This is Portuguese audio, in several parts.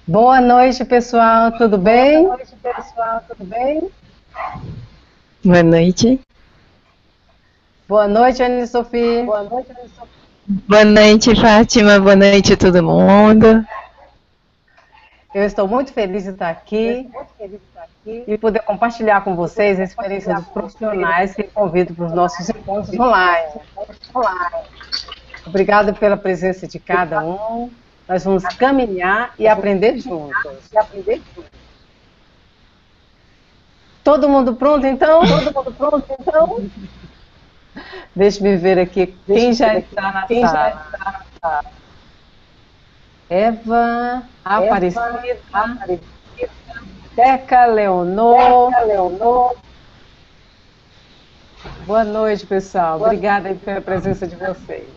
Boa noite, pessoal. Tudo bem? Boa noite, pessoal. Tudo bem? Boa noite. Boa noite, Ana Sofia. Boa noite, Ana Sofia. Boa noite, Fátima. Boa noite a todo mundo. Eu estou muito feliz de estar aqui e poder compartilhar com vocês a experiência dos profissionais que convido para os nossos encontros online. Obrigada pela presença de cada um. Nós vamos caminhar e aprender juntos. Todo mundo pronto, então? Deixe-me ver aqui quem já está na sala. Eva, Aparecida, Teca, Leonor. Boa noite, pessoal. Obrigada pela presença de vocês.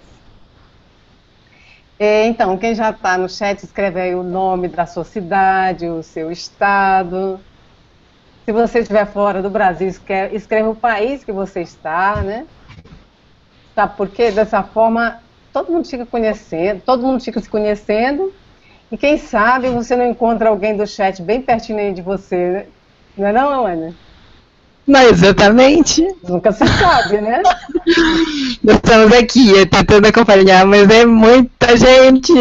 Então, quem já está no chat, escreve aí o nome da sua cidade, o seu estado. Se você estiver fora do Brasil, escreve o país que você está, né? Sabe por quê? Dessa forma, todo mundo fica se conhecendo, e quem sabe você não encontra alguém do chat bem pertinho aí de você, né? Não é não, Ana? Não, exatamente. Nunca se sabe, né? Nós estamos aqui tentando acompanhar, mas é muita gente.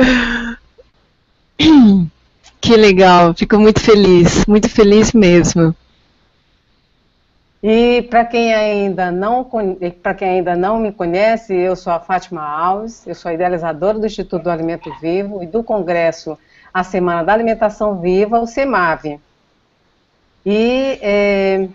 Que legal, fico muito feliz mesmo. E para quem ainda não me conhece, eu sou a Fátima Alves, eu sou a idealizadora do Instituto do Alimento Vivo e do Congresso A Semana da Alimentação Viva, o CEMAV. E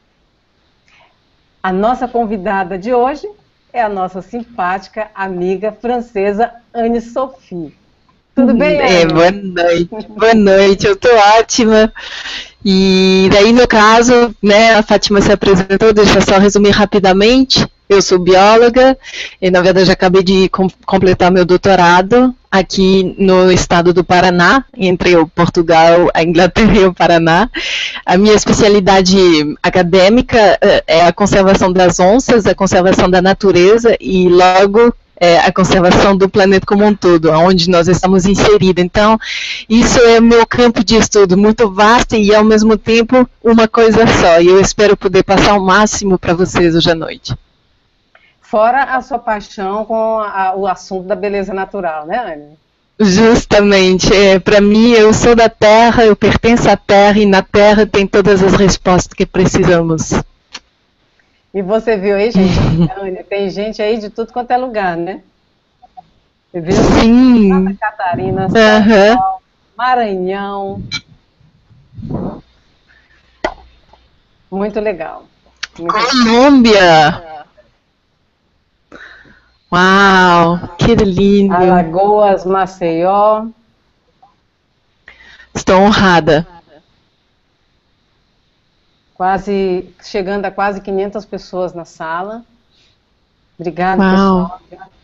a nossa convidada de hoje é a nossa simpática amiga francesa Anne Sophie. Tudo bem, Anne? Boa noite, eu estou ótima. E daí, no caso, né, a Fátima se apresentou, deixa eu só resumir rapidamente. Eu sou bióloga e, na verdade, acabei de completar meu doutorado aqui no estado do Paraná, entre o Portugal, a Inglaterra e o Paraná. A minha especialidade acadêmica é a conservação das onças, a conservação da natureza e, logo, a conservação do planeta como um todo, onde nós estamos inseridos. Então, isso é o meu campo de estudo, muito vasto e, ao mesmo tempo, uma coisa só. E eu espero poder passar o máximo para vocês hoje à noite. Fora a sua paixão com o assunto da beleza natural, né, Anne? Justamente. Para mim, eu sou da Terra, eu pertenço à Terra, e na Terra tem todas as respostas que precisamos. E você viu aí, gente? Anne, tem gente aí de tudo quanto é lugar, né? Você viu? Sim. Santa Catarina, São Paulo, Maranhão. Muito legal. Colômbia! Uau, que lindo! Alagoas, Maceió. Estou honrada. Chegando a quase 500 pessoas na sala. Obrigada, pessoal.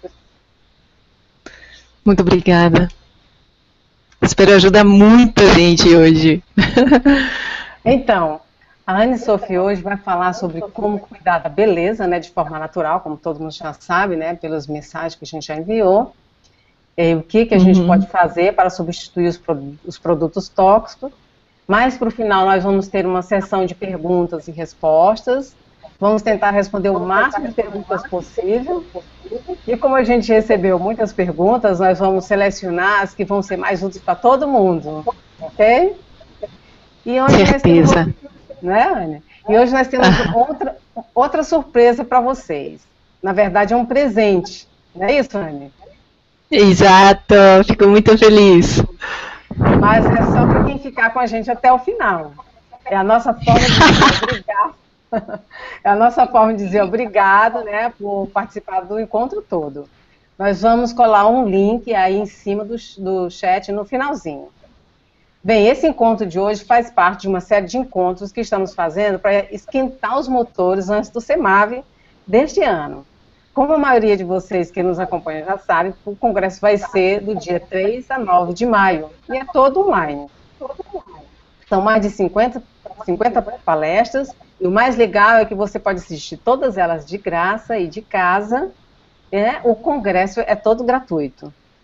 Muito obrigada. Espero ajudar muita gente hoje. Então, a Anne Sophie hoje vai falar sobre como cuidar da beleza, né, de forma natural, como todo mundo já sabe, né, pelas mensagens que a gente já enviou. O que a gente pode fazer para substituir os produtos tóxicos. Mas, para o final, nós vamos ter uma sessão de perguntas e respostas. Vamos tentar responder o máximo de perguntas possível. E como a gente recebeu muitas perguntas, nós vamos selecionar as que vão ser mais úteis para todo mundo. Ok? E hoje certeza. Né, Anne? E hoje nós temos outra surpresa para vocês. Na verdade, é um presente. Não é isso, Anne? Exato. Fico muito feliz. Mas é só para quem ficar com a gente até o final. É a nossa forma de dizer obrigado. É a nossa forma de dizer obrigado, né, por participar do encontro todo. Nós vamos colar um link aí em cima do chat no finalzinho. Bem, esse encontro de hoje faz parte de uma série de encontros que estamos fazendo para esquentar os motores antes do CEMAV deste ano. Como a maioria de vocês que nos acompanham já sabe, o congresso vai ser do dia 3 a 9 de maio, e é todo online. São mais de 50 palestras, e o mais legal é que você pode assistir todas elas de graça e de casa, o congresso é todo gratuito.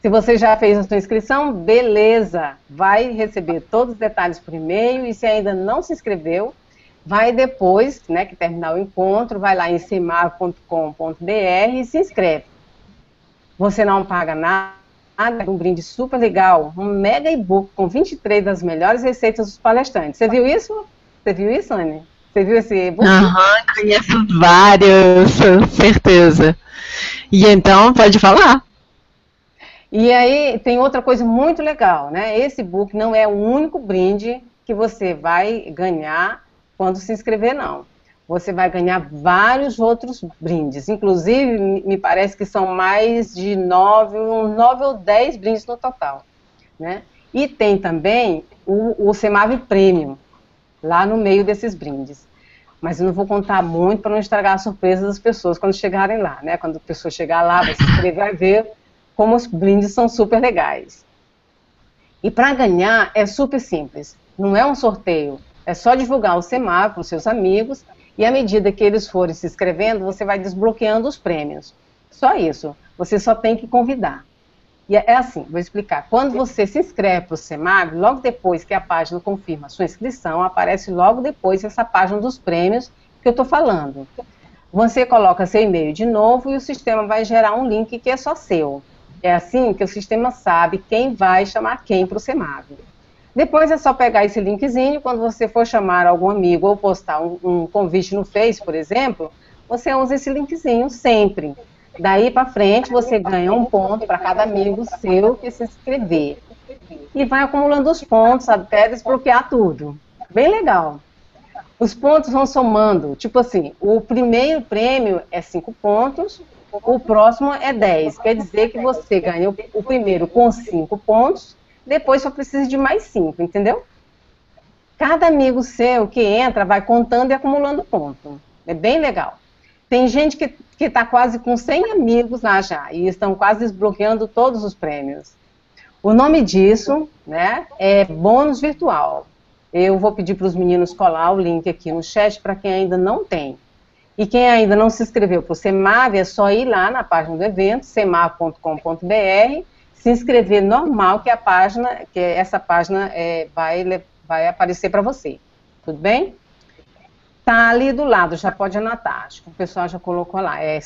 Se você já fez a sua inscrição, beleza, vai receber todos os detalhes por e-mail, e se ainda não se inscreveu, vai depois, né, que terminar o encontro, vai lá em semave.com.br e se inscreve. Você não paga nada, é um brinde super legal, um mega e-book com 23 das melhores receitas dos palestrantes. Você viu isso? Você viu isso, Anne? Você viu esse e-book? Conheço vários, certeza. E então, pode falar. E aí, tem outra coisa muito legal, né? Esse e-book não é o único brinde que você vai ganhar quando se inscrever, não. Você vai ganhar vários outros brindes. Inclusive, me parece que são mais de 9 ou 10 brindes no total, né? E tem também o Semave Premium, lá no meio desses brindes. Mas eu não vou contar muito para não estragar a surpresa das pessoas quando chegarem lá, né? Quando a pessoa chegar lá, vai se inscrever, vai ver como os brindes são super legais. E para ganhar é super simples. Não é um sorteio. É só divulgar o Semave para os seus amigos e à medida que eles forem se inscrevendo, você vai desbloqueando os prêmios. Só isso. Você só tem que convidar. E é assim, vou explicar. Quando você se inscreve para o Semave, logo depois que a página confirma a sua inscrição, aparece logo depois essa página dos prêmios que eu estou falando. Você coloca seu e-mail de novo e o sistema vai gerar um link que é só seu. É assim que o sistema sabe quem vai chamar quem para o Semave. Depois é só pegar esse linkzinho, quando você for chamar algum amigo ou postar um convite no Face, por exemplo, você usa esse linkzinho sempre. Daí para frente você ganha um ponto para cada amigo seu que se inscrever. E vai acumulando os pontos até desbloquear tudo. Bem legal. Os pontos vão somando, tipo assim, o primeiro prêmio é 5 pontos, o próximo é 10. Quer dizer que você ganha o primeiro com 5 pontos, depois só precisa de mais 5, entendeu? Cada amigo seu que entra vai contando e acumulando ponto. É bem legal. Tem gente que está quase com 100 amigos lá já, e estão quase desbloqueando todos os prêmios. O nome disso, né, é bônus virtual. Eu vou pedir para os meninos colar o link aqui no chat para quem ainda não tem. E quem ainda não se inscreveu para o Semave, é só ir lá na página do evento, semave.com.br, se inscrever normal, que essa página vai aparecer para você. Tudo bem? Tá ali do lado, já pode anotar, acho que o pessoal já colocou lá, é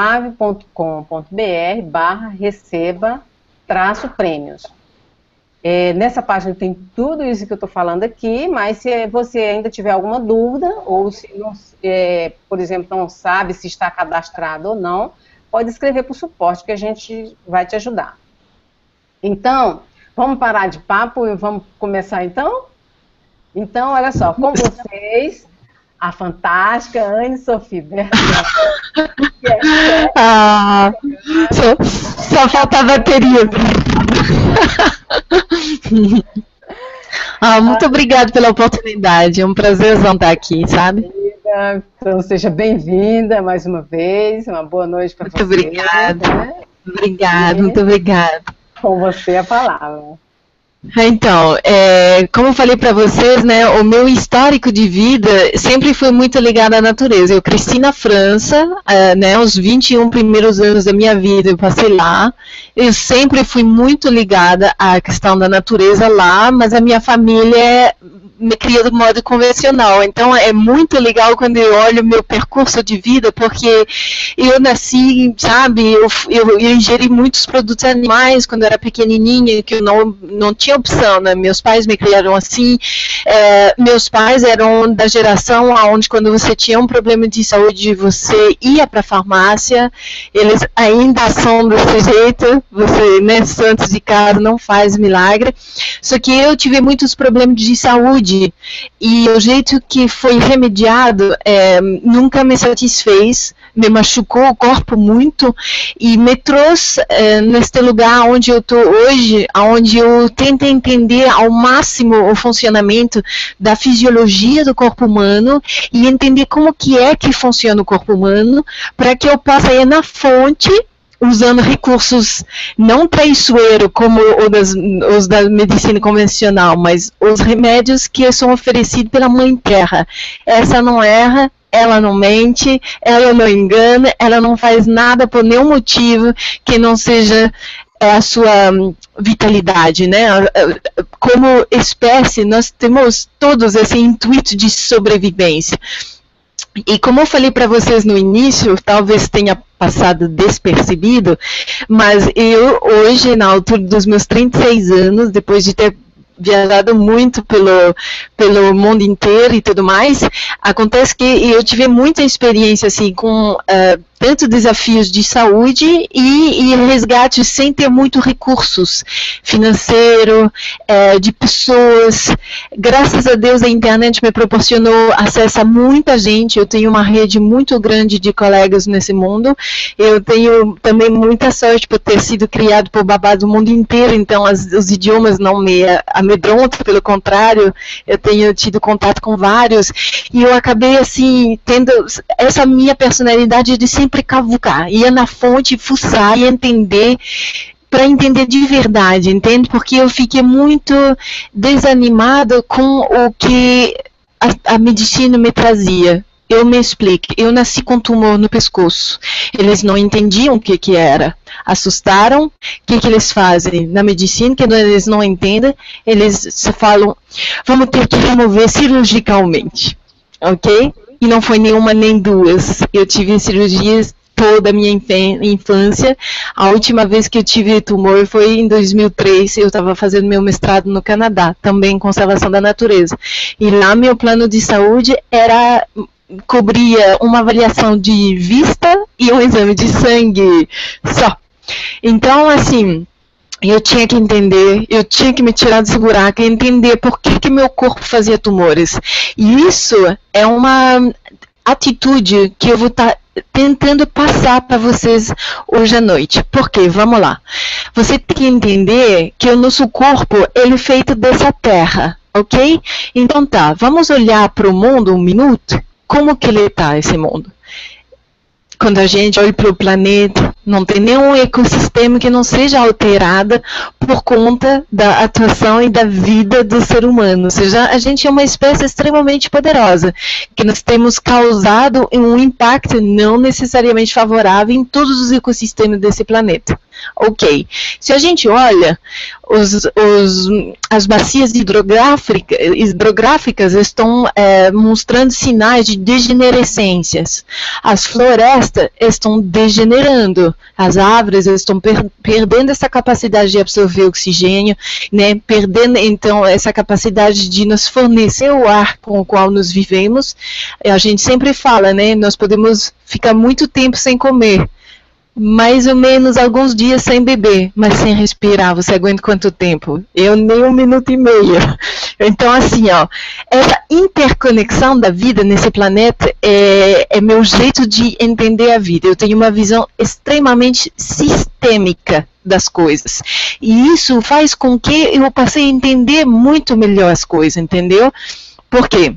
semave.com.br/receba-prêmios. Nessa página tem tudo isso que eu estou falando aqui, mas se você ainda tiver alguma dúvida, ou se, não, por exemplo, não sabe se está cadastrado ou não, pode escrever para o suporte que a gente vai te ajudar. Então, vamos parar de papo e vamos começar então? Então, olha só, com vocês, a fantástica Anne-Sophie Bertrand. Só falta a bateria. Muito obrigada pela oportunidade, é um prazer estar aqui, sabe? Então, seja bem-vinda mais uma vez, uma boa noite para você. Muito obrigada, né? Obrigada, muito obrigada. Com você a palavra. Então, como eu falei para vocês, né, o meu histórico de vida sempre foi muito ligado à natureza. Eu cresci na França, né, os 21 primeiros anos da minha vida eu passei lá. Eu sempre fui muito ligada à questão da natureza lá, mas a minha família me cria do modo convencional. Então, é muito legal quando eu olho o meu percurso de vida, porque eu nasci, sabe, eu ingeri muitos produtos animais quando eu era pequenininha, que eu não tinha opção, né? Meus pais me criaram assim. Meus pais eram da geração onde quando você tinha um problema de saúde, você ia para a farmácia. Eles ainda são desse jeito, você, né, santos de casa, não faz milagre. Só que eu tive muitos problemas de saúde e o jeito que foi remediado nunca me satisfez, me machucou o corpo muito e me trouxe neste lugar onde eu estou hoje, onde eu tento entender ao máximo o funcionamento da fisiologia do corpo humano e entender como que funciona o corpo humano para que eu possa ir na fonte usando recursos não traiçoeiros como os da medicina convencional, mas os remédios que são oferecidos pela Mãe Terra. Essa não erra, ela não mente, ela não engana, ela não faz nada por nenhum motivo que não seja a sua vitalidade, né? Como espécie, nós temos todos esse intuito de sobrevivência. E como eu falei para vocês no início, talvez tenha passado despercebido, mas eu hoje, na altura dos meus 36 anos, depois de ter viajado muito pelo mundo inteiro e tudo mais, acontece que eu tive muita experiência assim com tanto desafios de saúde e resgate sem ter muito recursos financeiro, de pessoas. Graças a Deus a internet me proporcionou acesso a muita gente. Eu tenho uma rede muito grande de colegas nesse mundo. Eu tenho também muita sorte por ter sido criado por babá do mundo inteiro, então os idiomas não me amedrontam, pelo contrário, eu tenho tido contato com vários, e eu acabei assim, tendo essa minha personalidade de sempre cavucar, ia na fonte, fuçar e entender, para entender de verdade, entende? Porque eu fiquei muito desanimado com o que a medicina me trazia. Eu me explico, eu nasci com tumor no pescoço, eles não entendiam o que era, assustaram. O que eles fazem na medicina, que eles não entendem, eles falam, vamos ter que remover cirurgicalmente, ok? E não foi nenhuma nem duas, eu tive cirurgias toda a minha infância. A última vez que eu tive tumor foi em 2003, eu estava fazendo meu mestrado no Canadá, também em conservação da natureza, e lá meu plano de saúde cobria uma avaliação de vista e um exame de sangue só. Então, assim, eu tinha que entender, eu tinha que me tirar desse buraco e entender por que meu corpo fazia tumores. E isso é uma atitude que eu vou estar tentando passar para vocês hoje à noite. Por quê? Vamos lá. Você tem que entender que o nosso corpo, ele é feito dessa terra, ok? Então tá, vamos olhar para o mundo um minuto. Como que ele está, esse mundo? Quando a gente olha para o planeta, não tem nenhum ecossistema que não seja alterado por conta da atuação e da vida do ser humano. Ou seja, a gente é uma espécie extremamente poderosa, que nós temos causado um impacto não necessariamente favorável em todos os ecossistemas desse planeta. Ok, se a gente olha, as bacias hidrográficas estão mostrando sinais de degenerescências. As florestas estão degenerando. As árvores estão perdendo essa capacidade de absorver oxigênio, né, perdendo então essa capacidade de nos fornecer o ar com o qual nos vivemos. A gente sempre fala, né, nós podemos ficar muito tempo sem comer, mais ou menos alguns dias sem beber, mas sem respirar. Você aguenta quanto tempo? Eu nem 1 minuto e meio. Então, assim, ó, essa interconexão da vida nesse planeta é meu jeito de entender a vida. Eu tenho uma visão extremamente sistêmica das coisas. E isso faz com que eu passei a entender muito melhor as coisas, entendeu? Por quê?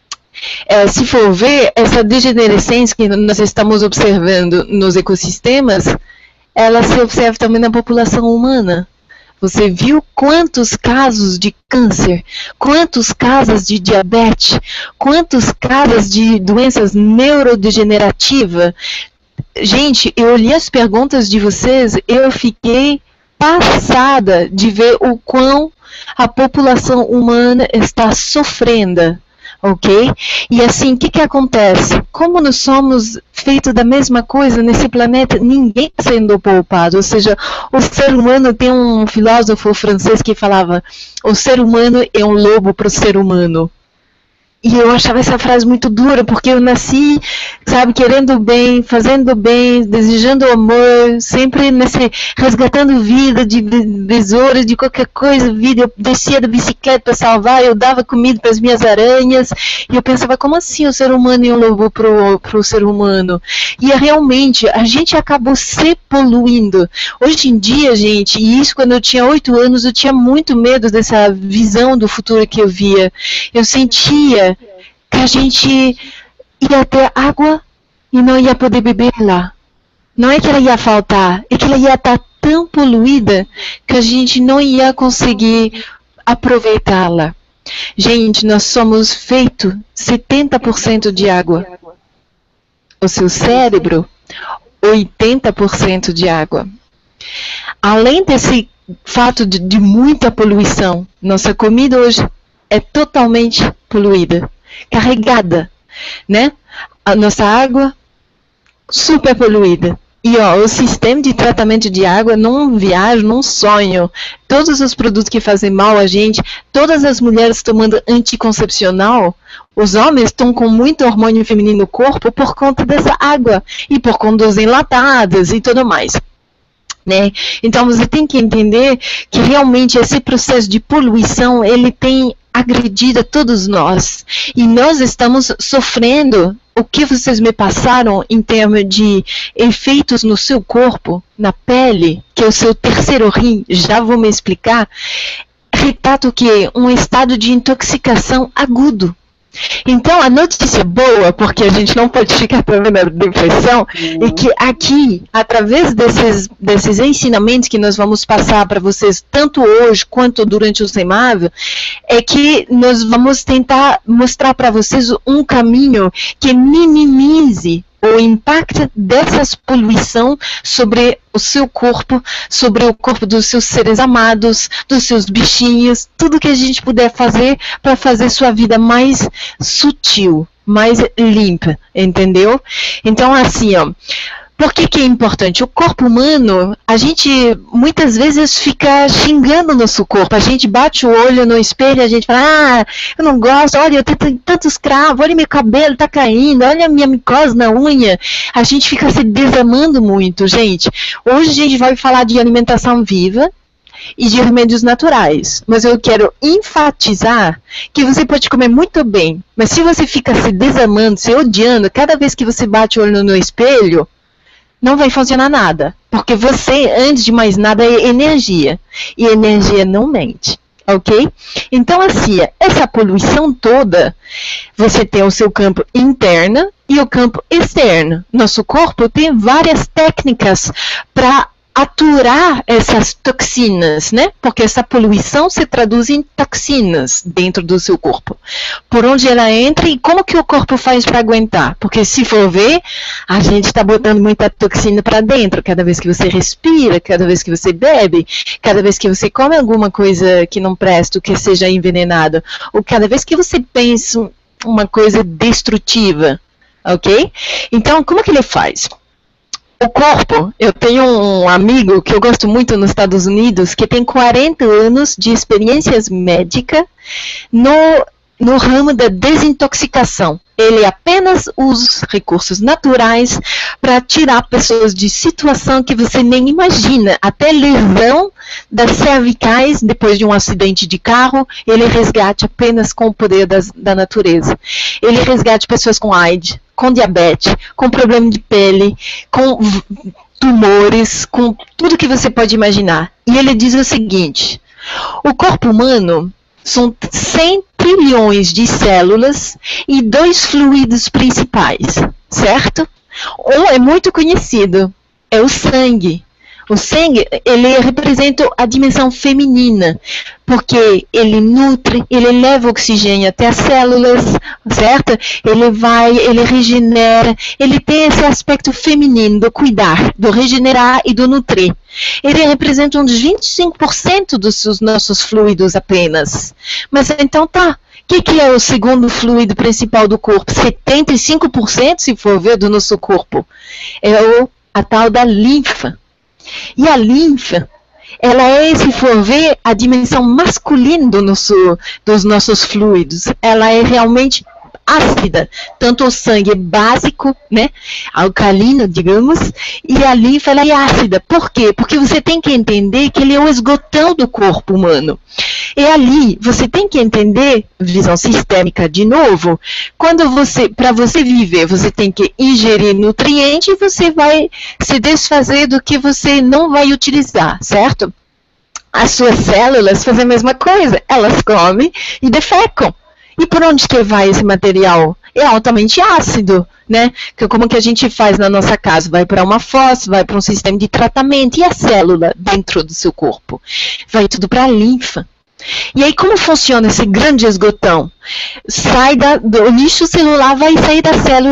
Se for ver, essa degenerescência que nós estamos observando nos ecossistemas, ela se observa também na população humana. Você viu quantos casos de câncer, quantos casos de diabetes, quantos casos de doenças neurodegenerativas? Gente, eu olhei as perguntas de vocês, eu fiquei passada de ver o quão a população humana está sofrendo. Ok? E assim, o que acontece? Como nós somos feitos da mesma coisa nesse planeta, ninguém está sendo poupado. Ou seja, o ser humano, tem um filósofo francês que falava, o ser humano é um lobo para o ser humano. E eu achava essa frase muito dura, porque eu nasci, sabe, querendo bem, fazendo bem, desejando amor, sempre resgatando vida de besouros, de qualquer coisa, vida. Eu descia da bicicleta para salvar, eu dava comida para as minhas aranhas, e eu pensava, como assim o ser humano é um lobo para o ser humano? E realmente, a gente acabou se poluindo. Hoje em dia, gente, e isso quando eu tinha 8 anos, eu tinha muito medo dessa visão do futuro que eu via. Eu sentia que a gente ia ter água e não ia poder beber lá. Não é que ela ia faltar, é que ela ia estar tão poluída que a gente não ia conseguir aproveitá-la. Gente, nós somos feitos 70% de água. O seu cérebro, 80% de água. além desse fato de muita poluição, nossa comida hoje é totalmente poluída, carregada, né? A nossa água super poluída. E o sistema de tratamento de água não viaja, não sonho. Todos os produtos que fazem mal a gente, todas as mulheres tomando anticoncepcional, os homens estão com muito hormônio feminino no corpo por conta dessa água e por conta dos enlatados e tudo mais. Né? Então você tem que entender que realmente esse processo de poluição, ele tem agredido a todos nós. E nós estamos sofrendo o que vocês me passaram em termos de efeitos no seu corpo, na pele, que é o seu terceiro rim, já vou me explicar, retrata o que? Um estado de intoxicação agudo. Então, a notícia boa, porque a gente não pode ficar também na depressão, é que aqui, através desses ensinamentos que nós vamos passar para vocês, tanto hoje quanto durante o Semável, é que nós vamos tentar mostrar para vocês um caminho que minimize o impacto dessas poluição sobre o seu corpo, sobre o corpo dos seus seres amados, dos seus bichinhos, tudo que a gente puder fazer para fazer sua vida mais sutil, mais limpa, entendeu? Então, assim, por que é importante? O corpo humano, a gente muitas vezes fica xingando o nosso corpo. A gente bate o olho no espelho e a gente fala, eu não gosto, olha, eu tenho tantos cravos, olha meu cabelo tá caindo, olha a minha micose na unha. A gente fica se desamando muito, gente. Hoje a gente vai falar de alimentação viva e de remédios naturais. Mas eu quero enfatizar que você pode comer muito bem, mas se você fica se desamando, se odiando, cada vez que você bate o olho no espelho, não vai funcionar nada, porque você, antes de mais nada, é energia, e energia não mente, ok? Então, assim, essa poluição toda, você tem o seu campo interno e o campo externo. Nosso corpo tem várias técnicas para aturar essas toxinas, né? Porque essa poluição se traduz em toxinas dentro do seu corpo. Por onde ela entra e como que o corpo faz para aguentar? Porque se for ver, a gente está botando muita toxina para dentro. Cada vez que você respira, cada vez que você bebe, cada vez que você come alguma coisa que não presta, que seja envenenada, ou cada vez que você pensa uma coisa destrutiva, ok? Então, como que ele faz? O corpo, eu tenho um amigo que eu gosto muito nos Estados Unidos, que tem 40 anos de experiências médicas no ramo da desintoxicação. Ele apenas usa os recursos naturais para tirar pessoas de situação que você nem imagina. Até lesão das cervicais, depois de um acidente de carro, ele resgate apenas com o poder da natureza. Ele resgate pessoas com AIDS, com diabetes, com problema de pele, com tumores, com tudo que você pode imaginar. E ele diz o seguinte, o corpo humano são 100 trilhões de células e 2 fluidos principais, certo? Um é muito conhecido, é o sangue. O sangue, ele representa a dimensão feminina, porque ele nutre, ele leva oxigênio até as células, certo? Ele regenera, ele tem esse aspecto feminino do cuidar, do regenerar e do nutrir. Ele representa uns 25% dos nossos fluidos apenas. Mas então tá, o que é o segundo fluido principal do corpo? 75%, se for ver, do nosso corpo. É a tal da linfa. E a linfa, ela é, se for ver, a dimensão masculina dos nossos fluidos. Ela é realmente ácida. Tanto o sangue é básico, né, alcalino, digamos, e a linfa ela é ácida. Por quê? Porque você tem que entender que ele é o esgotão do corpo humano. E ali, você tem que entender, visão sistêmica de novo, para você viver, você tem que ingerir nutriente e você vai se desfazer do que você não vai utilizar, certo? As suas células fazem a mesma coisa, elas comem e defecam. E por onde que vai esse material? É altamente ácido, né? Como que a gente faz na nossa casa? Vai para uma fossa, vai para um sistema de tratamento, e a célula dentro do seu corpo? Vai tudo para a linfa. E aí como funciona esse grande esgotão? O lixo celular vai sair da célula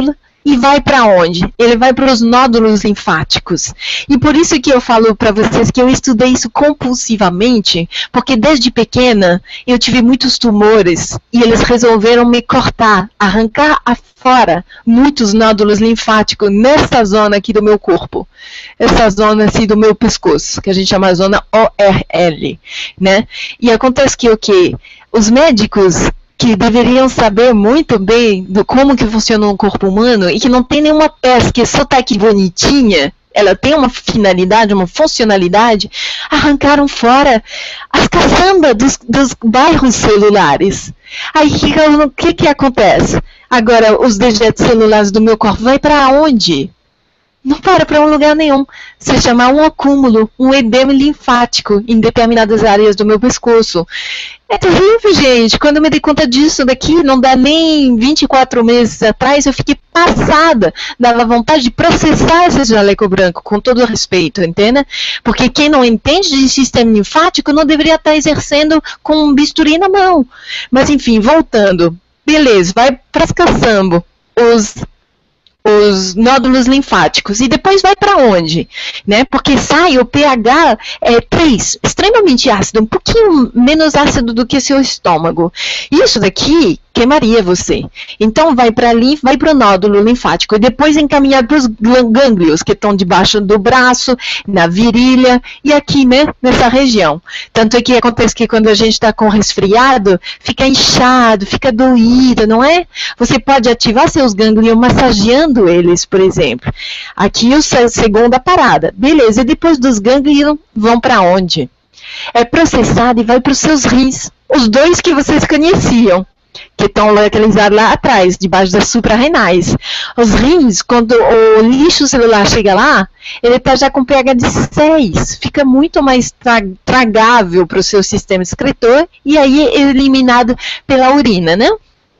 e vai para onde? Ele vai para os nódulos linfáticos. E por isso que eu falo para vocês que eu estudei isso compulsivamente, porque desde pequena eu tive muitos tumores e eles resolveram me cortar, arrancar fora muitos nódulos linfáticos nessa zona aqui do meu corpo. Essa zona assim do meu pescoço, que a gente chama zona ORL, né? E acontece que o quê? Os médicos que deveriam saber muito bem do como que funciona o corpo humano e que não tem nenhuma peça que só tá aqui bonitinha, ela tem uma finalidade, uma funcionalidade, arrancaram fora as caçambas dos bairros celulares. Aí o que acontece? Agora os dejetos celulares do meu corpo vai para onde? Não para um lugar nenhum. Se chamar um acúmulo, um edema linfático em determinadas áreas do meu pescoço. É terrível, gente. Quando eu me dei conta disso daqui, não dá nem 24 meses atrás, eu fiquei passada. Dava vontade de processar esse jaleco branco, com todo o respeito, entende? Porque quem não entende de sistema linfático não deveria estar exercendo com um bisturi na mão. Mas enfim, voltando. Beleza, vai para as caçambas, os nódulos linfáticos, e depois vai para onde? Né? Porque sai o pH 3, extremamente ácido, um pouquinho menos ácido do que seu estômago. Isso daqui queimaria você. Então vai para ali, vai para o nódulo linfático, e depois encaminhar para os gânglios, que estão debaixo do braço, na virilha, e aqui, né, nessa região. Tanto é que acontece que quando a gente está com resfriado, fica inchado, fica doído, não é? Você pode ativar seus gânglios massageando eles, por exemplo. Aqui a segunda parada. Beleza, e depois dos gânglios vão para onde? É processado e vai para os seus rins. Os dois que vocês conheciam, que estão localizados lá atrás, debaixo das suprarrenais. Os rins, quando o lixo celular chega lá, ele está já com pH de 6. Fica muito mais tragável para o seu sistema excretor e aí é eliminado pela urina, né?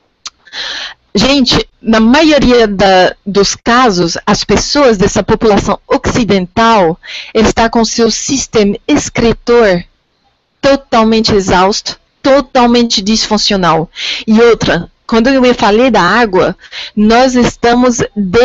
Gente, na maioria dos casos, as pessoas dessa população ocidental estão com seu sistema excretor totalmente exausto, totalmente disfuncional. E outra, quando eu me falei da água, nós estamos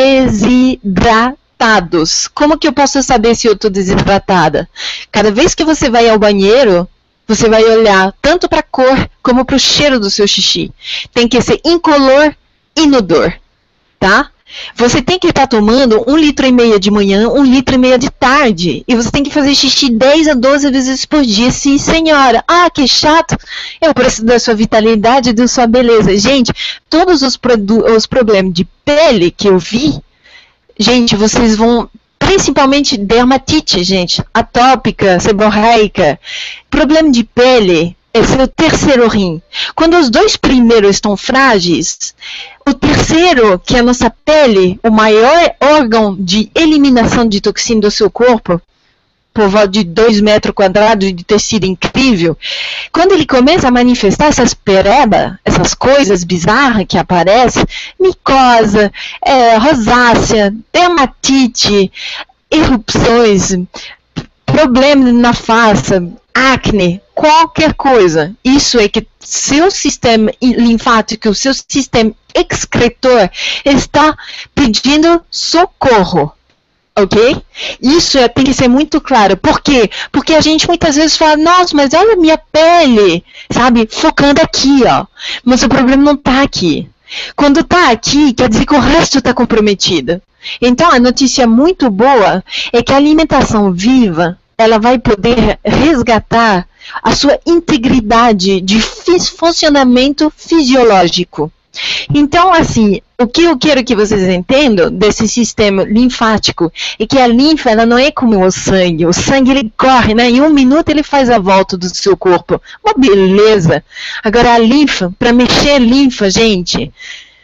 desidratados. Como que eu posso saber se eu estou desidratada? Cada vez que você vai ao banheiro, você vai olhar tanto para a cor como para o cheiro do seu xixi. Tem que ser incolor, inodor, tá? Você tem que estar tomando 1,5 litro de manhã, 1,5 litro de tarde. E você tem que fazer xixi 10 a 12 vezes por dia. Sim, senhora. Ah, que chato. É o preço da sua vitalidade e da sua beleza. Gente, todos os problemas de pele que eu vi, gente, vocês vão... Principalmente dermatite, gente. Atópica, seborreica. Problema de pele... Esse é o terceiro rim. Quando os dois primeiros estão frágeis, o terceiro, que é a nossa pele, o maior órgão de eliminação de toxina do seu corpo, por volta de 2 metros quadrados de tecido incrível, quando ele começa a manifestar essas perebas, essas coisas bizarras que aparecem, micose, rosácea, dermatite, erupções, problema na face, acne, qualquer coisa. Isso é que seu sistema linfático, seu sistema excretor está pedindo socorro. Ok? Isso tem que ser muito claro. Por quê? Porque a gente muitas vezes fala, nossa, mas olha a minha pele, sabe? Focando aqui, ó. Mas o problema não está aqui. Quando está aqui, quer dizer que o resto está comprometido. Então, a notícia muito boa é que a alimentação viva, ela vai poder resgatar a sua integridade de funcionamento fisiológico. Então, assim, o que eu quero que vocês entendam desse sistema linfático é que a linfa, ela não é como o sangue. O sangue, ele corre, né? Em 1 minuto ele faz a volta do seu corpo. Uma beleza. Agora, a linfa, para mexer a linfa, gente,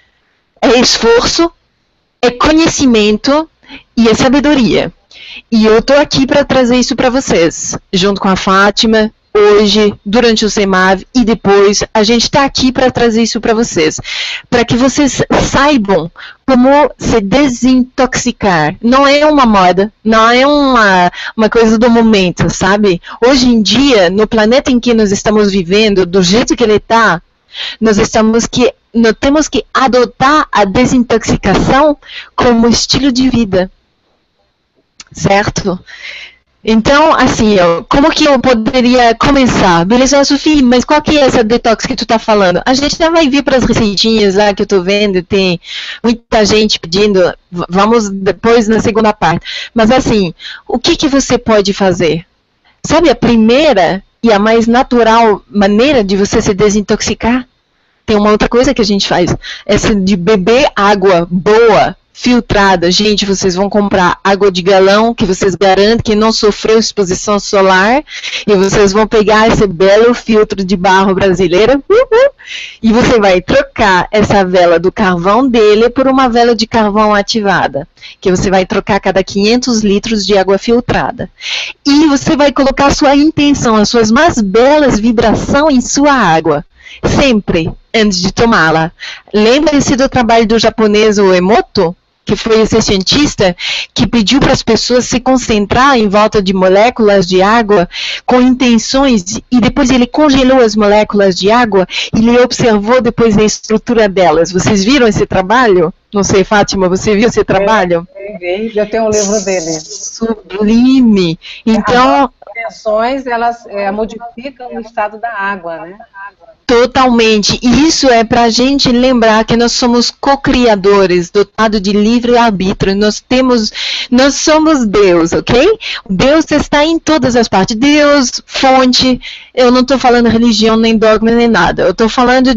é esforço, é conhecimento e é sabedoria. E eu tô aqui para trazer isso para vocês, junto com a Fátima, hoje, durante o CEMAV e depois. A gente está aqui para trazer isso para vocês, para que vocês saibam como se desintoxicar. Não é uma moda, não é uma coisa do momento, sabe? Hoje em dia, no planeta em que nós estamos vivendo, do jeito que ele está, Nós temos que adotar a desintoxicação como estilo de vida, certo? Então, assim, como que eu poderia começar? Beleza, Sofia, mas qual que é essa detox que tu tá falando? A gente já vai vir para as receitinhas lá que eu tô vendo, tem muita gente pedindo, vamos depois na segunda parte. Mas assim, o que você pode fazer? Sabe, a primeira e a mais natural maneira de você se desintoxicar? Tem uma outra coisa que a gente faz, essa de beber água boa, filtrada. Gente, vocês vão comprar água de galão, que vocês garantem que não sofreu exposição solar, e vocês vão pegar esse belo filtro de barro brasileira, e você vai trocar essa vela do carvão dele por uma vela de carvão ativada, que você vai trocar a cada 500 litros de água filtrada. E você vai colocar a sua intenção, as suas mais belas vibrações em sua água, sempre antes de tomá-la. Lembre-se do trabalho do japonês o Emoto, que foi esse cientista que pediu para as pessoas se concentrar em volta de moléculas de água com intenções, e depois ele congelou as moléculas de água e ele observou depois a estrutura delas. Vocês viram esse trabalho? Não sei, Fátima, você viu esse trabalho? Eu tenho um livro dele. Sublime. Então, as intenções, elas modificam o estado da água, né? Totalmente. E isso é para a gente lembrar que nós somos co-criadores, dotados de livre-arbítrio. Nós somos Deus, ok? Deus está em todas as partes. Deus, fonte. Eu não estou falando religião, nem dogma, nem nada. Eu estou falando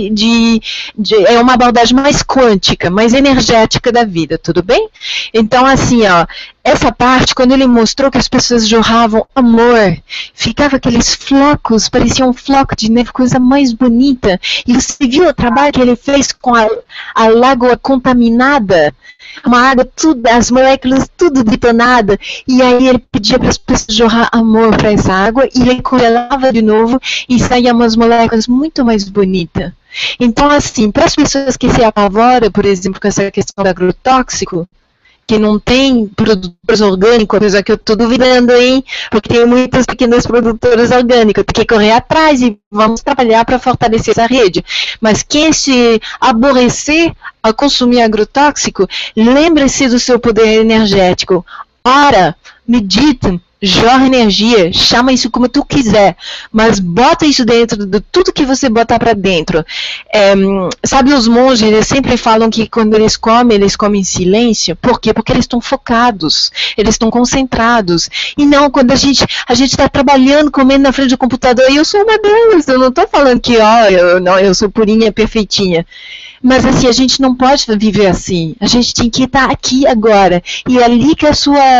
é uma abordagem mais quântica, mais energética da vida, tudo bem? Então, assim, ó, essa parte, quando ele mostrou que as pessoas jorravam amor, ficava aqueles flocos, parecia um floco de neve, coisa mais bonita. E você viu o trabalho que ele fez com a lagoa contaminada? Uma água, tudo, as moléculas, tudo detonada. E aí ele pedia para as pessoas jorrar amor para essa água, e ele congelava de novo, e saíam umas moléculas muito mais bonitas. Então, assim, para as pessoas que se apavoram, por exemplo, com essa questão do agrotóxico, que não tem produtores orgânicos, apesar que eu estou duvidando, hein? Porque tem muitas pequenas produtoras orgânicas, tem que correr atrás e vamos trabalhar para fortalecer essa rede. Mas quem se aborrecer a consumir agrotóxico, lembre-se do seu poder energético. Ora, medita, jorra energia, chama isso como tu quiser, mas bota isso dentro de tudo que você botar para dentro. Sabe, os monges, eles sempre falam que quando eles comem em silêncio. Por quê? Porque eles estão focados, eles estão concentrados. E não, quando a gente está trabalhando, comendo na frente do computador, e eu sou uma delas, eu não estou falando que eu sou purinha, perfeitinha. Mas assim, a gente não pode viver assim. A gente tem que estar aqui agora. E é ali que a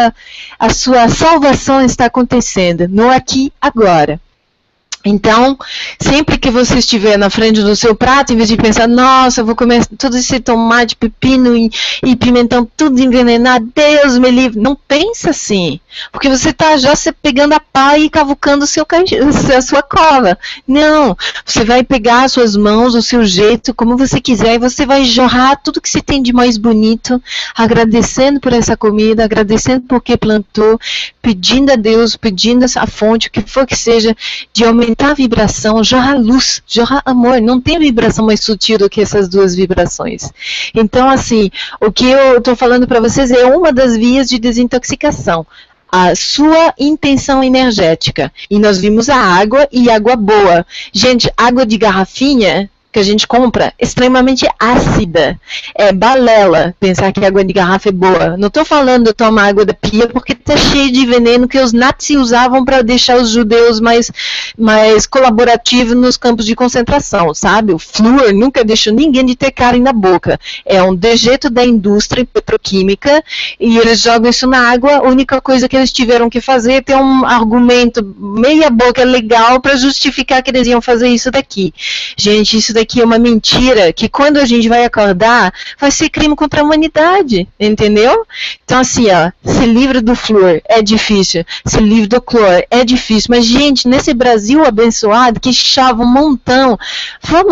sua salvação está acontecendo. No aqui, agora. Então, sempre que você estiver na frente do seu prato, em vez de pensar, nossa, eu vou comer todo esse tomate, pepino e pimentão, tudo envenenado, Deus me livre. Não pensa assim, porque você está já pegando a pá e cavucando a sua cova. Não, você vai pegar as suas mãos, o seu jeito, como você quiser, e você vai jorrar tudo que você tem de mais bonito, agradecendo por essa comida, agradecendo porque plantou, pedindo a Deus, pedindo a fonte, o que for que seja, de aumentar a vibração, jorra luz, jorra amor. Não tem vibração mais sutil do que essas duas vibrações. Então, assim, o que eu estou falando para vocês é uma das vias de desintoxicação. A sua intenção energética. E nós vimos a água e água boa. Gente, água de garrafinha que a gente compra, extremamente ácida. É balela pensar que a água de garrafa é boa. Não estou falando tomar água da pia porque está cheio de veneno que os nazis usavam para deixar os judeus mais colaborativos nos campos de concentração, sabe? O flúor nunca deixou ninguém de ter cárie na boca. É um dejeto da indústria petroquímica e eles jogam isso na água. A única coisa que eles tiveram que fazer é ter um argumento meia boca legal para justificar que eles iam fazer isso daqui. Gente, isso daqui é uma mentira, que quando a gente vai acordar, vai ser crime contra a humanidade, entendeu? Então assim, ó, se livre do flúor é difícil, se livre do cloro é difícil, mas gente, nesse Brasil abençoado, que chove um montão, vamos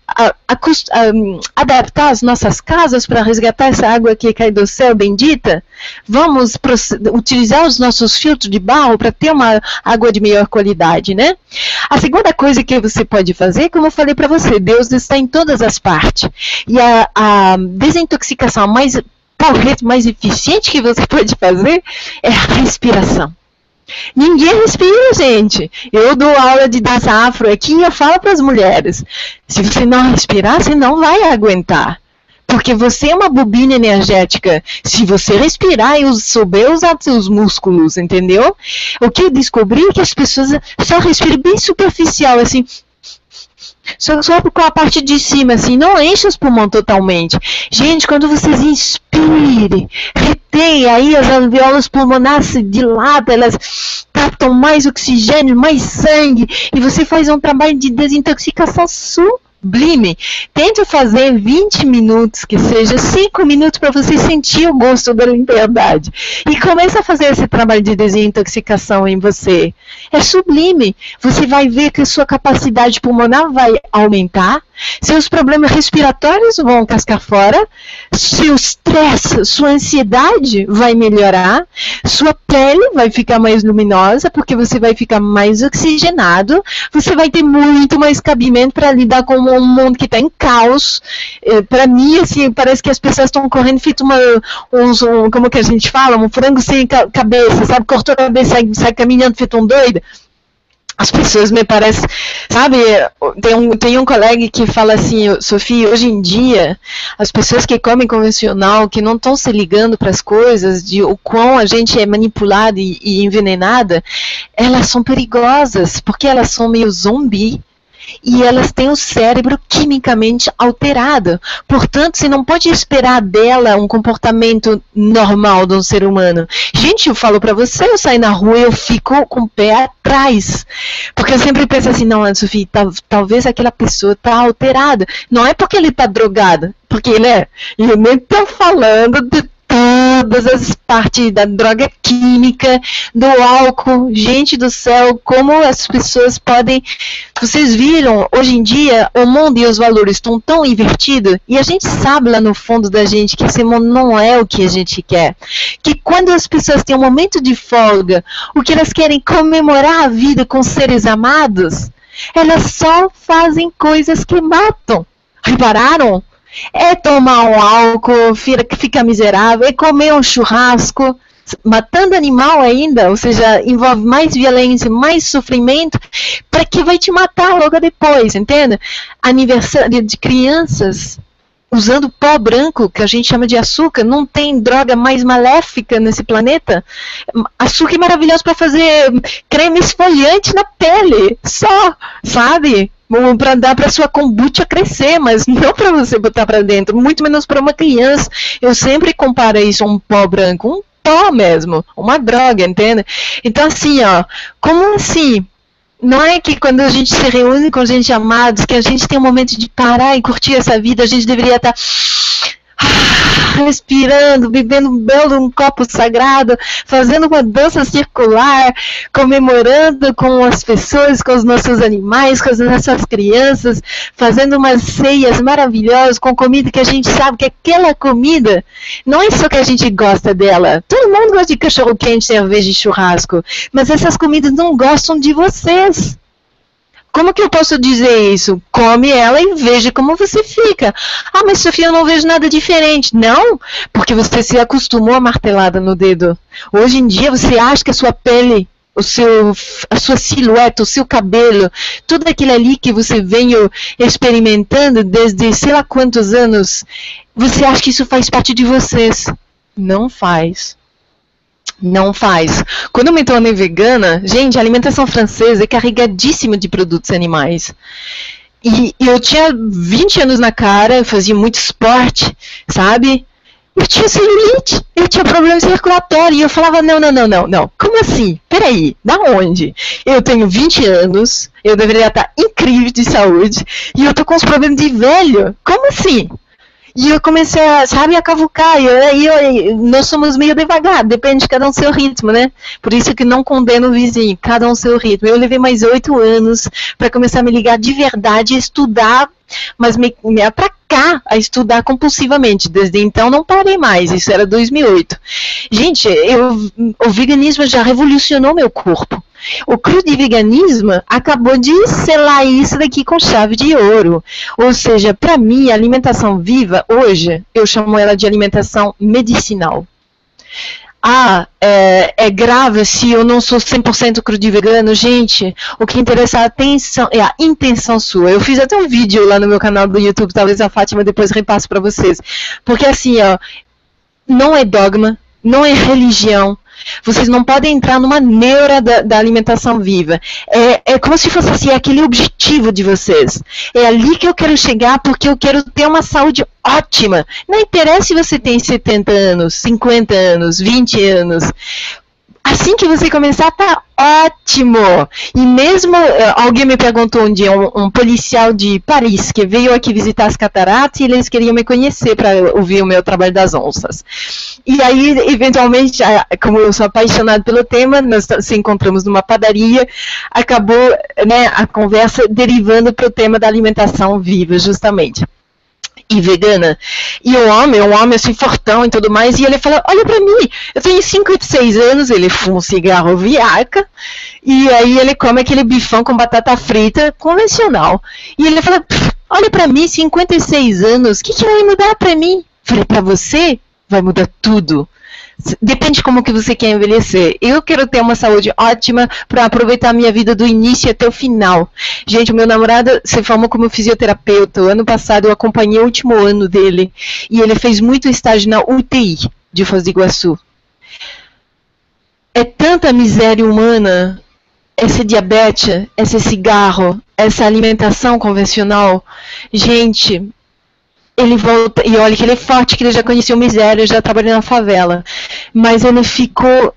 adaptar as nossas casas para resgatar essa água que cai do céu bendita? Vamos utilizar os nossos filtros de barro para ter uma água de melhor qualidade, né? A segunda coisa que você pode fazer, como eu falei para você, Deus está em todas as partes. E a desintoxicação talvez mais eficiente que você pode fazer é a respiração. Ninguém respira, gente. Eu dou aula de dança afro aqui e eu falo para as mulheres, se você não respirar, você não vai aguentar. Porque você é uma bobina energética. Se você respirar e souber usar seus músculos, entendeu? O que eu descobri é que as pessoas só respiram bem superficial, assim, só com a parte de cima, assim, não enche os pulmões totalmente. Gente, quando vocês inspirem, retém, aí as alvéolas pulmonares se dilatam, elas captam mais oxigênio, mais sangue, e você faz um trabalho de desintoxicação sublime. Tente fazer 20 minutos, que seja 5 minutos para você sentir o gosto da liberdade. E começa a fazer esse trabalho de desintoxicação em você. É sublime. Você vai ver que a sua capacidade pulmonar vai aumentar, seus problemas respiratórios vão cascar fora, seu estresse, sua ansiedade vai melhorar, sua pele vai ficar mais luminosa, porque você vai ficar mais oxigenado, você vai ter muito mais cabimento para lidar com um mundo que está em caos. Para mim, assim, parece que as pessoas estão correndo feito como que a gente fala, um frango sem cabeça, sabe? Cortou a cabeça e sai caminhando feito um doido. As pessoas me parecem, sabe, tem um colega que fala assim, Sofia, hoje em dia, as pessoas que comem convencional, que não estão se ligando para as coisas, de o quão a gente é manipulada e envenenada, elas são perigosas, porque elas são meio zumbi. E elas têm o cérebro quimicamente alterado. Portanto, você não pode esperar dela um comportamento normal de um ser humano. Gente, eu falo pra você, eu saio na rua e eu fico com o pé atrás. Porque eu sempre penso assim, não, Sofia, talvez aquela pessoa está alterada. Não é porque ele está drogado. Porque, né, eu nem estou falando de todas as partes da droga química, do álcool. Gente do céu, como as pessoas podem... Vocês viram, hoje em dia, o mundo e os valores estão tão invertidos, e a gente sabe lá no fundo da gente que esse mundo não é o que a gente quer. Que quando as pessoas têm um momento de folga, o que elas querem comemorar a vida com seres amados, elas só fazem coisas que matam. Repararam? É tomar um álcool, fica miserável, é comer um churrasco, matando animal ainda, ou seja, envolve mais violência, mais sofrimento, para que vai te matar logo depois, entende? Aniversário de crianças usando pó branco, que a gente chama de açúcar, não tem droga mais maléfica nesse planeta. Açúcar é maravilhoso para fazer creme esfoliante na pele, só, sabe? Para dar para sua kombucha crescer, mas não para você botar para dentro, muito menos para uma criança. Eu sempre comparo isso a um pó branco, um pó mesmo, uma droga, entende? Então assim, ó, como assim? Não é que quando a gente se reúne com gente amados, que a gente tem um momento de parar e curtir essa vida, a gente deveria estar respirando, bebendo um copo sagrado, fazendo uma dança circular, comemorando com as pessoas, com os nossos animais, com as nossas crianças, fazendo umas ceias maravilhosas com comida que a gente sabe que aquela comida não é só que a gente gosta dela. Todo mundo gosta de cachorro-quente, cerveja e churrasco, mas essas comidas não gostam de vocês. Como que eu posso dizer isso? Come ela e veja como você fica. Ah, mas Sofia, eu não vejo nada diferente. Não, porque você se acostumou a martelada no dedo. Hoje em dia você acha que a sua pele, a sua silhueta, o seu cabelo, tudo aquilo ali que você vem experimentando desde sei lá quantos anos, você acha que isso faz parte de vocês. Não faz. Não faz. Quando eu me tornei vegana, gente, a alimentação francesa é carregadíssima de produtos animais. E eu tinha 20 anos na cara, eu fazia muito esporte, sabe? Eu tinha celulite, eu tinha problema circulatório, e eu falava, não. Como assim? Peraí, da onde? Eu tenho 20 anos, eu deveria estar incrível de saúde, e eu tô com uns problemas de velho. Como assim? E eu comecei a cavucar, nós somos meio devagar, depende de cada um seu ritmo, né? Por isso que não condeno o vizinho, cada um seu ritmo. Eu levei mais 8 anos para começar a me ligar de verdade e estudar mas me atracar a estudar compulsivamente. Desde então não parei mais, isso era 2008. Gente, o veganismo já revolucionou meu corpo. O crudiveganismo acabou de selar isso daqui com chave de ouro. Ou seja, para mim, a alimentação viva, hoje, eu chamo ela de alimentação medicinal. É grave se eu não sou 100% crudivegano. Gente, o que interessa é a intenção sua. Eu fiz até um vídeo lá no meu canal do YouTube, talvez a Fátima depois repasse para vocês. Porque assim, não é dogma, não é religião. Vocês não podem entrar numa neura da alimentação viva. É como se fosse assim, aquele objetivo de vocês. É ali que eu quero chegar porque eu quero ter uma saúde ótima. Não interessa se você tem 70 anos, 50 anos, 20 anos. Assim que você começar, tá ótimo. E mesmo, alguém me perguntou um dia, um policial de Paris, que veio aqui visitar as cataratas, e eles queriam me conhecer para ouvir o meu trabalho das onças. E aí, eventualmente, como eu sou apaixonada pelo tema, nós nos encontramos numa padaria, acabou, né, a conversa derivando para o tema da alimentação viva, justamente. E vegana, e o homem assim fortão e tudo mais, e ele fala, olha pra mim, eu tenho 56 anos, ele fuma um cigarro viaca, e aí ele come aquele bifão com batata frita convencional, e ele fala, olha pra mim, 56 anos, o que vai mudar pra mim? Falei, pra você, vai mudar tudo. Depende de como que você quer envelhecer. Eu quero ter uma saúde ótima para aproveitar a minha vida do início até o final. Gente, o meu namorado se formou como fisioterapeuta. O ano passado eu acompanhei o último ano dele. E ele fez muito estágio na UTI de Foz do Iguaçu. É tanta miséria humana, esse diabetes, esse cigarro, essa alimentação convencional. Gente, ele volta, e olha que ele é forte, que ele já conheceu miséria, já trabalhou na favela, mas ele ficou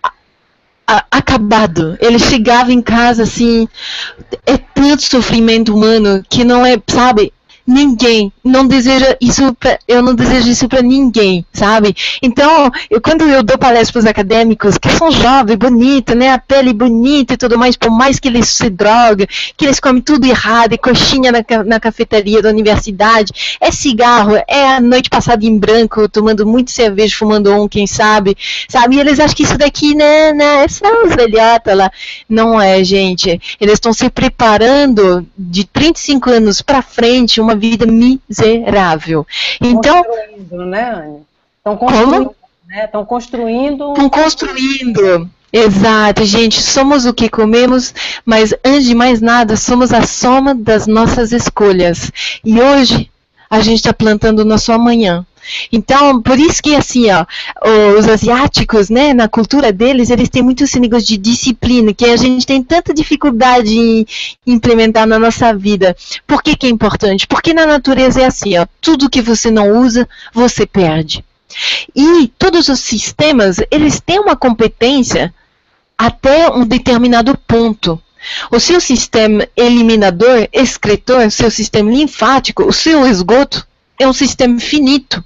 acabado. Ele chegava em casa assim, é tanto sofrimento humano que não é, sabe, ninguém não deseja isso, eu não desejo isso para ninguém, sabe? Então, quando eu dou palestras para os acadêmicos, que são jovens, bonitos, né, a pele bonita e tudo mais, por mais que eles se drogam, que eles comem tudo errado, é coxinha na cafeteria da universidade, é cigarro, é a noite passada em branco, tomando muito cerveja, fumando quem sabe? E eles acham que isso daqui, né, é só os velhotas lá. Não é, gente. Eles estão se preparando de 35 anos para frente, uma vida miserável. Então, construindo, né, Anne? Estão construindo, né? Estão construindo. Estão construindo. Exato, gente. Somos o que comemos, mas antes de mais nada, somos a soma das nossas escolhas. E hoje a gente está plantando o nosso amanhã. Então, por isso que assim, os asiáticos, né, na cultura deles, eles têm muito esse negócio de disciplina, que a gente tem tanta dificuldade em implementar na nossa vida. Por que é importante? Porque na natureza é assim, tudo que você não usa, você perde. E todos os sistemas, eles têm uma competência até um determinado ponto. O seu sistema eliminador, excretor, o seu sistema linfático, o seu esgoto, é um sistema finito.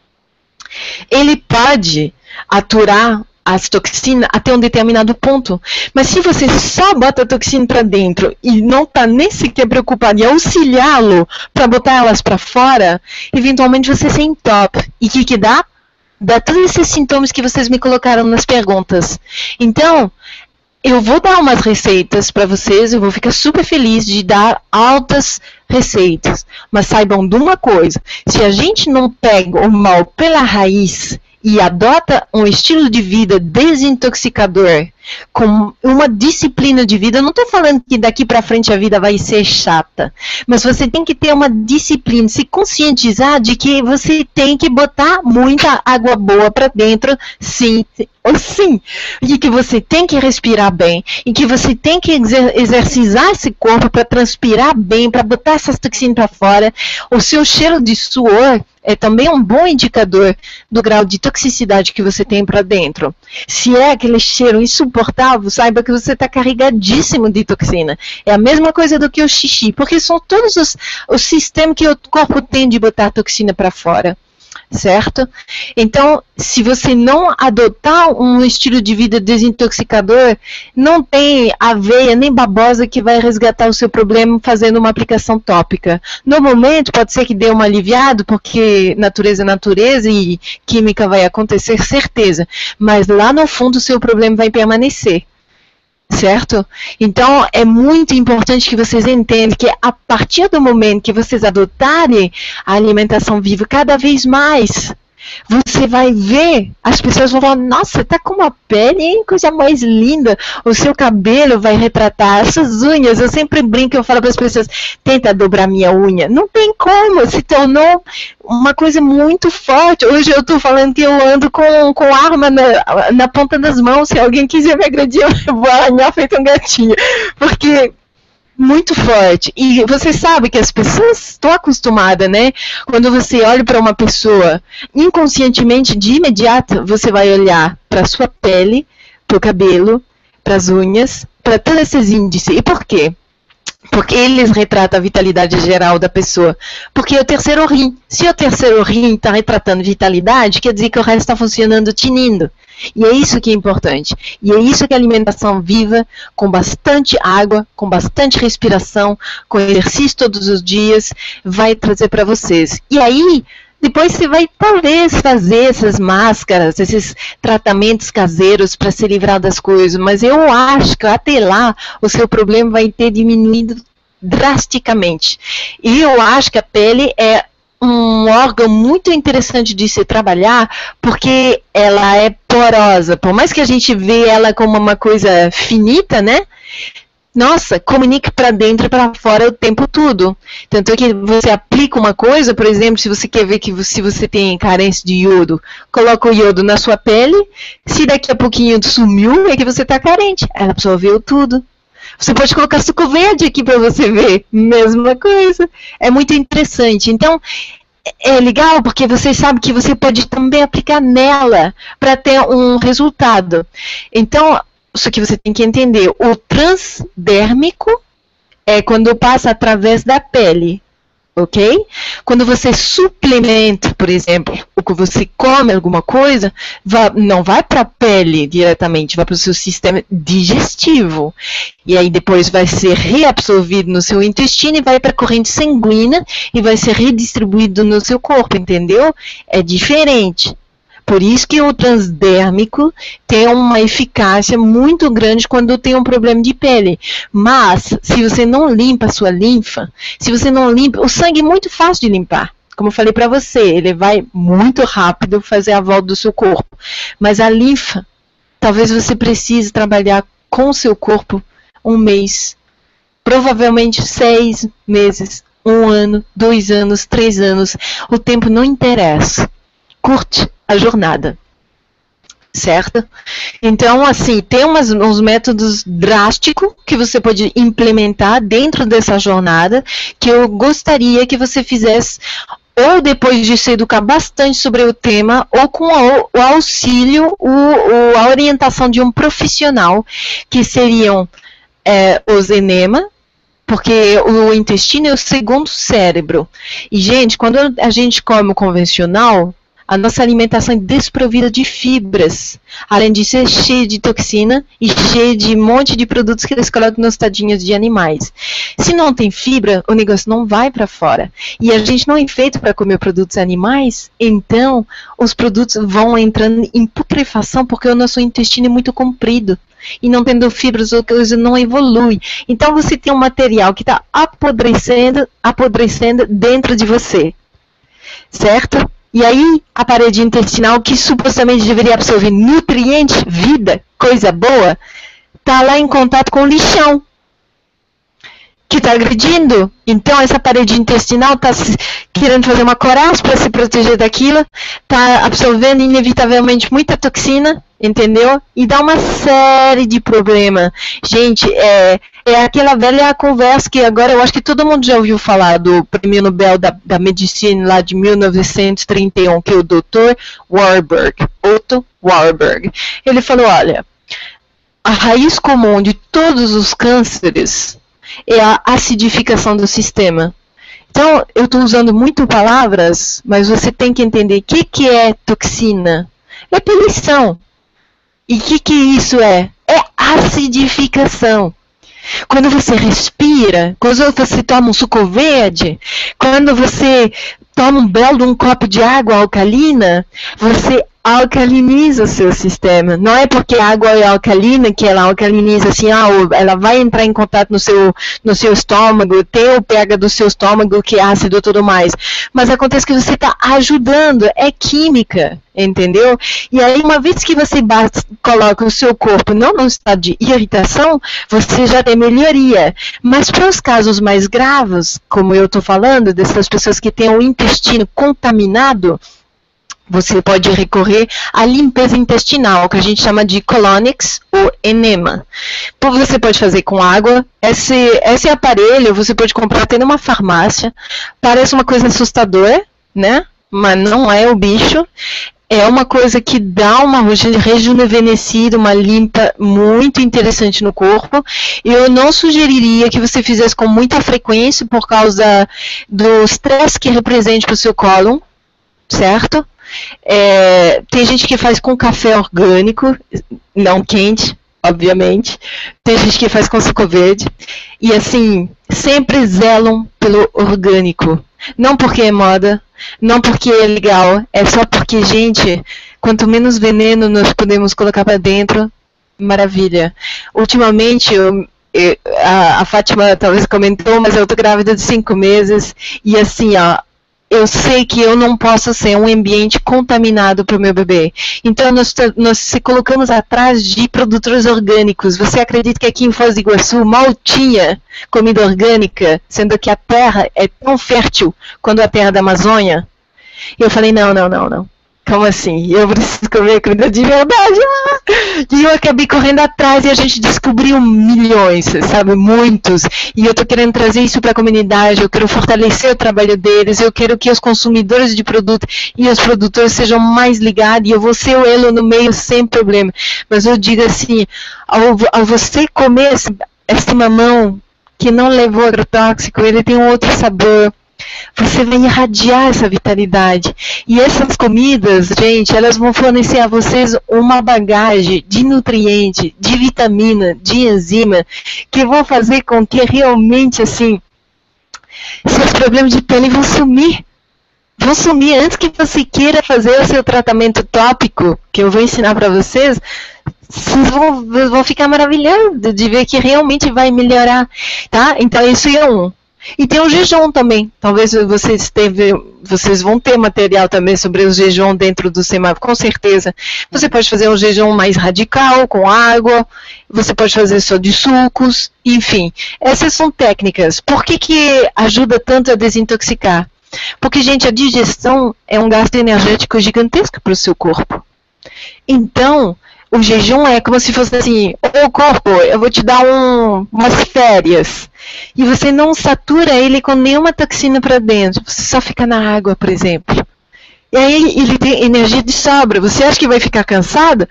Ele pode aturar as toxinas até um determinado ponto. Mas se você só bota a toxina para dentro e não está nem sequer preocupado em auxiliá-lo para botar elas para fora, eventualmente você se entope. E o que dá? Dá todos esses sintomas que vocês me colocaram nas perguntas. Então, eu vou dar umas receitas para vocês, eu vou ficar super feliz de dar altas receitas. Mas saibam de uma coisa, se a gente não pega o mal pela raiz e adota um estilo de vida desintoxicador, com uma disciplina de vida, eu não estou falando que daqui para frente a vida vai ser chata, mas você tem que ter uma disciplina, se conscientizar de que você tem que botar muita água boa para dentro, sim, sim, e que você tem que respirar bem, e que você tem que exercitar esse corpo para transpirar bem, para botar essas toxinas para fora. O seu cheiro de suor é também um bom indicador do grau de toxicidade que você tem para dentro. Se é aquele cheiro insuportável, saiba que você está carregadíssimo de toxina. É a mesma coisa do que o xixi, porque são todos os sistemas que o corpo tem de botar toxina para fora. certo? Então, se você não adotar um estilo de vida desintoxicador, não tem aveia nem babosa que vai resgatar o seu problema fazendo uma aplicação tópica. No momento, pode ser que dê um aliviado, porque natureza é natureza e química vai acontecer, certeza. Mas lá no fundo, o seu problema vai permanecer. Certo? Então, é muito importante que vocês entendam que a partir do momento que vocês adotarem a alimentação viva cada vez mais, você vai ver, as pessoas vão falar, nossa, tá com uma pele, hein? Coisa mais linda, o seu cabelo vai retratar, as suas unhas, eu sempre brinco, eu falo para as pessoas, tenta dobrar minha unha, não tem como, se tornou uma coisa muito forte. Hoje eu tô falando que eu ando com arma na ponta das mãos, se alguém quiser me agredir, eu vou arranhar feito um gatinho, porque muito forte. E você sabe que as pessoas estão acostumadas, né? Quando você olha para uma pessoa, inconscientemente, de imediato, você vai olhar para a sua pele, para o cabelo, para as unhas, para todos esses índices. E por quê? Porque eles retratam a vitalidade geral da pessoa. Porque é o terceiro rim. Se o terceiro rim está retratando vitalidade, quer dizer que o resto está funcionando tinindo. E é isso que é importante. E é isso que a alimentação viva, com bastante água, com bastante respiração, com exercício todos os dias, vai trazer para vocês. E aí, depois você vai talvez fazer essas máscaras, esses tratamentos caseiros para se livrar das coisas. Mas eu acho que até lá o seu problema vai ter diminuído drasticamente. E eu acho que a pele é um órgão muito interessante de se trabalhar, porque ela é porosa. Por mais que a gente vê ela como uma coisa finita, né? Nossa, comunica para dentro e para fora o tempo todo. Tanto é que você aplica uma coisa, por exemplo, se você quer ver que se você tem carência de iodo, coloca o iodo na sua pele, se daqui a pouquinho sumiu, é que você está carente. Ela absorveu tudo. Você pode colocar suco verde aqui para você ver. Mesma coisa. É muito interessante. Então, é legal porque você sabe que você pode também aplicar nela para ter um resultado. Então, isso que você tem que entender. O transdérmico é quando passa através da pele. Ok? Quando você suplementa, por exemplo, ou que você come alguma coisa, não vai para a pele diretamente, vai para o seu sistema digestivo. E aí depois vai ser reabsorvido no seu intestino e vai para a corrente sanguínea e vai ser redistribuído no seu corpo, entendeu? É diferente. Por isso que o transdérmico tem uma eficácia muito grande quando tem um problema de pele. Mas, se você não limpa a sua linfa, se você não limpa, o sangue é muito fácil de limpar. Como eu falei para você, ele vai muito rápido fazer a volta do seu corpo. Mas a linfa, talvez você precise trabalhar com o seu corpo um mês, provavelmente 6 meses, 1 ano, 2 anos, 3 anos. O tempo não interessa. Curte a jornada, certo? Então, assim, tem uns métodos drásticos que você pode implementar dentro dessa jornada, que eu gostaria que você fizesse, ou depois de se educar bastante sobre o tema, ou com o auxílio, a orientação de um profissional, que seriam os enema, porque o intestino é o segundo cérebro. E, gente, quando a gente come o convencional, a nossa alimentação é desprovida de fibras, além de ser cheia de toxina e cheia de um monte de produtos que eles colocam nos tadinhos de animais. Se não tem fibra, o negócio não vai para fora. E a gente não é feito para comer produtos animais, então os produtos vão entrando em putrefação porque o nosso intestino é muito comprido. E não tendo fibras, a coisa não evolui. Então você tem um material que está apodrecendo dentro de você, certo? E aí, a parede intestinal, que supostamente deveria absorver nutrientes, vida, coisa boa, está lá em contato com o lixão, que está agredindo. Então, essa parede intestinal está querendo fazer uma coraça para se proteger daquilo, está absorvendo inevitavelmente muita toxina, entendeu? E dá uma série de problemas. Gente, é aquela velha conversa que agora eu acho que todo mundo já ouviu falar do prêmio Nobel da Medicina lá de 1931, que é o Dr. Warburg, Otto Warburg. Ele falou, olha, a raiz comum de todos os cânceres é a acidificação do sistema. Então, eu estou usando muito palavras, mas você tem que entender o que é toxina. É poluição. E o que isso é? É acidificação. Quando você respira, quando você toma um suco verde, quando você toma um belo de um copo de água alcalina, você alcaliniza o seu sistema. Não é porque a água é alcalina que ela alcaliniza assim, ela vai entrar em contato no seu estômago, tem o pH do seu estômago que é ácido e tudo mais. Mas acontece que você está ajudando, é química, entendeu? E aí, uma vez que você coloca o seu corpo não num estado de irritação, você já tem melhoria. Mas para os casos mais graves, como eu estou falando, dessas pessoas que têm o intestino contaminado, você pode recorrer à limpeza intestinal, que a gente chama de colonics ou enema. Você pode fazer com água. Esse aparelho você pode comprar até numa farmácia. Parece uma coisa assustadora, né? Mas não é o bicho. É uma coisa que dá uma rejuvenescida, uma limpa muito interessante no corpo. Eu não sugeriria que você fizesse com muita frequência por causa do estresse que representa para o seu cólon, certo? Tem gente que faz com café orgânico, não quente, obviamente. Tem gente que faz com suco verde. E assim, sempre zelam pelo orgânico. Não porque é moda, não porque é legal, é só porque, gente, quanto menos veneno nós podemos colocar para dentro, maravilha. Ultimamente, a Fátima talvez comentou, mas eu tô grávida de 5 meses, e assim, eu sei que eu não posso ser um ambiente contaminado para o meu bebê. Então, nós se colocamos atrás de produtores orgânicos. Você acredita que aqui em Foz do Iguaçu mal tinha comida orgânica, sendo que a terra é tão fértil quanto a terra da Amazônia? E eu falei, não. Como assim? Eu preciso comer comida de verdade. E eu acabei correndo atrás e a gente descobriu milhões, sabe? Muitos. E eu tô querendo trazer isso para a comunidade, eu quero fortalecer o trabalho deles, eu quero que os consumidores de produto e os produtores sejam mais ligados, e eu vou ser o elo no meio sem problema. Mas eu digo assim, ao você comer esse mamão que não levou agrotóxico, ele tem um outro sabor. Você vai irradiar essa vitalidade. E essas comidas, gente, elas vão fornecer a vocês uma bagagem de nutriente, de vitamina, de enzima, que vão fazer com que realmente, assim, seus problemas de pele vão sumir. Vão sumir antes que você queira fazer o seu tratamento tópico, que eu vou ensinar para vocês. Vocês vão ficar maravilhados de ver que realmente vai melhorar, tá? Então, isso é um. E tem o jejum também. Talvez vocês vão ter material também sobre o jejum dentro do semáforo, com certeza. Você pode fazer um jejum mais radical, com água. Você pode fazer só de sucos. Enfim, essas são técnicas. Por que ajuda tanto a desintoxicar? Porque, gente, a digestão é um gasto energético gigantesco para o seu corpo. Então, o jejum é como se fosse assim, ô corpo, eu vou te dar umas férias. E você não satura ele com nenhuma toxina para dentro. Você só fica na água, por exemplo. E aí ele tem energia de sobra. Você acha que vai ficar cansado?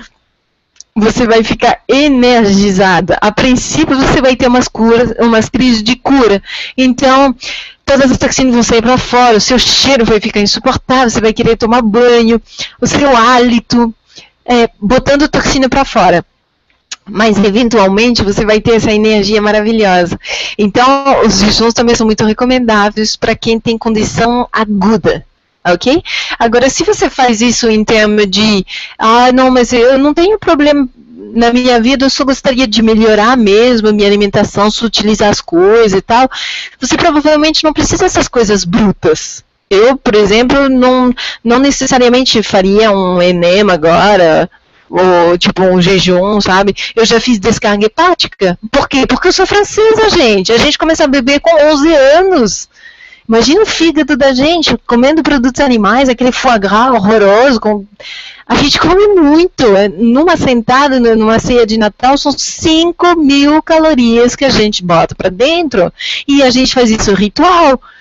Você vai ficar energizada. A princípio você vai ter umas crises de cura. Então, todas as toxinas vão sair para fora. O seu cheiro vai ficar insuportável. Você vai querer tomar banho. O seu hálito. Botando toxina para fora. Mas, eventualmente, você vai ter essa energia maravilhosa. Então, os jejuns também são muito recomendáveis para quem tem condição aguda, ok? Agora, se você faz isso em termos de, não, mas eu não tenho problema na minha vida, eu só gostaria de melhorar mesmo a minha alimentação, sutilizar as coisas e tal, você provavelmente não precisa dessas coisas brutas. Eu, por exemplo, não necessariamente faria um enema agora, ou tipo um jejum, sabe? Eu já fiz descarga hepática. Por quê? Porque eu sou francesa, gente. A gente começa a beber com 11 anos. Imagina o fígado da gente comendo produtos animais, aquele foie gras horroroso. A gente come muito. Numa sentada, numa ceia de Natal, são 5.000 calorias que a gente bota para dentro. E a gente faz isso ritual.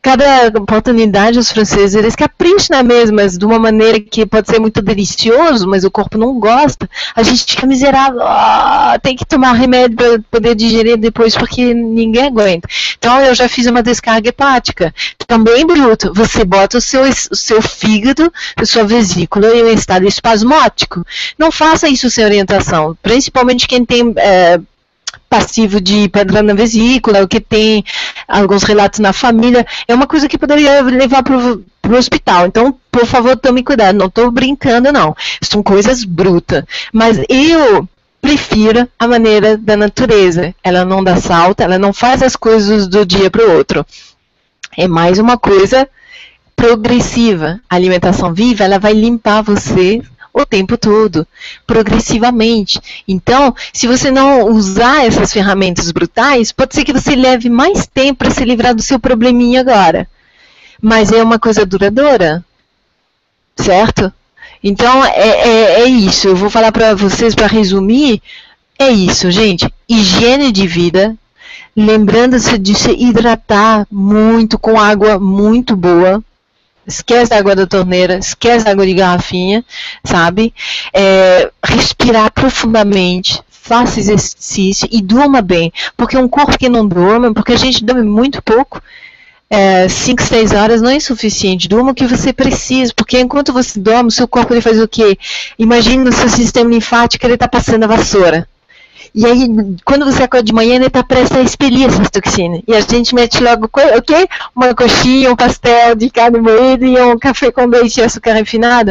cada oportunidade os franceses, eles capricham mesmo, mas de uma maneira que pode ser muito delicioso, mas o corpo não gosta. A gente fica miserável, tem que tomar remédio para poder digerir depois, porque ninguém aguenta. Então eu já fiz uma descarga hepática, também bruto. Você bota o seu fígado, a sua vesícula em um estado espasmótico. Não faça isso sem orientação, principalmente quem tem passivo de pedra na vesícula, o que tem alguns relatos na família, é uma coisa que poderia levar para o hospital. Então, por favor, tome cuidado, não estou brincando, não. São coisas brutas. Mas eu prefiro a maneira da natureza. Ela não dá salto, ela não faz as coisas do dia para o outro. É mais uma coisa progressiva. A alimentação viva, ela vai limpar você o tempo todo, progressivamente. Então, se você não usar essas ferramentas brutais, pode ser que você leve mais tempo para se livrar do seu probleminha agora. Mas é uma coisa duradoura, certo? Então, é isso. Eu vou falar para vocês, para resumir, é isso, gente. Higiene de vida, lembrando-se de se hidratar muito, com água muito boa. Esquece a água da torneira, esquece a água de garrafinha, sabe? Respirar profundamente, faça exercício e durma bem. Porque um corpo que não dorme, porque a gente dorme muito pouco, 5, 6 horas não é suficiente. Durma o que você precisa, porque enquanto você dorme, o seu corpo ele faz o quê? Imagina o seu sistema linfático, ele está passando a vassoura. E aí, quando você acorda de manhã, ele está prestes a expelir essas toxinas. E a gente mete logo, o quê? Uma coxinha, um pastel de carne moída e um café com leite e açúcar refinado.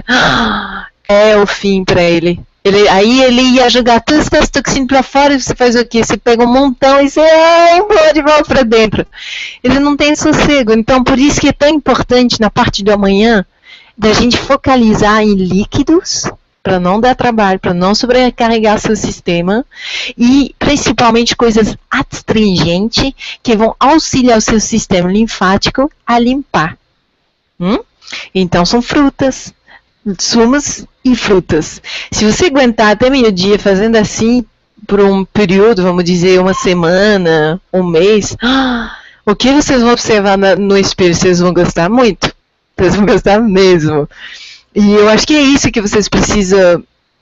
É o fim para ele. Aí ele ia jogar todas as toxinas para fora e você faz o quê? Você pega um montão e você empurra de volta para dentro. Ele não tem sossego. Então, por isso que é tão importante, na parte do amanhã, da gente focalizar em líquidos, para não dar trabalho, para não sobrecarregar seu sistema, e principalmente coisas astringentes que vão auxiliar o seu sistema linfático a limpar. Então são frutas, sumos e frutas. Se você aguentar até meio-dia fazendo assim por um período, vamos dizer uma semana, um mês, o que vocês vão observar no espelho? Vocês vão gostar muito. Vocês vão gostar mesmo. E eu acho que é isso que vocês precisam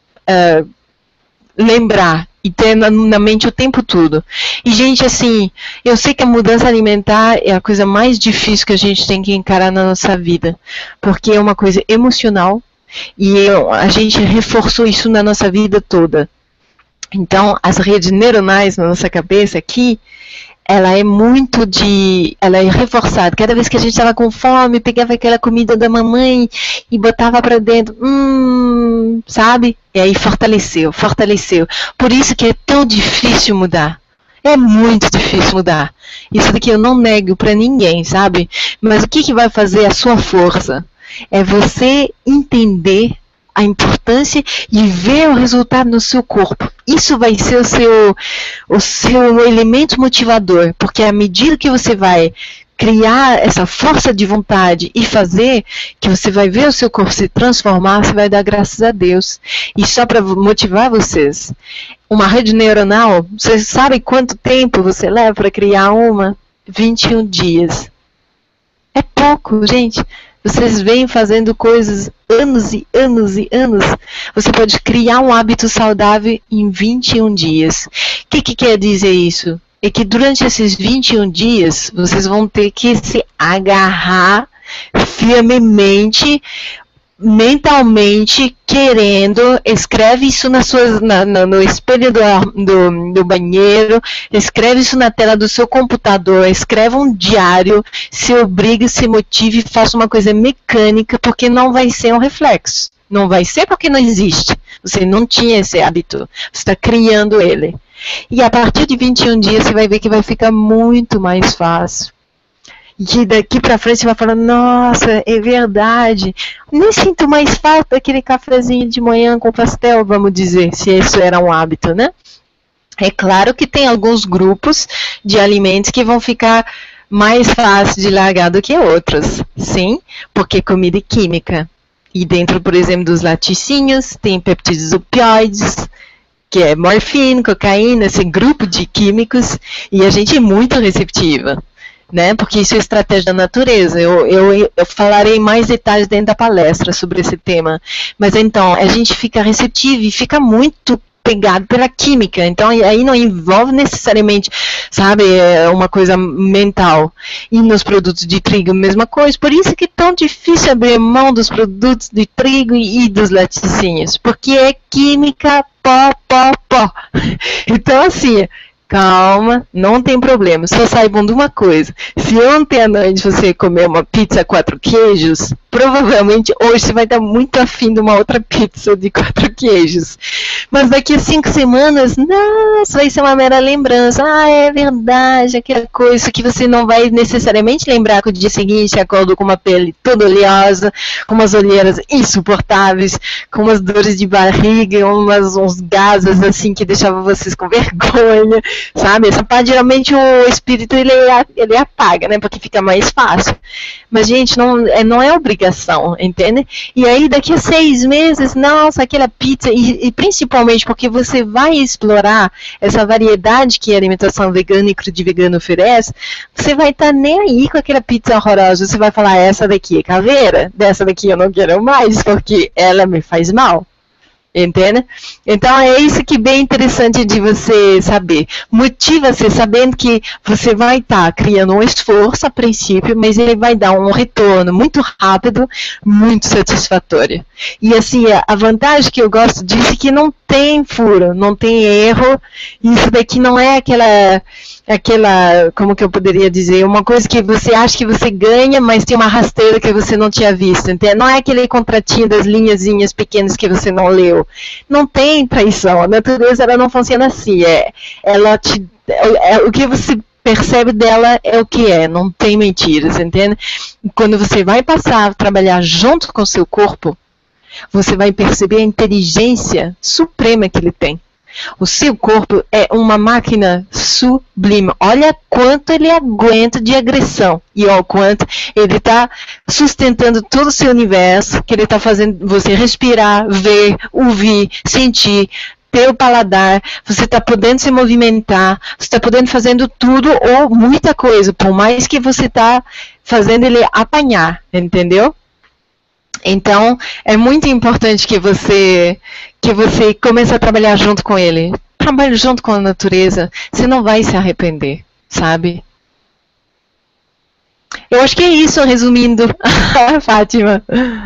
lembrar e ter na mente o tempo todo. E, gente, assim, eu sei que a mudança alimentar é a coisa mais difícil que a gente tem que encarar na nossa vida, porque é uma coisa emocional e a gente reforçou isso na nossa vida toda. Então, as redes neuronais na nossa cabeça aqui, ela é reforçada. Cada vez que a gente estava com fome, pegava aquela comida da mamãe e botava para dentro, sabe? E aí fortaleceu. Por isso que é tão difícil mudar. É muito difícil mudar. Isso daqui eu não nego para ninguém, sabe? Mas o que vai fazer a sua força? É você entender a importância e ver o resultado no seu corpo. Isso vai ser o seu elemento motivador, porque à medida que você vai criar essa força de vontade e fazer, que você vai ver o seu corpo se transformar, você vai dar graças a Deus. E só para motivar vocês, uma rede neuronal, vocês sabem quanto tempo você leva para criar uma? 21 dias. É pouco, gente. Vocês vêm fazendo coisas anos e anos e anos. Você pode criar um hábito saudável em 21 dias. O que quer dizer isso? É que durante esses 21 dias, vocês vão ter que se agarrar firmemente, mentalmente, querendo, escreve isso no espelho do banheiro, escreve isso na tela do seu computador, escreve um diário, se obrigue, se motive, faça uma coisa mecânica, porque não vai ser um reflexo. Não vai ser porque não existe. Você não tinha esse hábito. Você está criando ele. E a partir de 21 dias, você vai ver que vai ficar muito mais fácil. E daqui pra frente você vai falando, nossa, é verdade, nem sinto mais falta daquele cafezinho de manhã com pastel, vamos dizer, se isso era um hábito, né? É claro que tem alguns grupos de alimentos que vão ficar mais fáceis de largar do que outros, sim, porque comida é química. E dentro, por exemplo, dos laticínios, tem peptídeos opioides, que é morfina, cocaína, esse grupo de químicos, e a gente é muito receptiva. né? Porque isso é estratégia da natureza. Eu falarei mais detalhes dentro da palestra sobre esse tema. Mas então, a gente fica receptivo e fica muito pegado pela química, então aí não envolve necessariamente, sabe, uma coisa mental. E nos produtos de trigo, mesma coisa, por isso que é tão difícil abrir mão dos produtos de trigo e dos laticínios, porque é química pó. Então assim, calma, não tem problema, só saibam de uma coisa, se ontem à noite você comer uma pizza 4 queijos, provavelmente hoje você vai estar muito afim de uma outra pizza de 4 queijos. Mas daqui a 5 semanas, nossa, vai ser uma mera lembrança. Ah, é verdade, aquela coisa que você não vai necessariamente lembrar que o dia seguinte acordo com uma pele toda oleosa, com umas olheiras insuportáveis, com umas dores de barriga, uns gases assim que deixavam vocês com vergonha, sabe? Essa parte, geralmente, o espírito ele apaga, né? Porque fica mais fácil. Mas, gente, não é obrigação, entende? E aí, daqui a 6 meses, nossa, aquela pizza, e principalmente porque você vai explorar essa variedade que a alimentação vegana e crudo-vegano oferece, você vai estar nem aí com aquela pizza horrorosa. Você vai falar, essa daqui é caveira, dessa daqui eu não quero mais, porque ela me faz mal. Entende? Então é isso que é bem interessante de você saber. Motiva-se sabendo que você vai estar criando um esforço a princípio, mas ele vai dar um retorno muito rápido, muito satisfatório. E assim, a vantagem que eu gosto disso é que não tem furo, não tem erro. Isso daqui não é aquela, como que eu poderia dizer, uma coisa que você acha que você ganha, mas tem uma rasteira que você não tinha visto, entende? Não é aquele contratinho das linhazinhas pequenas que você não leu. Não tem traição, a natureza ela não funciona assim, o que você percebe dela é o que é, não tem mentiras, entende? Quando você vai passar a trabalhar junto com o seu corpo, você vai perceber a inteligência suprema que ele tem. O seu corpo é uma máquina sublime. Olha quanto ele aguenta de agressão. E olha quanto ele está sustentando todo o seu universo, que ele está fazendo você respirar, ver, ouvir, sentir, ter o paladar. Você está podendo se movimentar, você está podendo fazendo tudo ou muita coisa, por mais que você está fazendo ele apanhar, entendeu? Então, é muito importante que você comece a trabalhar junto com ele. Trabalhe junto com a natureza, você não vai se arrepender, sabe? Eu acho que é isso, resumindo, Fátima.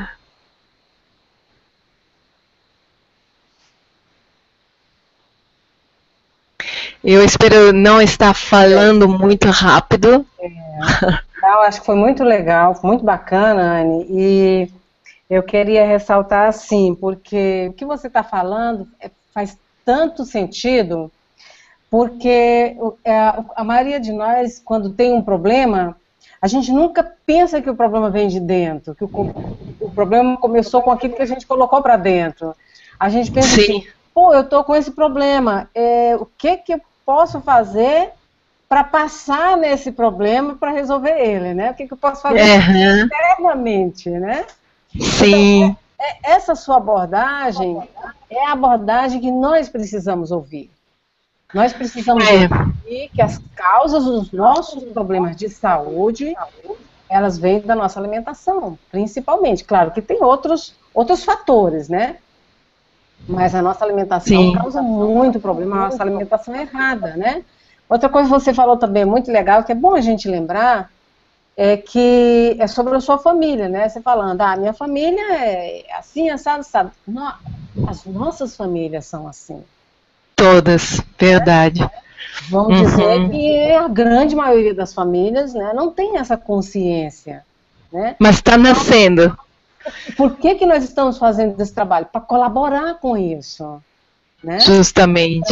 Eu espero não estar falando muito rápido. Não, acho que foi muito legal, muito bacana, Anne, e eu queria ressaltar assim, porque o que você está falando faz tanto sentido, porque a maioria de nós, quando tem um problema, a gente nunca pensa que o problema vem de dentro, que o problema começou com aquilo que a gente colocou para dentro. A gente pensa assim, pô, eu estou com esse problema, o que eu posso fazer para passar nesse problema para resolver ele, né? O que eu posso fazer internamente, né? Sim. Então, essa sua abordagem é a abordagem que nós precisamos ouvir. Nós precisamos ouvir que as causas dos nossos problemas de saúde, elas vêm da nossa alimentação, principalmente. Claro que tem outros fatores, né? Mas a nossa alimentação causa muito problema, a nossa alimentação é errada, né? Outra coisa que você falou também muito legal, que é bom a gente lembrar, é que é sobre a sua família, né? Você falando, minha família é assim, assado, assado. Não, as nossas famílias são assim. Todas, verdade. Vamos dizer que a grande maioria das famílias, né, não tem essa consciência, né? Mas está nascendo. Por que nós estamos fazendo esse trabalho? Para colaborar com isso, né? Justamente.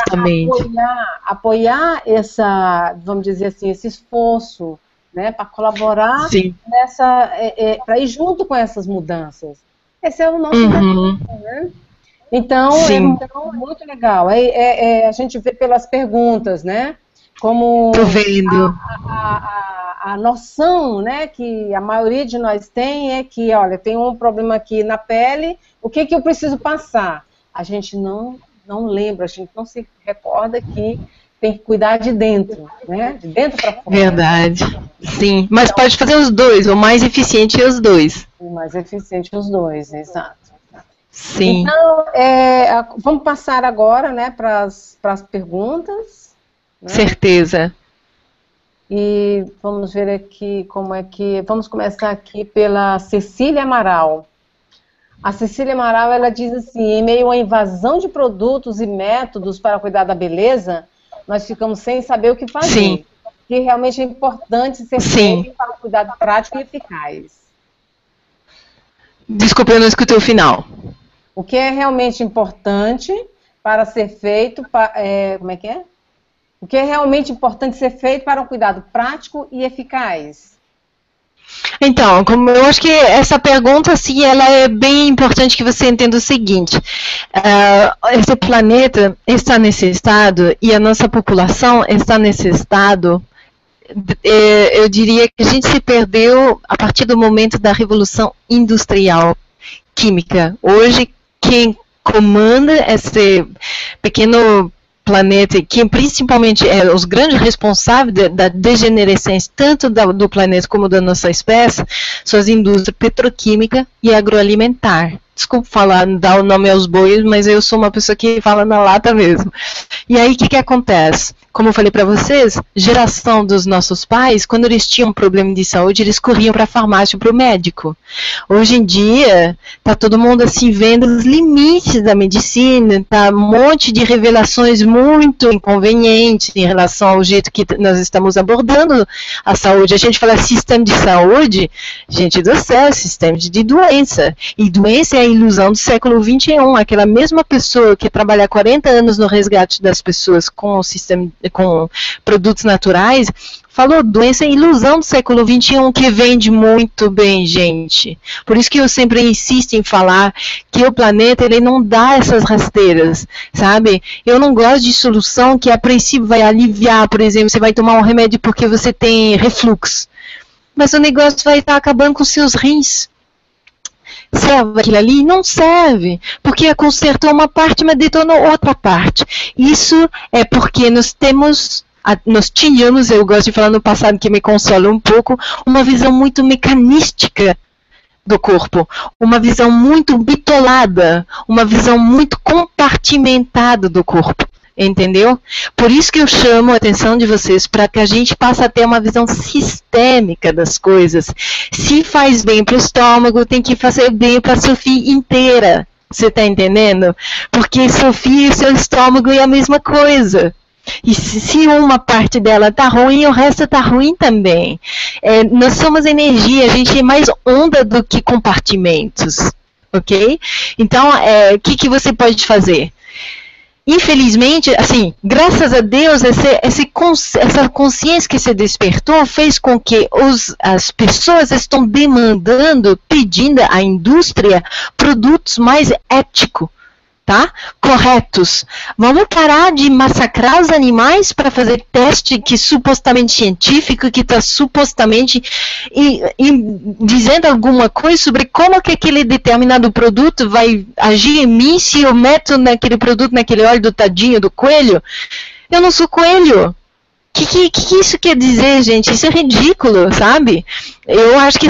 Pra apoiar essa, vamos dizer assim, esse esforço, né, para colaborar nessa, para ir junto com essas mudanças. Esse é o nosso trabalho, né? Então, é muito legal. A gente vê pelas perguntas, né? Como tô vendo. A noção, né, que a maioria de nós tem é que, olha, tem um problema aqui na pele, o que eu preciso passar? A gente não lembra, a gente não se recorda que tem que cuidar de dentro, né? De dentro para fora. Verdade. Sim, mas pode fazer os dois, o mais eficiente é os dois. O mais eficiente os dois, exato. Sim. Então, vamos passar agora, né, para as perguntas. Né? Certeza. E vamos ver aqui como é que... Vamos começar aqui pela Cecília Amaral. A Cecília Amaral, ela diz assim, em meio à invasão de produtos e métodos para cuidar da beleza, nós ficamos sem saber o que fazer. Sim. Que realmente é importante ser feito para um cuidado prático e eficaz. Desculpa, eu não escutei o final. O que é realmente importante para ser feito... como é que é? O que é realmente importante ser feito para um cuidado prático e eficaz? Então, como eu acho que essa pergunta, assim, ela é bem importante que você entenda o seguinte. Esse planeta está nesse estado e a nossa população está nesse estado. Eu diria que a gente se perdeu a partir do momento da Revolução Industrial Química. Hoje, quem comanda esse pequeno planeta, que principalmente os grandes responsáveis da degenerescência, tanto do planeta como da nossa espécie, são as indústrias petroquímica e agroalimentar. Desculpa dar o nome aos bois, mas eu sou uma pessoa que fala na lata mesmo. E aí, o que acontece? Como eu falei para vocês, geração dos nossos pais, quando eles tinham um problema de saúde, eles corriam para a farmácia, para o médico. Hoje em dia, está todo mundo assim vendo os limites da medicina, tá um monte de revelações muito inconvenientes em relação ao jeito que nós estamos abordando a saúde. A gente fala sistema de saúde, gente do céu, sistema de doença. E doença é a ilusão do século XXI. Aquela mesma pessoa que trabalha há 40 anos no resgate das pessoas com o sistema, com produtos naturais, falou doença é ilusão do século XXI, que vende muito bem, gente. Por isso que eu sempre insisto em falar que o planeta, ele não dá essas rasteiras, sabe? Eu não gosto de solução que a princípio vai aliviar, por exemplo, você vai tomar um remédio porque você tem refluxo, mas o negócio vai estar acabando com seus rins. Serve aquilo ali? Não serve, porque consertou uma parte, mas detonou outra parte. Isso é porque nós tínhamos, eu gosto de falar no passado que me consola um pouco, uma visão muito mecanística do corpo, uma visão muito bitolada, uma visão muito compartimentada do corpo. Entendeu? Por isso que eu chamo a atenção de vocês para que a gente passe a ter uma visão sistêmica das coisas. Se faz bem para o estômago, tem que fazer bem para a Sofia inteira. Você está entendendo? Porque Sofia e o seu estômago é a mesma coisa. E se uma parte dela está ruim, o resto está ruim também. Nós somos energia, a gente é mais onda do que compartimentos. Ok? Então, o que você pode fazer? Infelizmente, assim, graças a Deus, essa consciência que se despertou fez com que as pessoas estão demandando, pedindo à indústria produtos mais éticos, tá? Corretos. Vamos parar de massacrar os animais para fazer teste que supostamente científico, que está supostamente dizendo alguma coisa sobre como que aquele determinado produto vai agir em mim se eu meto naquele produto, naquele óleo do tadinho do coelho. Eu não sou coelho. O que isso quer dizer, gente? Isso é ridículo, sabe? Eu acho que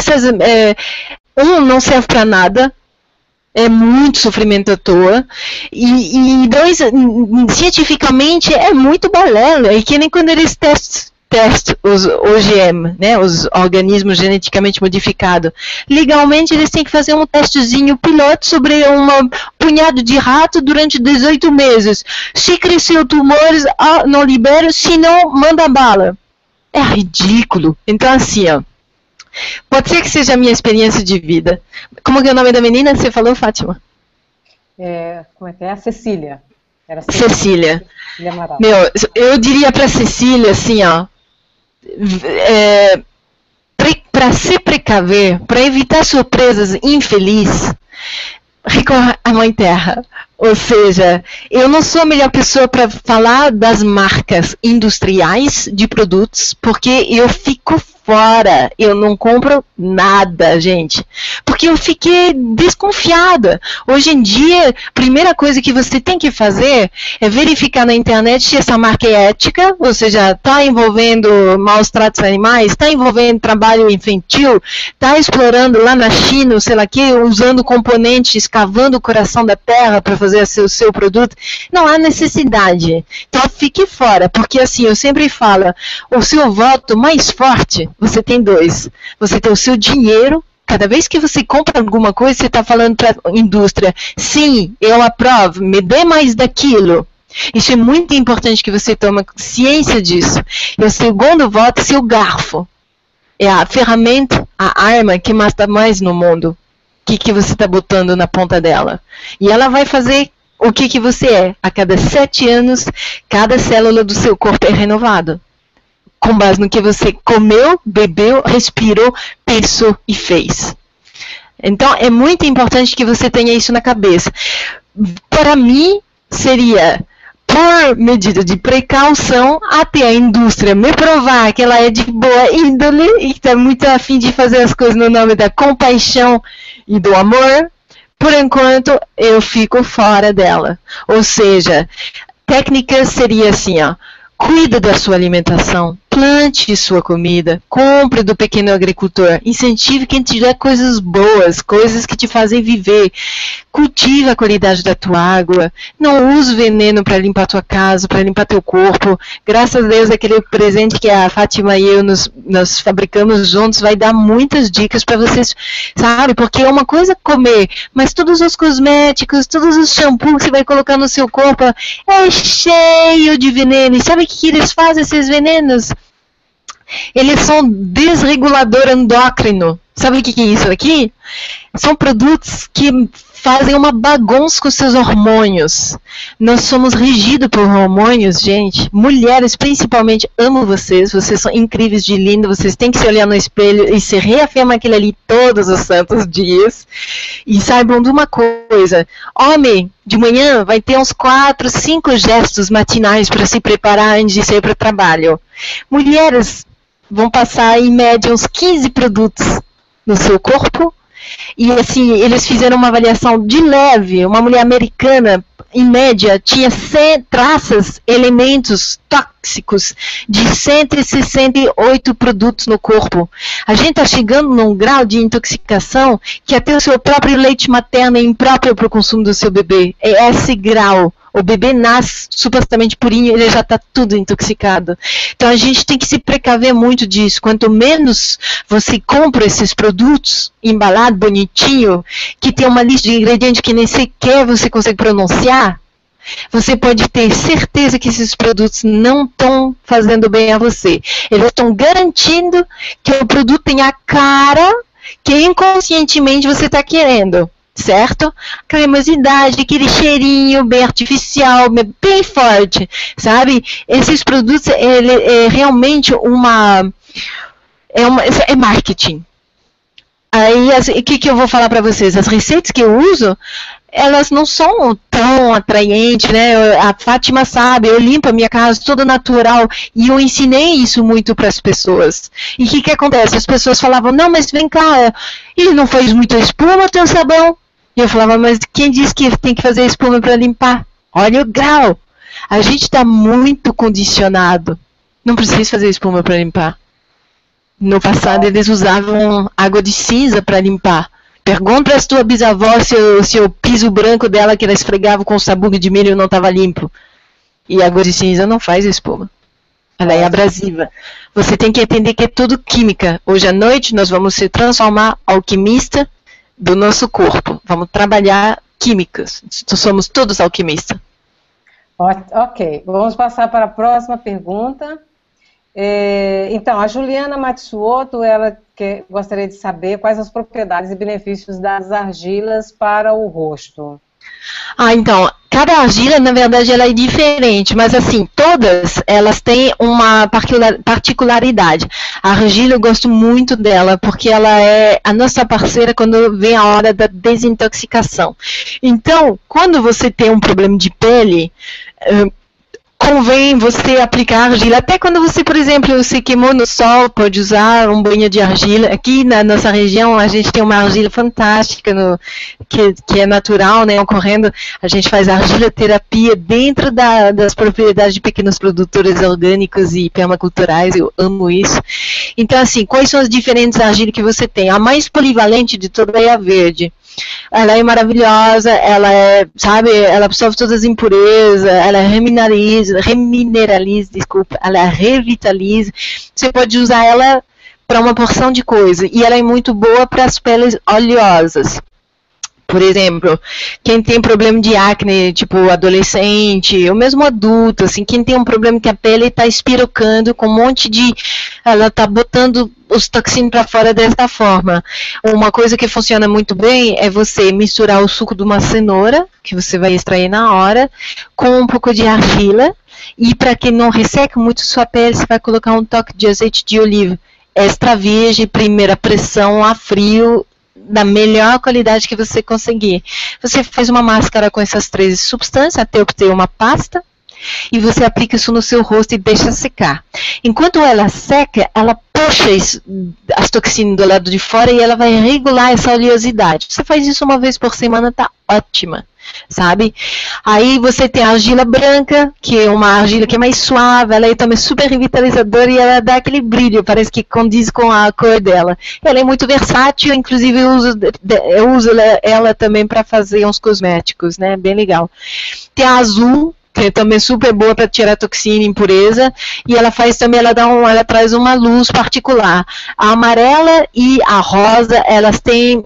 não serve para nada. É muito sofrimento à toa. E dois, cientificamente, é muito balela. E que nem quando eles testam os OGM, né, os organismos geneticamente modificados. Legalmente, eles têm que fazer um testezinho piloto sobre um punhado de rato durante 18 meses. Se cresceu tumores, não libera, se não, manda bala. É ridículo. Então, assim, ó. Pode ser que seja a minha experiência de vida. Como que é o nome da menina? Você falou, Fátima? Como é que é? A Cecília. Era Cecília. Amaral. Eu diria para Cecília assim, ó. Para se precaver, para evitar surpresas infelizes, recorra à Mãe Terra. Ou seja, eu não sou a melhor pessoa para falar das marcas industriais de produtos, porque eu fico fora. Eu não compro nada, gente. Porque eu fiquei desconfiada. Hoje em dia, a primeira coisa que você tem que fazer é verificar na internet se essa marca é ética, ou seja, está envolvendo maus tratos animais, está envolvendo trabalho infantil, está explorando lá na China, sei lá o que, usando componentes, escavando o coração da terra para fazer o seu produto. Não há necessidade. Então fique fora, porque assim, eu sempre falo, o seu voto mais forte, você tem dois. Você tem o seu dinheiro. Cada vez que você compra alguma coisa, você está falando para a indústria, sim, eu aprovo, me dê mais daquilo. Isso é muito importante que você tome ciência disso. E o segundo voto é seu garfo. É a ferramenta, a arma que mata mais no mundo. O que você está botando na ponta dela. E ela vai fazer o que você é. A cada 7 anos, cada célula do seu corpo é renovada. Com base no que você comeu, bebeu, respirou, pensou e fez. Então, é muito importante que você tenha isso na cabeça. Para mim, seria, por medida de precaução, até a indústria me provar que ela é de boa índole e está muito a fim de fazer as coisas no nome da compaixão e do amor, por enquanto, eu fico fora dela. Ou seja, técnica seria assim, ó. Cuida da sua alimentação, plante sua comida, compre do pequeno agricultor, incentive quem te dá coisas boas, coisas que te fazem viver, cultiva a qualidade da tua água, não use veneno para limpar tua casa, para limpar teu corpo. Graças a Deus, aquele presente que a Fátima e eu nós fabricamos juntos vai dar muitas dicas para vocês, sabe? Porque é uma coisa comer, mas todos os cosméticos, todos os shampoos que você vai colocar no seu corpo é cheio de veneno. E sabe o que eles fazem, esses venenos? Eles são desregulador endócrino. Sabe o que é isso aqui? São produtos que fazem uma bagunça com seus hormônios. Nós somos regidos por hormônios, gente. Mulheres, principalmente, amo vocês. Vocês são incríveis de lindo. Vocês têm que se olhar no espelho e se reafirmar aquilo ali todos os santos dias. E saibam de uma coisa. Homem, de manhã, vai ter uns 4, 5 gestos matinais para se preparar antes de sair para o trabalho. Mulheres vão passar, em média, uns 15 produtos no seu corpo. E assim, eles fizeram uma avaliação de leve. Uma mulher americana, em média, tinha 100 traças, elementos tóxicos de 168 produtos no corpo. A gente está chegando num grau de intoxicação que até o seu próprio leite materno é impróprio para o consumo do seu bebê. É esse grau. O bebê nasce supostamente purinho, ele já está tudo intoxicado. Então a gente tem que se precaver muito disso. Quanto menos você compra esses produtos embalado, bonitinho, que tem uma lista de ingredientes que nem sequer você consegue pronunciar, você pode ter certeza que esses produtos não estão fazendo bem a você. Eles estão garantindo que o produto tem a cara que inconscientemente você está querendo. Certo? Cremosidade, aquele cheirinho bem artificial, bem forte, sabe? Esses produtos, ele é realmente é marketing. Aí, o que eu vou falar para vocês? As receitas que eu uso, elas não são tão atraentes, né? A Fátima sabe, eu limpo a minha casa toda natural e eu ensinei isso muito para as pessoas. E o que acontece? As pessoas falavam, não, mas vem cá, ele não faz muita espuma o teu sabão? E eu falava, mas quem disse que tem que fazer espuma para limpar? Olha o grau. A gente está muito condicionado. Não precisa fazer espuma para limpar. No passado eles usavam água de cinza para limpar. Pergunta para a tua bisavó se o piso branco dela que ela esfregava com sabugo de milho não estava limpo. E água de cinza não faz espuma. Ela é abrasiva. Você tem que entender que é tudo química. Hoje à noite nós vamos se transformar alquimista do nosso corpo. Vamos trabalhar químicas. Somos todos alquimistas. Ok, vamos passar para a próxima pergunta. Então, a Juliana Matsuoto, ela gostaria de saber quais as propriedades e benefícios das argilas para o rosto. Então, cada argila, na verdade, ela é diferente, mas assim, todas elas têm uma particularidade. A argila, eu gosto muito dela, porque ela é a nossa parceira quando vem a hora da desintoxicação. Então, quando você tem um problema de pele, convém você aplicar argila. Até quando você, por exemplo, se queimou no sol, pode usar um banho de argila. Aqui na nossa região, a gente tem uma argila fantástica, que é natural, né, ocorrendo. A gente faz argila terapia dentro das propriedades de pequenos produtores orgânicos e permaculturais. Eu amo isso. Então, assim, quais são as diferentes argilas que você tem? A mais polivalente de toda é a verde. Ela é maravilhosa, ela é, sabe, ela absorve todas as impurezas, ela remineraliza, desculpa, ela revitaliza. Você pode usar ela para uma porção de coisa, e ela é muito boa para as peles oleosas. Por exemplo, quem tem problema de acne, tipo adolescente, ou mesmo adulto, assim, quem tem um problema que a pele está espirocando com um monte de... Ela está botando os toxinas para fora dessa forma. Uma coisa que funciona muito bem é você misturar o suco de uma cenoura, que você vai extrair na hora, com um pouco de argila, e para que não resseque muito sua pele, você vai colocar um toque de azeite de oliva. Extra virgem, primeira pressão, a frio, da melhor qualidade que você conseguir. Você faz uma máscara com essas 3 substâncias até obter uma pasta e você aplica isso no seu rosto e deixa secar. Enquanto ela seca, ela puxa as toxinas do lado de fora e ela vai regular essa oleosidade. Você faz isso uma vez por semana, tá ótima, sabe? Aí você tem a argila branca, que é uma argila que é mais suave, ela é também super revitalizadora e ela dá aquele brilho, parece que condiz com a cor dela. Ela é muito versátil, inclusive eu uso ela também para fazer uns cosméticos, né? Bem legal. Tem a azul, que é também super boa para tirar toxina e impureza, e ela faz também, ela traz uma luz particular. A amarela e a rosa, elas têm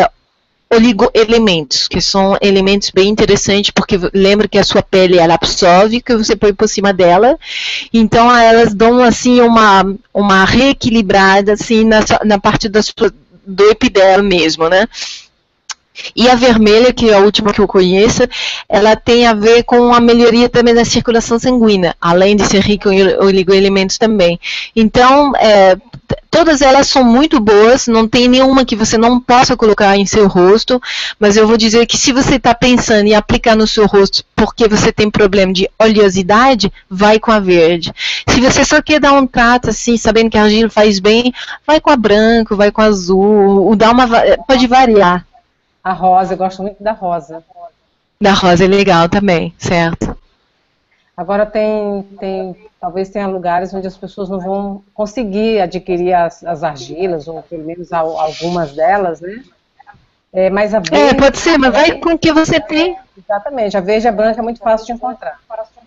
oligoelementos, que são elementos bem interessantes, porque lembra que a sua pele, ela absorve o que você põe por cima dela, então elas dão assim uma reequilibrada assim, na parte do epidermo mesmo, né? E a vermelha, que é a última que eu conheço, ela tem a ver com a melhoria também da circulação sanguínea, além de ser rica em oligoelementos também. Então, todas elas são muito boas, não tem nenhuma que você não possa colocar em seu rosto, mas eu vou dizer que se você está pensando em aplicar no seu rosto porque você tem problema de oleosidade, vai com a verde. Se você só quer dar um trato assim, sabendo que a argila faz bem, vai com a branco, vai com a azul, pode variar. A rosa, eu gosto muito da rosa. Da rosa é legal também, certo. Agora talvez tenha lugares onde as pessoas não vão conseguir adquirir as argilas, ou pelo menos algumas delas, né? Mas a verde... pode ser, mas vai com o que você tem. Exatamente, a verde e a branca é muito fácil de encontrar.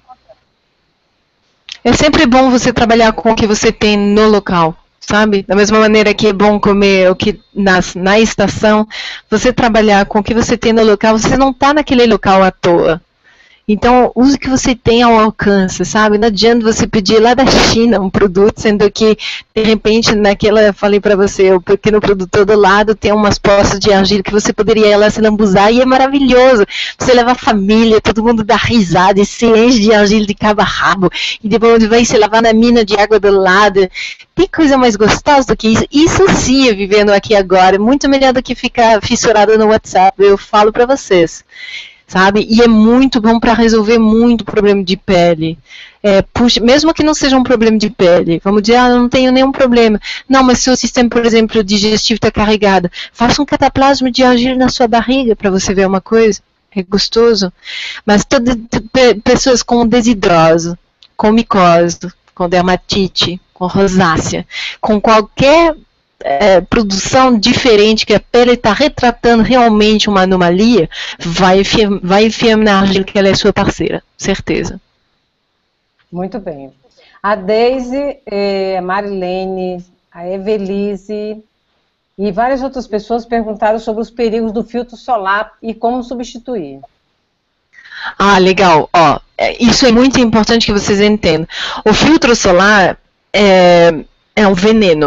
É sempre bom você trabalhar com o que você tem no local. Sabe? Da mesma maneira que é bom comer o que na estação, você trabalhar com o que você tem no local, você não está naquele local à toa. Então, use o que você tem ao alcance, sabe? Não adianta você pedir lá da China um produto, sendo que, de repente, eu falei para você, o pequeno produtor do lado tem umas poças de argila que você poderia ir lá se lambuzar, e é maravilhoso. Você leva a família, todo mundo dá risada e se enche de argila de cabo a rabo, e depois vai se lavar na mina de água do lado. Tem coisa mais gostosa do que isso? Isso sim é vivendo aqui agora, muito melhor do que ficar fissurado no WhatsApp, eu falo para vocês. Sabe? E é muito bom para resolver muito problema de pele. Mesmo que não seja um problema de pele, vamos dizer, eu não tenho nenhum problema. Não, mas seu sistema, por exemplo, digestivo está carregado. Faça um cataplasma de argila na sua barriga para você ver uma coisa. É gostoso. Mas todas pessoas com desidrose, com micose, com dermatite, com rosácea, com qualquer produção diferente, que a pele está retratando realmente uma anomalia, vai enfiar na argila que ela é sua parceira, certeza. Muito bem. A Deise, a Marilene, a Evelise e várias outras pessoas perguntaram sobre os perigos do filtro solar e como substituir. Ah, legal. Isso é muito importante que vocês entendam. O filtro solar é um veneno.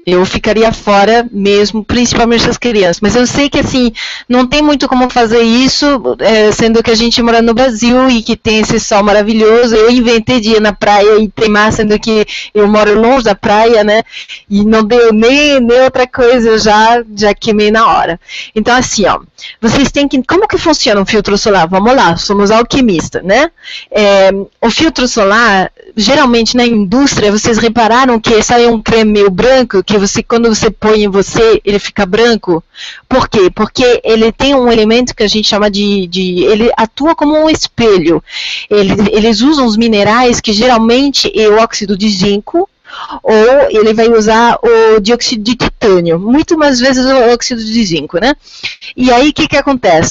Eu ficaria fora mesmo, principalmente as crianças. Mas eu sei que, assim, não tem muito como fazer isso, sendo que a gente mora no Brasil e que tem esse sol maravilhoso. Eu inventei de ir na praia e queimar, sendo que eu moro longe da praia, né? E não deu nem outra coisa, eu já queimei na hora. Então, assim, ó, vocês têm que... Como que funciona um filtro solar? Vamos lá, somos alquimistas, né? O filtro solar, geralmente na indústria, vocês repararam que sai um creme meio branco, que quando você põe em você, ele fica branco. Por quê? Porque ele tem um elemento que a gente chama ele atua como um espelho. Eles usam os minerais que geralmente é o óxido de zinco, ou ele vai usar o dióxido de titânio, muito mais vezes o óxido de zinco, né? E aí, o que acontece?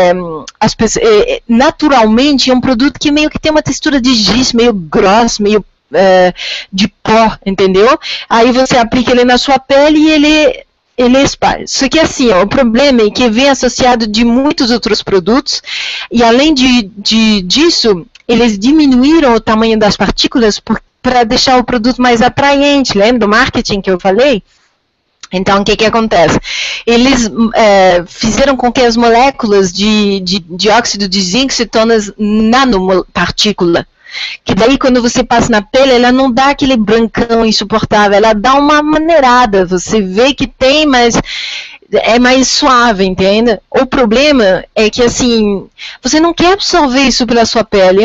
Naturalmente, é um produto que meio que tem uma textura de giz, meio grosso, meio de pó, entendeu? Aí você aplica ele na sua pele e ele espalha. Só que assim, ó, o problema é que vem associado de muitos outros produtos, e além disso, eles diminuíram o tamanho das partículas para deixar o produto mais atraente. Lembra do marketing que eu falei? Então, o que acontece? Eles fizeram com que as moléculas de dióxido de zinco se tornem nanopartícula. Que daí, quando você passa na pele, ela não dá aquele brancão insuportável, ela dá uma maneirada. Você vê que tem, mas é mais suave, entende? O problema é que, assim, você não quer absorver isso pela sua pele.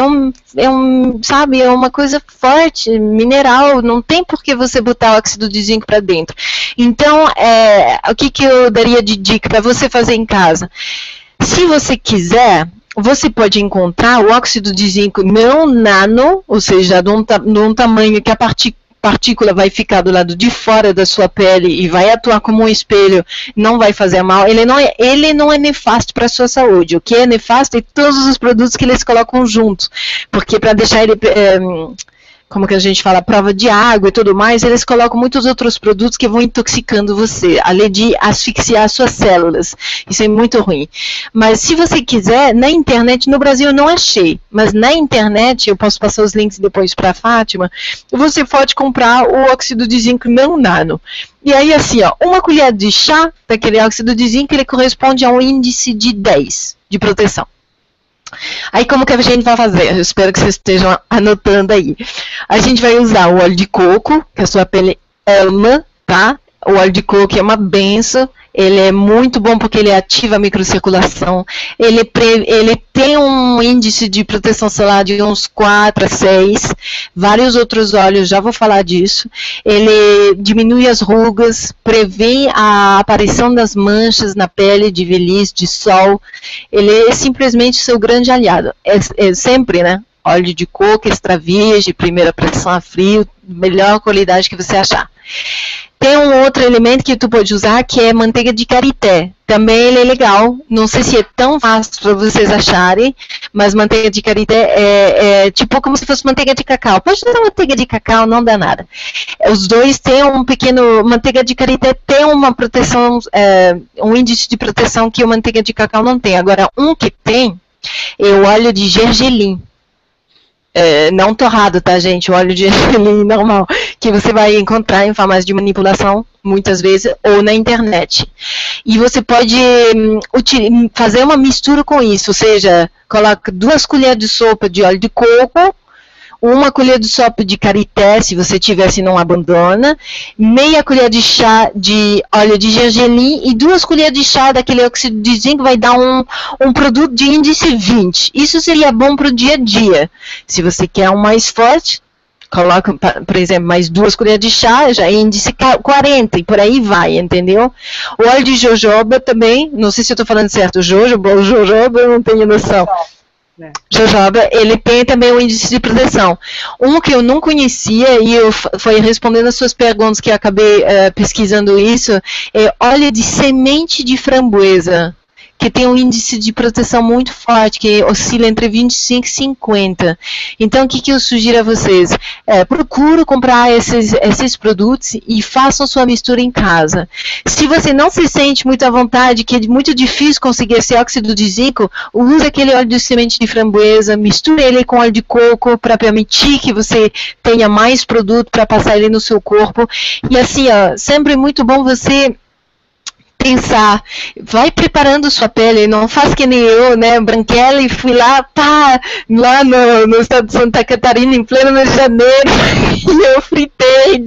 Sabe, é uma coisa forte, mineral, não tem por que você botar óxido de zinco para dentro. Então, o que eu daria de dica para você fazer em casa? Se você quiser, você pode encontrar o óxido de zinco não nano, ou seja, de um tamanho que a partícula vai ficar do lado de fora da sua pele e vai atuar como um espelho, não vai fazer mal. Ele não é nefasto para a sua saúde. O que é nefasto é todos os produtos que eles colocam juntos, porque para deixar ele... como que a gente fala, prova de água e tudo mais, eles colocam muitos outros produtos que vão intoxicando você, além de asfixiar suas células. Isso é muito ruim. Mas se você quiser, na internet, no Brasil eu não achei, mas na internet, eu posso passar os links depois para a Fátima, você pode comprar o óxido de zinco não nano. E aí, assim, ó, uma colher de chá daquele óxido de zinco, ele corresponde a um índice de 10 de proteção. Aí, como que a gente vai fazer? Eu espero que vocês estejam anotando aí. A gente vai usar o óleo de coco, que a sua pele ama, tá? O óleo de coco é uma benção. Ele é muito bom porque ele ativa a microcirculação. Ele tem um índice de proteção solar de uns 4 a 6. Vários outros óleos, já vou falar disso. Ele diminui as rugas, previne a aparição das manchas na pele de velhice, de sol. Ele é simplesmente seu grande aliado. É sempre, né? Óleo de coco, extra virgem, primeira pressão a frio, melhor qualidade que você achar. Tem um outro elemento que tu pode usar, que é manteiga de karité. Também ele é legal. Não sei se é tão fácil para vocês acharem, mas manteiga de karité é tipo como se fosse manteiga de cacau. Pode usar manteiga de cacau, não dá nada. Os dois têm um pequeno... Manteiga de karité tem uma proteção, um índice de proteção que a manteiga de cacau não tem. Agora, um que tem é o óleo de gergelim. Não torrado, tá, gente? O óleo de gergelim normal, que você vai encontrar em farmácias de manipulação, muitas vezes, ou na internet. E você pode fazer uma mistura com isso, ou seja, coloca 2 colheres de sopa de óleo de coco, 1 colher de sopa de karité, se você tiver, se não abandona, meia colher de chá de óleo de gergelim e 2 colheres de chá daquele óxido de zinco, vai dar um produto de índice 20. Isso seria bom para o dia a dia. Se você quer um mais forte, coloca, por exemplo, mais 2 colheres de chá, já é índice 40, e por aí vai, entendeu? O óleo de jojoba também, não sei se eu estou falando certo, jojoba, eu não tenho noção. Jojoba, ele tem também o índice de proteção. Um que eu não conhecia, e eu fui respondendo as suas perguntas que eu acabei pesquisando isso, é óleo de semente de framboesa, que tem um índice de proteção muito forte, que oscila entre 25 e 50. Então, o que eu sugiro a vocês? Procure comprar esses produtos e façam sua mistura em casa. Se você não se sente muito à vontade, que é muito difícil conseguir esse óxido de zinco, use aquele óleo de semente de framboesa, misture ele com óleo de coco para permitir que você tenha mais produto para passar ele no seu corpo. E assim, sempre é muito bom você pensar, vai preparando sua pele, não faz que nem eu, né, branquela, e fui lá no estado de Santa Catarina, em pleno mês de janeiro, e eu fritei,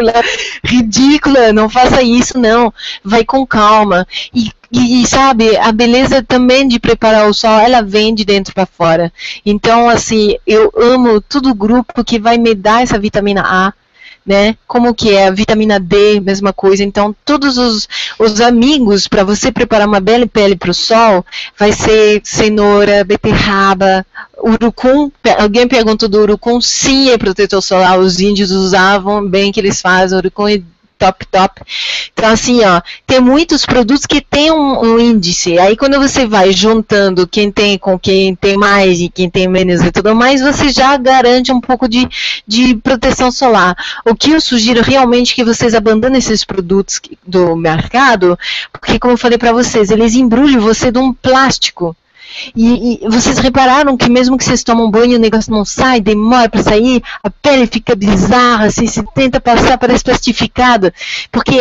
ridícula, não faça isso, não, vai com calma, e sabe, a beleza também de preparar o sol, ela vem de dentro para fora. Então, assim, eu amo todo o grupo que vai me dar essa vitamina A, né? Como que é a vitamina D, mesma coisa. Então, todos os amigos para você preparar uma bela pele para o sol, vai ser cenoura, beterraba, urucum. Alguém perguntou do urucum? Sim, é protetor solar. Os índios usavam, bem que eles fazem, urucum é top. Então, assim, tem muitos produtos que tem um índice. Aí, quando você vai juntando quem tem com quem tem mais e quem tem menos e tudo mais, você já garante um pouco de proteção solar. O que eu sugiro realmente que vocês abandonem esses produtos do mercado, porque, como eu falei para vocês, eles embrulham você de um plástico. E vocês repararam que mesmo que vocês tomam banho, o negócio não sai, demora para sair, a pele fica bizarra, assim, se tenta passar, parece plastificada, porque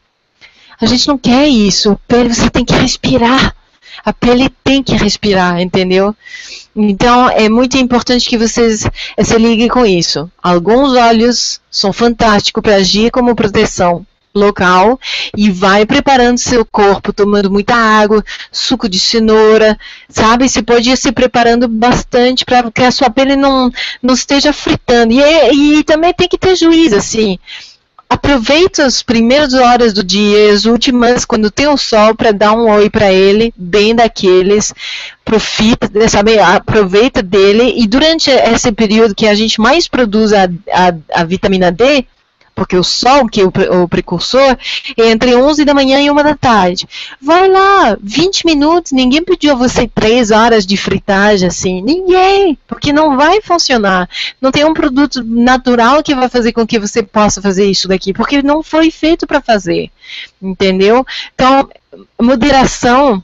a gente não quer isso, a pele você tem que respirar, a pele tem que respirar, entendeu? Então é muito importante que vocês se liguem com isso. Alguns óleos são fantásticos para agir como proteção local, e vai preparando seu corpo, tomando muita água, suco de cenoura, sabe? Você pode ir se preparando bastante para que a sua pele não esteja fritando. E também tem que ter juízo, assim. Aproveita as primeiras horas do dia, as últimas, quando tem o sol, para dar um oi para ele, bem daqueles, profita, sabe? Aproveita dele, e durante esse período que a gente mais produz a vitamina D, porque o sol, que é o precursor, é entre 11 da manhã e 1 da tarde. Vai lá, 20 minutos, ninguém pediu a você 3 horas de fritagem, assim, ninguém, porque não vai funcionar. Não tem um produto natural que vai fazer com que você possa fazer isso daqui, porque não foi feito para fazer, entendeu? Então, moderação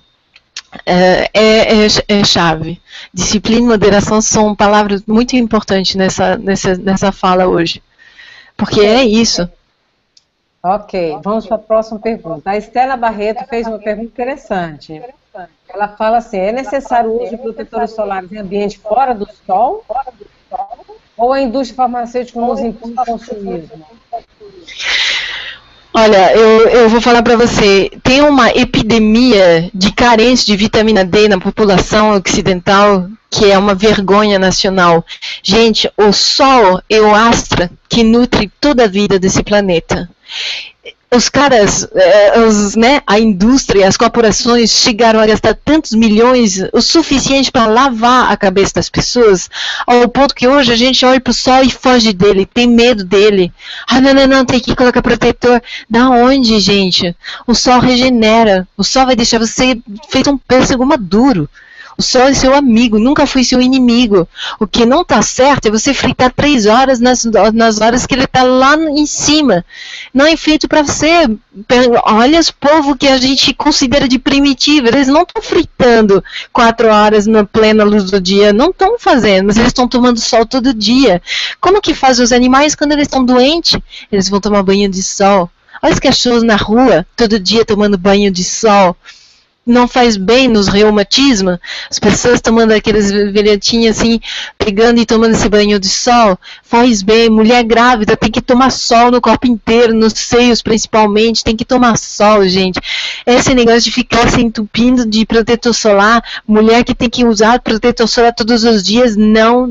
é chave. Disciplina e moderação são palavras muito importantes nessa fala hoje. Porque é isso. Ok, vamos para a próxima pergunta. A Estela Barreto fez uma pergunta interessante. Ela fala assim, é necessário o uso de protetores solares em ambiente fora do sol? Ou a indústria farmacêutica nos impõe o consumismo? Olha, eu vou falar para você, tem uma epidemia de carência de vitamina D na população ocidental, que é uma vergonha nacional. Gente, o sol é o astro que nutre toda a vida desse planeta. Os caras, a indústria, as corporações chegaram a gastar tantos milhões, o suficiente para lavar a cabeça das pessoas, ao ponto que hoje a gente olha para o sol e foge dele, tem medo dele. Ah, não, tem que colocar protetor. Da onde, gente? O sol regenera, o sol vai deixar você feito um pêssego maduro. O sol é seu amigo, nunca foi seu inimigo. O que não está certo é você fritar 3 horas nas horas que ele está lá em cima. Não é feito para você. Olha os povos que a gente considera de primitivo. Eles não estão fritando 4 horas na plena luz do dia. Não estão fazendo, mas eles estão tomando sol todo dia. Como que fazem os animais quando eles estão doentes? Eles vão tomar banho de sol. Olha os cachorros na rua, todo dia tomando banho de sol. Não faz bem nos reumatismos, as pessoas tomando aqueles velhetinhos assim, pegando e tomando esse banho de sol, faz bem. Mulher grávida tem que tomar sol no corpo inteiro, nos seios principalmente, tem que tomar sol, gente. Esse negócio de ficar se entupindo de protetor solar, mulher que tem que usar protetor solar todos os dias, não,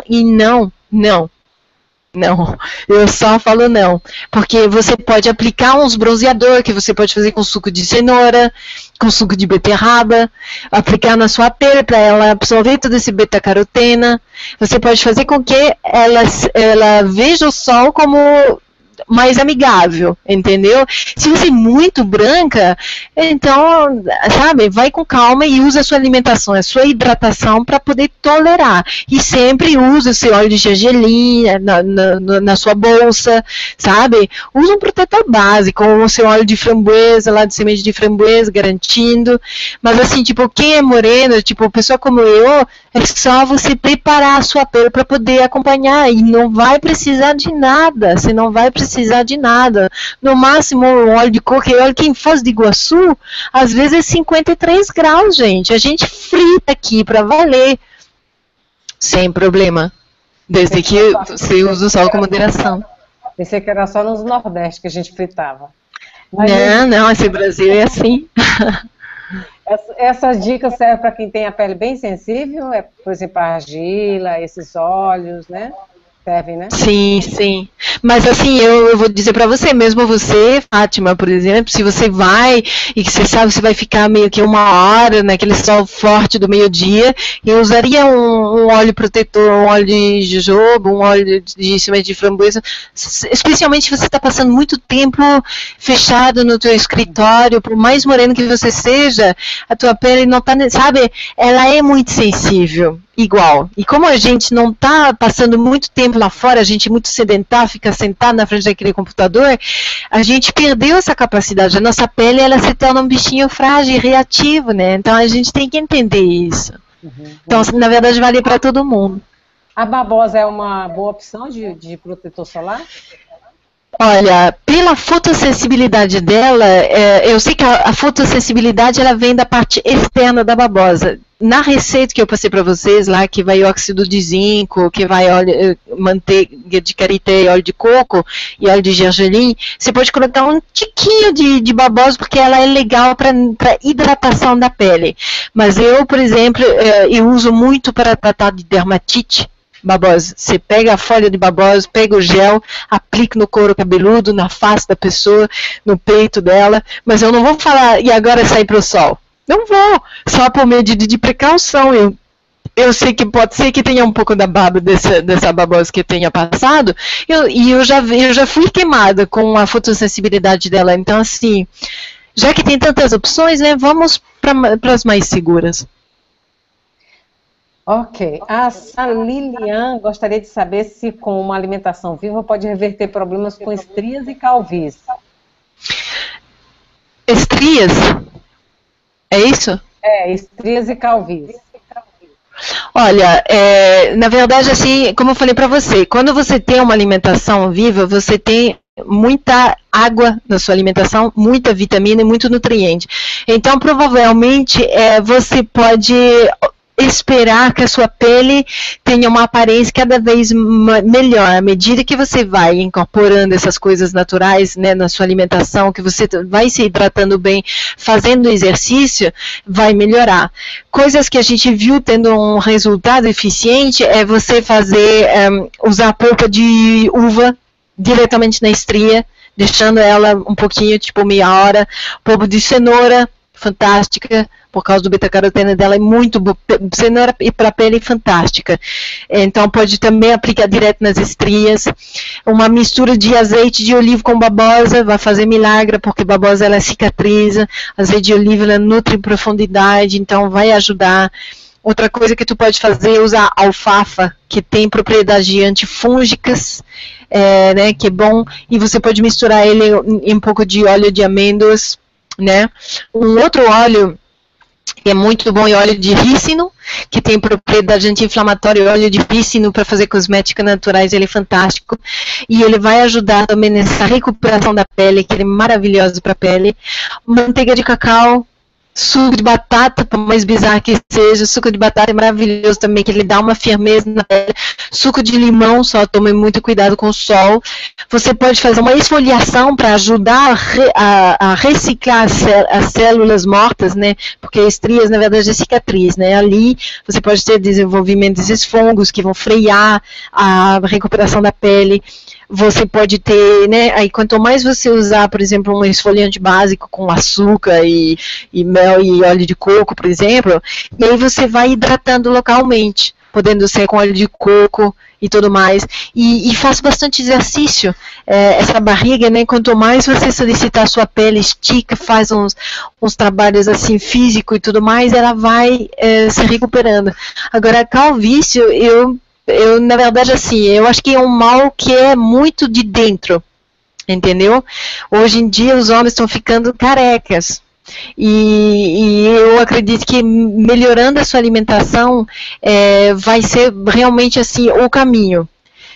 eu só falo não, porque você pode aplicar uns bronzeador que você pode fazer com suco de cenoura, com suco de beterraba, aplicar na sua pele para ela absorver todo esse beta-carotena. Você pode fazer com que ela veja o sol como mais amigável, entendeu? Se você é muito branca, então, sabe, vai com calma e usa a sua alimentação, a sua hidratação para poder tolerar. E sempre usa o seu óleo de gergelim na sua bolsa, sabe? Usa um protetor básico, o seu óleo de framboesa, lá de semente de framboesa, garantindo. Mas assim, tipo, quem é morena, tipo, pessoa como eu, é só você preparar a sua pele para poder acompanhar e não vai precisar de nada, você não vai precisar de nada. No máximo, o óleo de coco, óleo que em Foz do Iguaçu, às vezes é 53 graus, gente. A gente frita aqui para valer, sem problema, desde que você use o sol com moderação. Pensei que era só nos Nordeste que a gente fritava. Mas não, esse Brasil é assim. Essas dicas servem para quem tem a pele bem sensível, por exemplo, a argila, esses óleos, né? Servem, né? Sim, sim. Mas assim, eu vou dizer para você, mesmo você, Fátima, por exemplo, se você vai e que você sabe que você vai ficar meio que 1 hora naquele sol forte do meio-dia, eu usaria um óleo protetor, um óleo de jojoba, um óleo de semente de framboesa, especialmente se você está passando muito tempo fechado no teu escritório, por mais moreno que você seja, a tua pele não está, sabe, ela é muito sensível. Igual. E como a gente não está passando muito tempo lá fora, a gente é muito sedentário, fica sentado na frente daquele computador, a gente perdeu essa capacidade. A nossa pele, ela se torna um bichinho frágil e reativo, né? Então a gente tem que entender isso. Então, na verdade, vale para todo mundo. A babosa é uma boa opção de protetor solar? Olha, pela fotossensibilidade dela, eu sei que a fotossensibilidade ela vem da parte externa da babosa. Na receita que eu passei para vocês lá, que vai óxido de zinco, que vai manteiga de karité, óleo de coco e óleo de gergelim, você pode colocar um tiquinho de babosa, porque ela é legal para hidratação da pele. Mas eu, por exemplo, eu uso muito para tratar de dermatite. Babosa, você pega a folha de babosa, pega o gel, aplica no couro cabeludo, na face da pessoa, no peito dela, mas eu não vou falar, e agora sair para o sol? Não vou, só por medida de precaução. Eu sei que pode ser que tenha um pouco da baba dessa babosa que tenha passado, e eu já fui queimada com a fotossensibilidade dela, então assim, já que tem tantas opções, né, vamos para as mais seguras. Ok. A Lilian gostaria de saber se com uma alimentação viva pode reverter problemas com estrias e calvície. Estrias? É isso? Estrias e calvície. Olha, na verdade, assim, como eu falei para você, quando você tem uma alimentação viva, você tem muita água na sua alimentação, muita vitamina e muito nutriente. Então, provavelmente, você pode esperar que a sua pele tenha uma aparência cada vez melhor, à medida que você vai incorporando essas coisas naturais, né, na sua alimentação, que você vai se hidratando bem, fazendo exercício, vai melhorar. Coisas que a gente viu tendo um resultado eficiente é você usar polpa de uva diretamente na estria, deixando ela um pouquinho, tipo meia hora, polpa de cenoura, fantástica, por causa do beta-caroteno dela, é muito boa, cenoura e para a pele fantástica. Então pode também aplicar direto nas estrias. Uma mistura de azeite de oliva com babosa vai fazer milagre, porque babosa ela cicatriza, azeite de oliva ela nutre em profundidade, então vai ajudar. Outra coisa que tu pode fazer é usar alfafa, que tem propriedades antifúngicas, né, que é bom, e você pode misturar ele em um pouco de óleo de amêndoas, né? Um outro óleo que é muito bom é óleo de rícino, que tem propriedade anti-inflamatória. O óleo de rícino para fazer cosméticos naturais, ele é fantástico. E ele vai ajudar também nessa recuperação da pele, que ele é maravilhoso para a pele. Manteiga de cacau, suco de batata, por mais bizarro que seja, suco de batata é maravilhoso também, que ele dá uma firmeza na pele. Suco de limão, só tome muito cuidado com o sol. Você pode fazer uma esfoliação para ajudar a reciclar as células mortas, né? Porque estrias, na verdade, é cicatriz, né? Ali você pode ter desenvolvimento desses fungos que vão frear a recuperação da pele. Você pode ter, né, aí quanto mais você usar, por exemplo, um esfoliante básico com açúcar e mel e óleo de coco, por exemplo, e aí você vai hidratando localmente. podendo ser com óleo de coco e tudo mais. E faço bastante exercício. Essa barriga, né, quanto mais você solicitar a sua pele, estica, faz uns trabalhos assim físico e tudo mais, ela vai se recuperando. Agora, a calvície, eu na verdade, assim, eu acho que é um mal que é muito de dentro, entendeu? Hoje em dia os homens estão ficando carecas. E eu acredito que melhorando a sua alimentação vai ser realmente assim o caminho.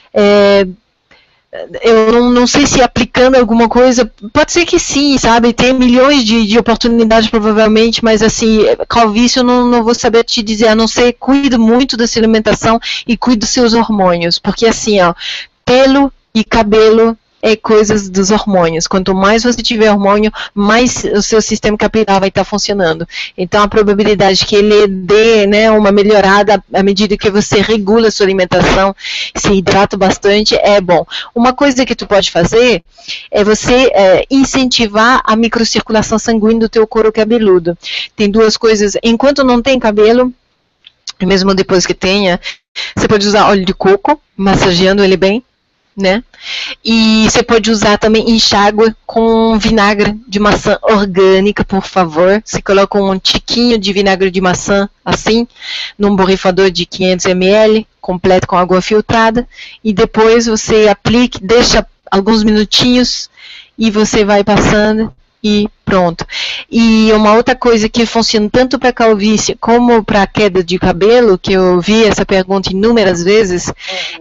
Eu não sei se aplicando alguma coisa, pode ser que sim, sabe, tem milhões de oportunidades provavelmente, mas assim, calvície eu não vou saber te dizer, a não ser cuide muito da sua alimentação e cuide dos seus hormônios, porque assim, ó, pelo e cabelo é coisas dos hormônios. Quanto mais você tiver hormônio, mais o seu sistema capilar vai estar funcionando. Então, a probabilidade que ele dê, né, uma melhorada à medida que você regula a sua alimentação, se hidrata bastante, é bom. Uma coisa que tu pode fazer é você incentivar a microcirculação sanguínea do teu couro cabeludo. Tem duas coisas. Enquanto não tem cabelo, mesmo depois que tenha, você pode usar óleo de coco, massageando ele bem, né? E você pode usar também enxágue com vinagre de maçã orgânica, por favor. Você coloca um tiquinho de vinagre de maçã, assim, num borrifador de 500 ml, completo com água filtrada, e depois você aplica, deixa alguns minutinhos, e você vai passando, e pronto. E uma outra coisa que funciona tanto para calvície como para queda de cabelo, que eu vi essa pergunta inúmeras vezes,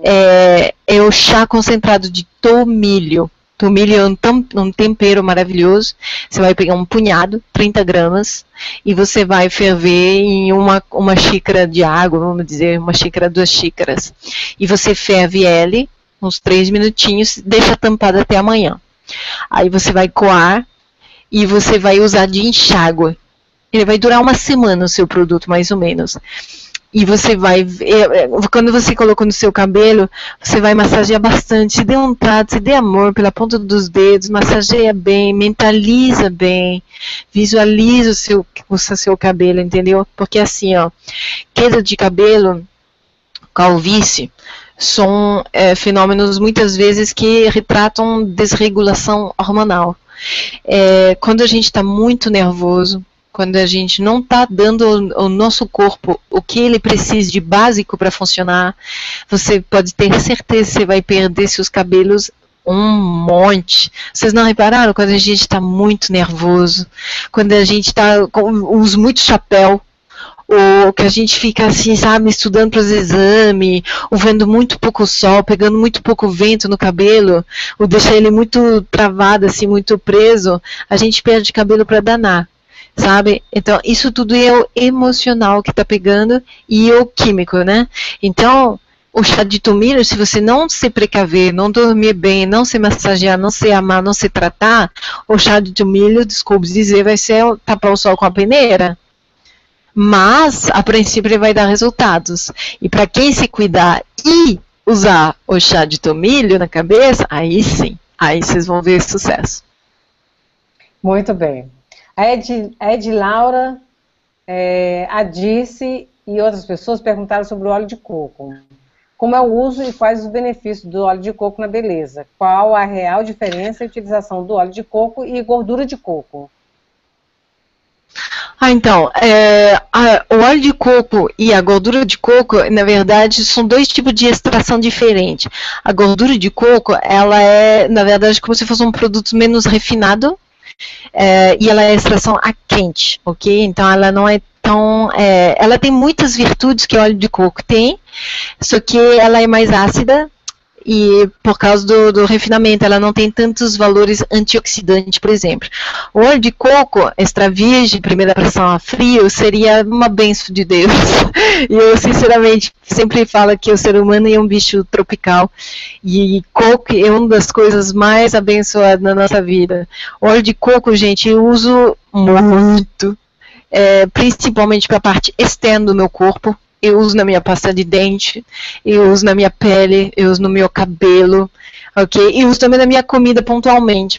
é o chá concentrado de tomilho. Tomilho é um tempero maravilhoso. Você vai pegar um punhado, 30 gramas, e você vai ferver em uma xícara de água, vamos dizer, uma xícara, 2 xícaras. E você ferve ele uns 3 minutinhos, deixa tampado até amanhã. Aí você vai coar, e você vai usar de enxágue. Ele vai durar 1 semana o seu produto, mais ou menos. E você vai, quando você colocou no seu cabelo, você vai massagear bastante, se dê um trato, se dê amor pela ponta dos dedos, massageia bem, mentaliza bem, visualiza o seu cabelo, entendeu? Porque assim, ó, queda de cabelo, calvície, são fenômenos muitas vezes que retratam desregulação hormonal. Quando a gente está muito nervoso, quando a gente não está dando ao nosso corpo o que ele precisa de básico para funcionar, você pode ter certeza que você vai perder seus cabelos um monte. Vocês não repararam quando a gente está muito nervoso, quando a gente usa muito chapéu, ou que a gente fica assim, sabe, estudando para os exames, ou vendo muito pouco sol, pegando muito pouco vento no cabelo, ou deixar ele muito travado, assim, muito preso, a gente perde cabelo para danar, sabe? Então, isso tudo é o emocional que está pegando e o químico, né? Então, o chá de tomilho, se você não se precaver, não dormir bem, não se massagear, não se amar, não se tratar, o chá de tomilho, desculpe dizer, vai ser tapar o sol com a peneira. Mas, a princípio, ele vai dar resultados. E para quem se cuidar e usar o chá de tomilho na cabeça, aí sim, aí vocês vão ver sucesso. Muito bem. A Ed Laura, a Dirce e outras pessoas perguntaram sobre o óleo de coco. Como é o uso e quais os benefícios do óleo de coco na beleza? Qual a real diferença e utilização do óleo de coco e gordura de coco? Então, o óleo de coco e a gordura de coco, na verdade, são 2 tipos de extração diferentes. A gordura de coco, ela é, na verdade, como se fosse um produto menos refinado, e ela é extração a quente, ok? Então, ela não é tão... ela tem muitas virtudes que o óleo de coco tem, só que ela é mais ácida, e por causa do refinamento, ela não tem tantos valores antioxidantes, por exemplo. O óleo de coco extra virgem, primeira pressão a frio, seria uma bênção de Deus. E eu, sinceramente, sempre falo que o ser humano é um bicho tropical, e coco é uma das coisas mais abençoadas na nossa vida. O óleo de coco, gente, eu uso muito, principalmente para a parte externa do meu corpo. Eu uso na minha pasta de dente, eu uso na minha pele, eu uso no meu cabelo, ok? E uso também na minha comida pontualmente,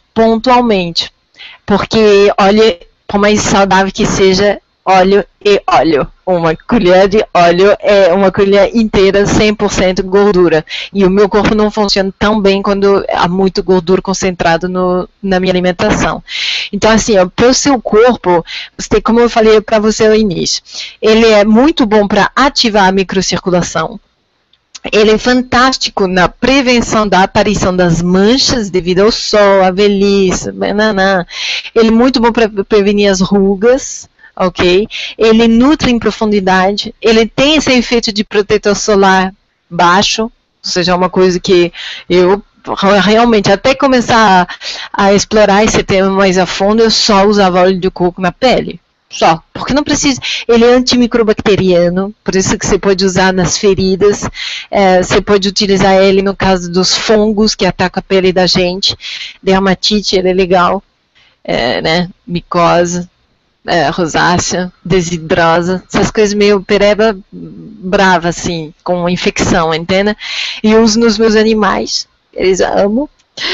porque, olha, por mais saudável que seja, óleo e óleo. uma colher de óleo é uma colher inteira 100% gordura. E o meu corpo não funciona tão bem quando há muito gordura concentrada na minha alimentação. Então, assim, para o seu corpo, você, como eu falei para você no início, ele é muito bom para ativar a microcirculação. Ele é fantástico na prevenção da aparição das manchas devido ao sol, à velhice, banana. Ele é muito bom para prevenir as rugas, ok? Ele nutre em profundidade. Ele tem esse efeito de protetor solar baixo, ou seja, uma coisa que eu realmente, até começar a explorar esse tema mais a fundo, eu só usava óleo de coco na pele. Só, porque não precisa, ele é antimicrobacteriano, por isso que você pode usar nas feridas, você pode utilizar ele no caso dos fungos que atacam a pele da gente, dermatite, ele é legal, né, micose, rosácea, desidrosa, essas coisas meio pereba brava, assim, com infecção, entende? E uso nos meus animais, eles amam.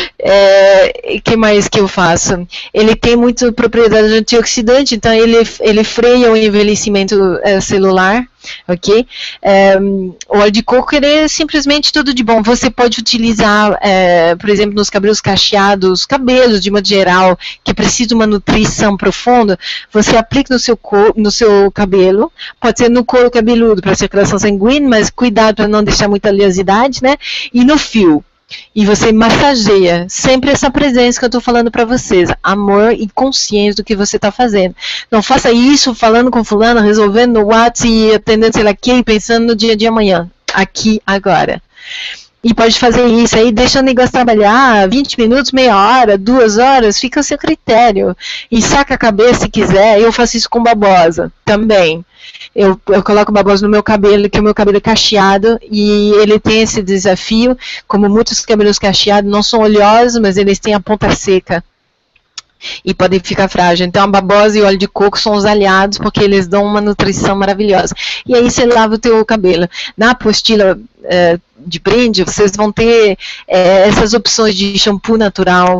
Que mais que eu faço? Ele tem muita propriedade antioxidante, então ele freia o envelhecimento celular, ok? O óleo de coco, ele é simplesmente tudo de bom. Você pode utilizar, por exemplo, nos cabelos cacheados, cabelos de modo geral, que precisam de uma nutrição profunda, você aplica no seu cabelo, pode ser no couro cabeludo para circulação sanguínea, mas cuidado para não deixar muita oleosidade, né? E no fio. E você massageia sempre essa presença que eu estou falando para vocês, amor e consciência do que você está fazendo. Não faça isso falando com fulano, resolvendo no WhatsApp e atendendo sei lá quem, pensando no dia de amanhã, aqui, agora. E pode fazer isso aí, deixa o negócio trabalhar 20 minutos, meia hora, 2 horas, fica ao seu critério. E saca a cabeça se quiser, eu faço isso com babosa também. Eu coloco babosa no meu cabelo, que o meu cabelo é cacheado, e ele tem esse desafio, como muitos cabelos cacheados não são oleosos, mas eles têm a ponta seca. E podem ficar frágeis. Então a babosa e o óleo de coco são os aliados, porque eles dão uma nutrição maravilhosa. E aí você lava o teu cabelo. Na apostila de brinde, vocês vão ter essas opções de shampoo natural,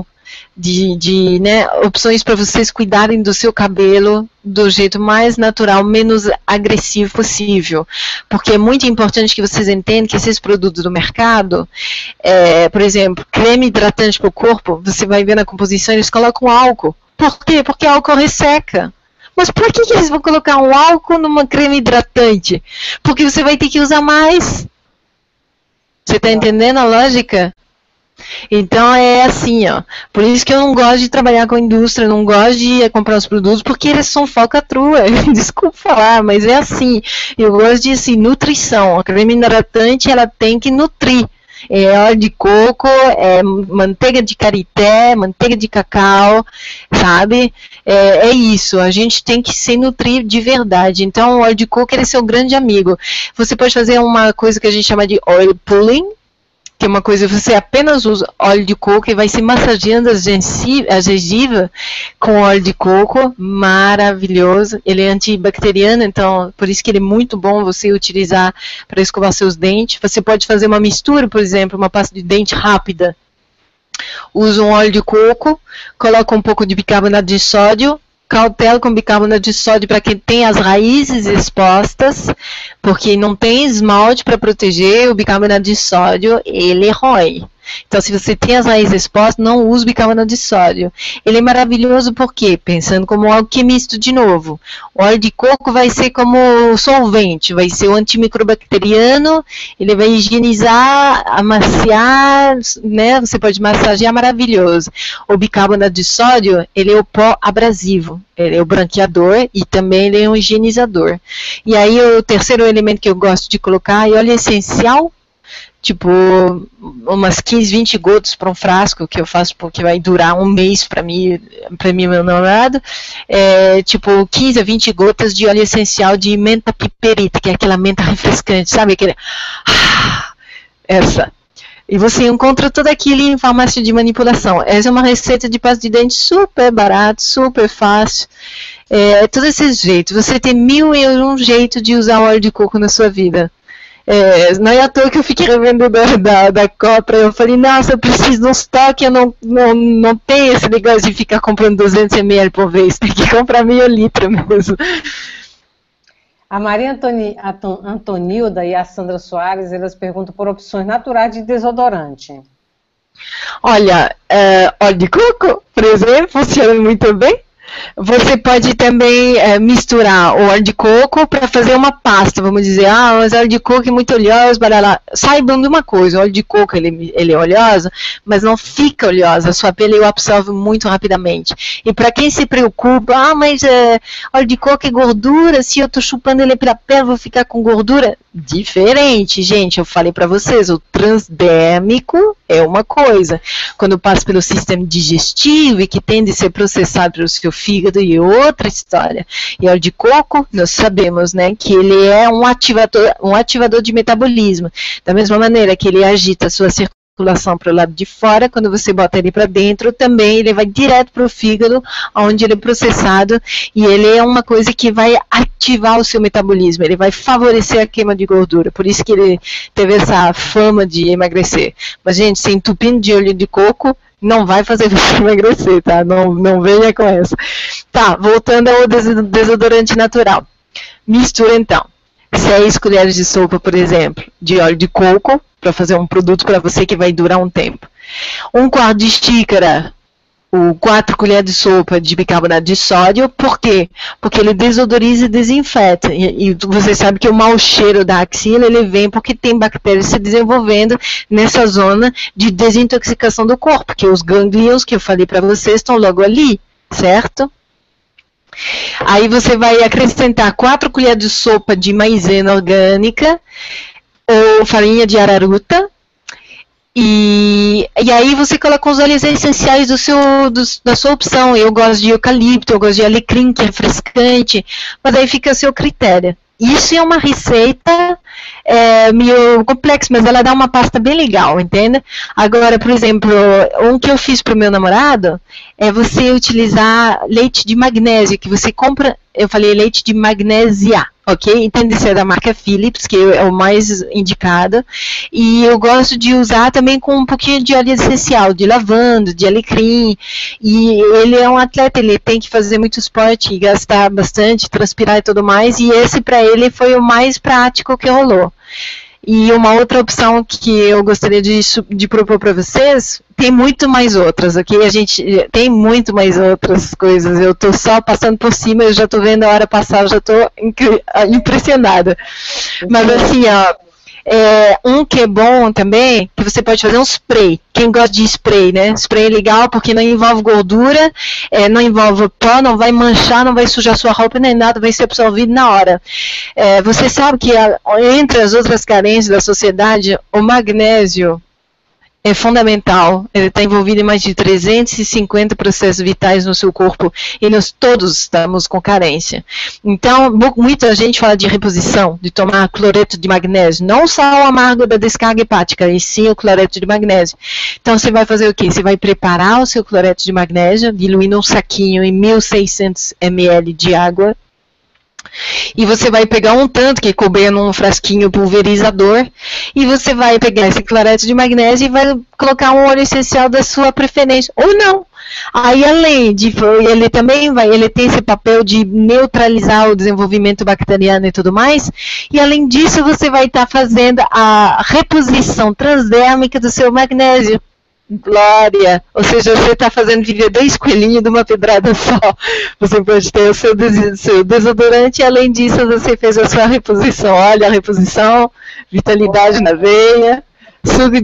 né, opções para vocês cuidarem do seu cabelo do jeito mais natural, menos agressivo possível. Porque é muito importante que vocês entendam que esses produtos do mercado, por exemplo, creme hidratante para o corpo, você vai ver na composição, eles colocam álcool. Por quê? Porque álcool resseca. Mas por que eles vão colocar um álcool numa creme hidratante? Porque você vai ter que usar mais. Você está entendendo a lógica? Então é assim, ó. Por isso que eu não gosto de trabalhar com a indústria, não gosto de comprar os produtos, porque eles são falcatrua. Desculpa falar, mas é assim. Eu gosto de assim, nutrição. A creme hidratante, ela tem que nutrir. Óleo de coco, manteiga de karité, manteiga de cacau, sabe? É isso, a gente tem que se nutrir de verdade. Então o óleo de coco, ele é seu grande amigo. Você pode fazer uma coisa que a gente chama de oil pulling, que é uma coisa, você apenas usa óleo de coco e vai se massageando a gengiva com óleo de coco, maravilhoso. Ele é antibacteriano, então por isso que ele é muito bom você utilizar para escovar seus dentes. Você pode fazer uma mistura, por exemplo, uma pasta de dente rápida. Usa um óleo de coco, coloca um pouco de bicarbonato de sódio, cautela com bicarbonato de sódio para quem tem as raízes expostas, porque não tem esmalte para proteger, o bicarbonato de sódio, ele rói. Então, se você tem as raízes expostas, não use bicarbonato de sódio. Ele é maravilhoso porque, pensando como alquimista de novo, o óleo de coco vai ser como solvente, vai ser o antimicrobacteriano, ele vai higienizar, amaciar, né? Você pode massagear, maravilhoso. O bicarbonato de sódio, ele é o pó abrasivo, ele é o branqueador e também ele é um higienizador. E aí, o terceiro elemento que eu gosto de colocar é óleo essencial, tipo, umas 15, 20 gotas para um frasco, que eu faço porque vai durar um mês para mim e meu namorado, tipo, 15 a 20 gotas de óleo essencial de menta piperita, que é aquela menta refrescante, sabe? Aquele, essa. E você encontra tudo aquilo em farmácia de manipulação. Essa é uma receita de pasta de dente super barato, super fácil. Todos esses jeitos. Você tem 1001 jeitos de usar óleo de coco na sua vida. Não é à toa que eu fiquei revendo da Copra. Eu falei, nossa, eu preciso de um estoque. Eu não tenho esse negócio de ficar comprando 200 ml por vez. Tem que comprar meio litro mesmo. A Maria Antonilda e a Sandra Soares, elas perguntam por opções naturais de desodorante. Olha, óleo de coco, por exemplo, funciona muito bem. Você pode também misturar o óleo de coco para fazer uma pasta, vamos dizer, mas óleo de coco é muito oleoso, barará. Saibam de uma coisa, o óleo de coco ele é oleoso, mas não fica oleosa, a sua pele o absorve muito rapidamente. E para quem se preocupa, mas óleo de coco é gordura, se eu estou chupando ele pela pele, vou ficar com gordura? Diferente, gente, eu falei para vocês, o transdérmico é uma coisa, quando passa pelo sistema digestivo e que tende a ser processado pelo seu fígado e outra história. E óleo de coco, nós sabemos, né, que ele é um ativador de metabolismo, da mesma maneira que ele agita a sua circulação para o lado de fora, quando você bota ele para dentro, também ele vai direto para o fígado, onde ele é processado, e ele é uma coisa que vai ativar o seu metabolismo, ele vai favorecer a queima de gordura, por isso que ele teve essa fama de emagrecer. Mas, gente, se entupindo de óleo de coco, não vai fazer você emagrecer, tá? Não venha com essa. Tá, voltando ao desodorante natural. Mistura, então, 6 colheres de sopa, por exemplo, de óleo de coco, para fazer um produto para você que vai durar um tempo. 1/4 de xícara, 4 colheres de sopa de bicarbonato de sódio. Por quê? Porque ele desodoriza e desinfeta. E você sabe que o mau cheiro da axila, ele vem porque tem bactérias se desenvolvendo nessa zona de desintoxicação do corpo, que os gânglios que eu falei para vocês estão logo ali, certo? Aí você vai acrescentar 4 colheres de sopa de maizena orgânica, ou farinha de araruta, e aí você coloca os óleos essenciais da sua opção. Eu gosto de eucalipto, eu gosto de alecrim, que é refrescante, mas aí fica a seu critério. Isso é uma receita meio complexa, mas ela dá uma pasta bem legal, entende? Agora, por exemplo, um que eu fiz para o meu namorado é você utilizar leite de magnésio, que você compra, eu falei leite de magnésia, ok? Entende ser da marca Philips, que é o mais indicado, e eu gosto de usar também com um pouquinho de óleo essencial, de lavanda, de alecrim, e ele é um atleta, ele tem que fazer muito esporte, e gastar bastante, transpirar e tudo mais, e esse para ele foi o mais prático que rolou. E uma outra opção que eu gostaria de propor para vocês, tem muito mais outras, ok? A gente tem muito mais outras coisas, eu estou só passando por cima, eu já estou vendo a hora passar, eu já estou impressionada. Mas assim, ó, um que é bom também, que você pode fazer um spray. Quem gosta de spray, né? Spray é legal porque não envolve gordura, não envolve pó, não vai manchar, não vai sujar sua roupa nem nada, vai ser absorvido na hora. Você sabe que entre as outras carências da sociedade, o magnésio é fundamental. Ele está envolvido em mais de 350 processos vitais no seu corpo e nós todos estamos com carência. Então, muita gente fala de reposição, de tomar cloreto de magnésio, não só o amargo da descarga hepática, e sim o cloreto de magnésio. Então, você vai fazer o quê? Você vai preparar o seu cloreto de magnésio, diluindo um saquinho em 1.600 ml de água, e você vai pegar um tanto que couber num frasquinho pulverizador, e você vai pegar esse cloreto de magnésio e vai colocar um óleo essencial da sua preferência, ou não. Aí, além de, ele tem esse papel de neutralizar o desenvolvimento bacteriano e tudo mais, e além disso você vai estar fazendo a reposição transdérmica do seu magnésio. Glória! Ou seja, você está fazendo viver 2 coelhinhos de uma pedrada só. Você pode ter o seu desodorante e, além disso, você fez a sua reposição. Olha a reposição, vitalidade na veia, suco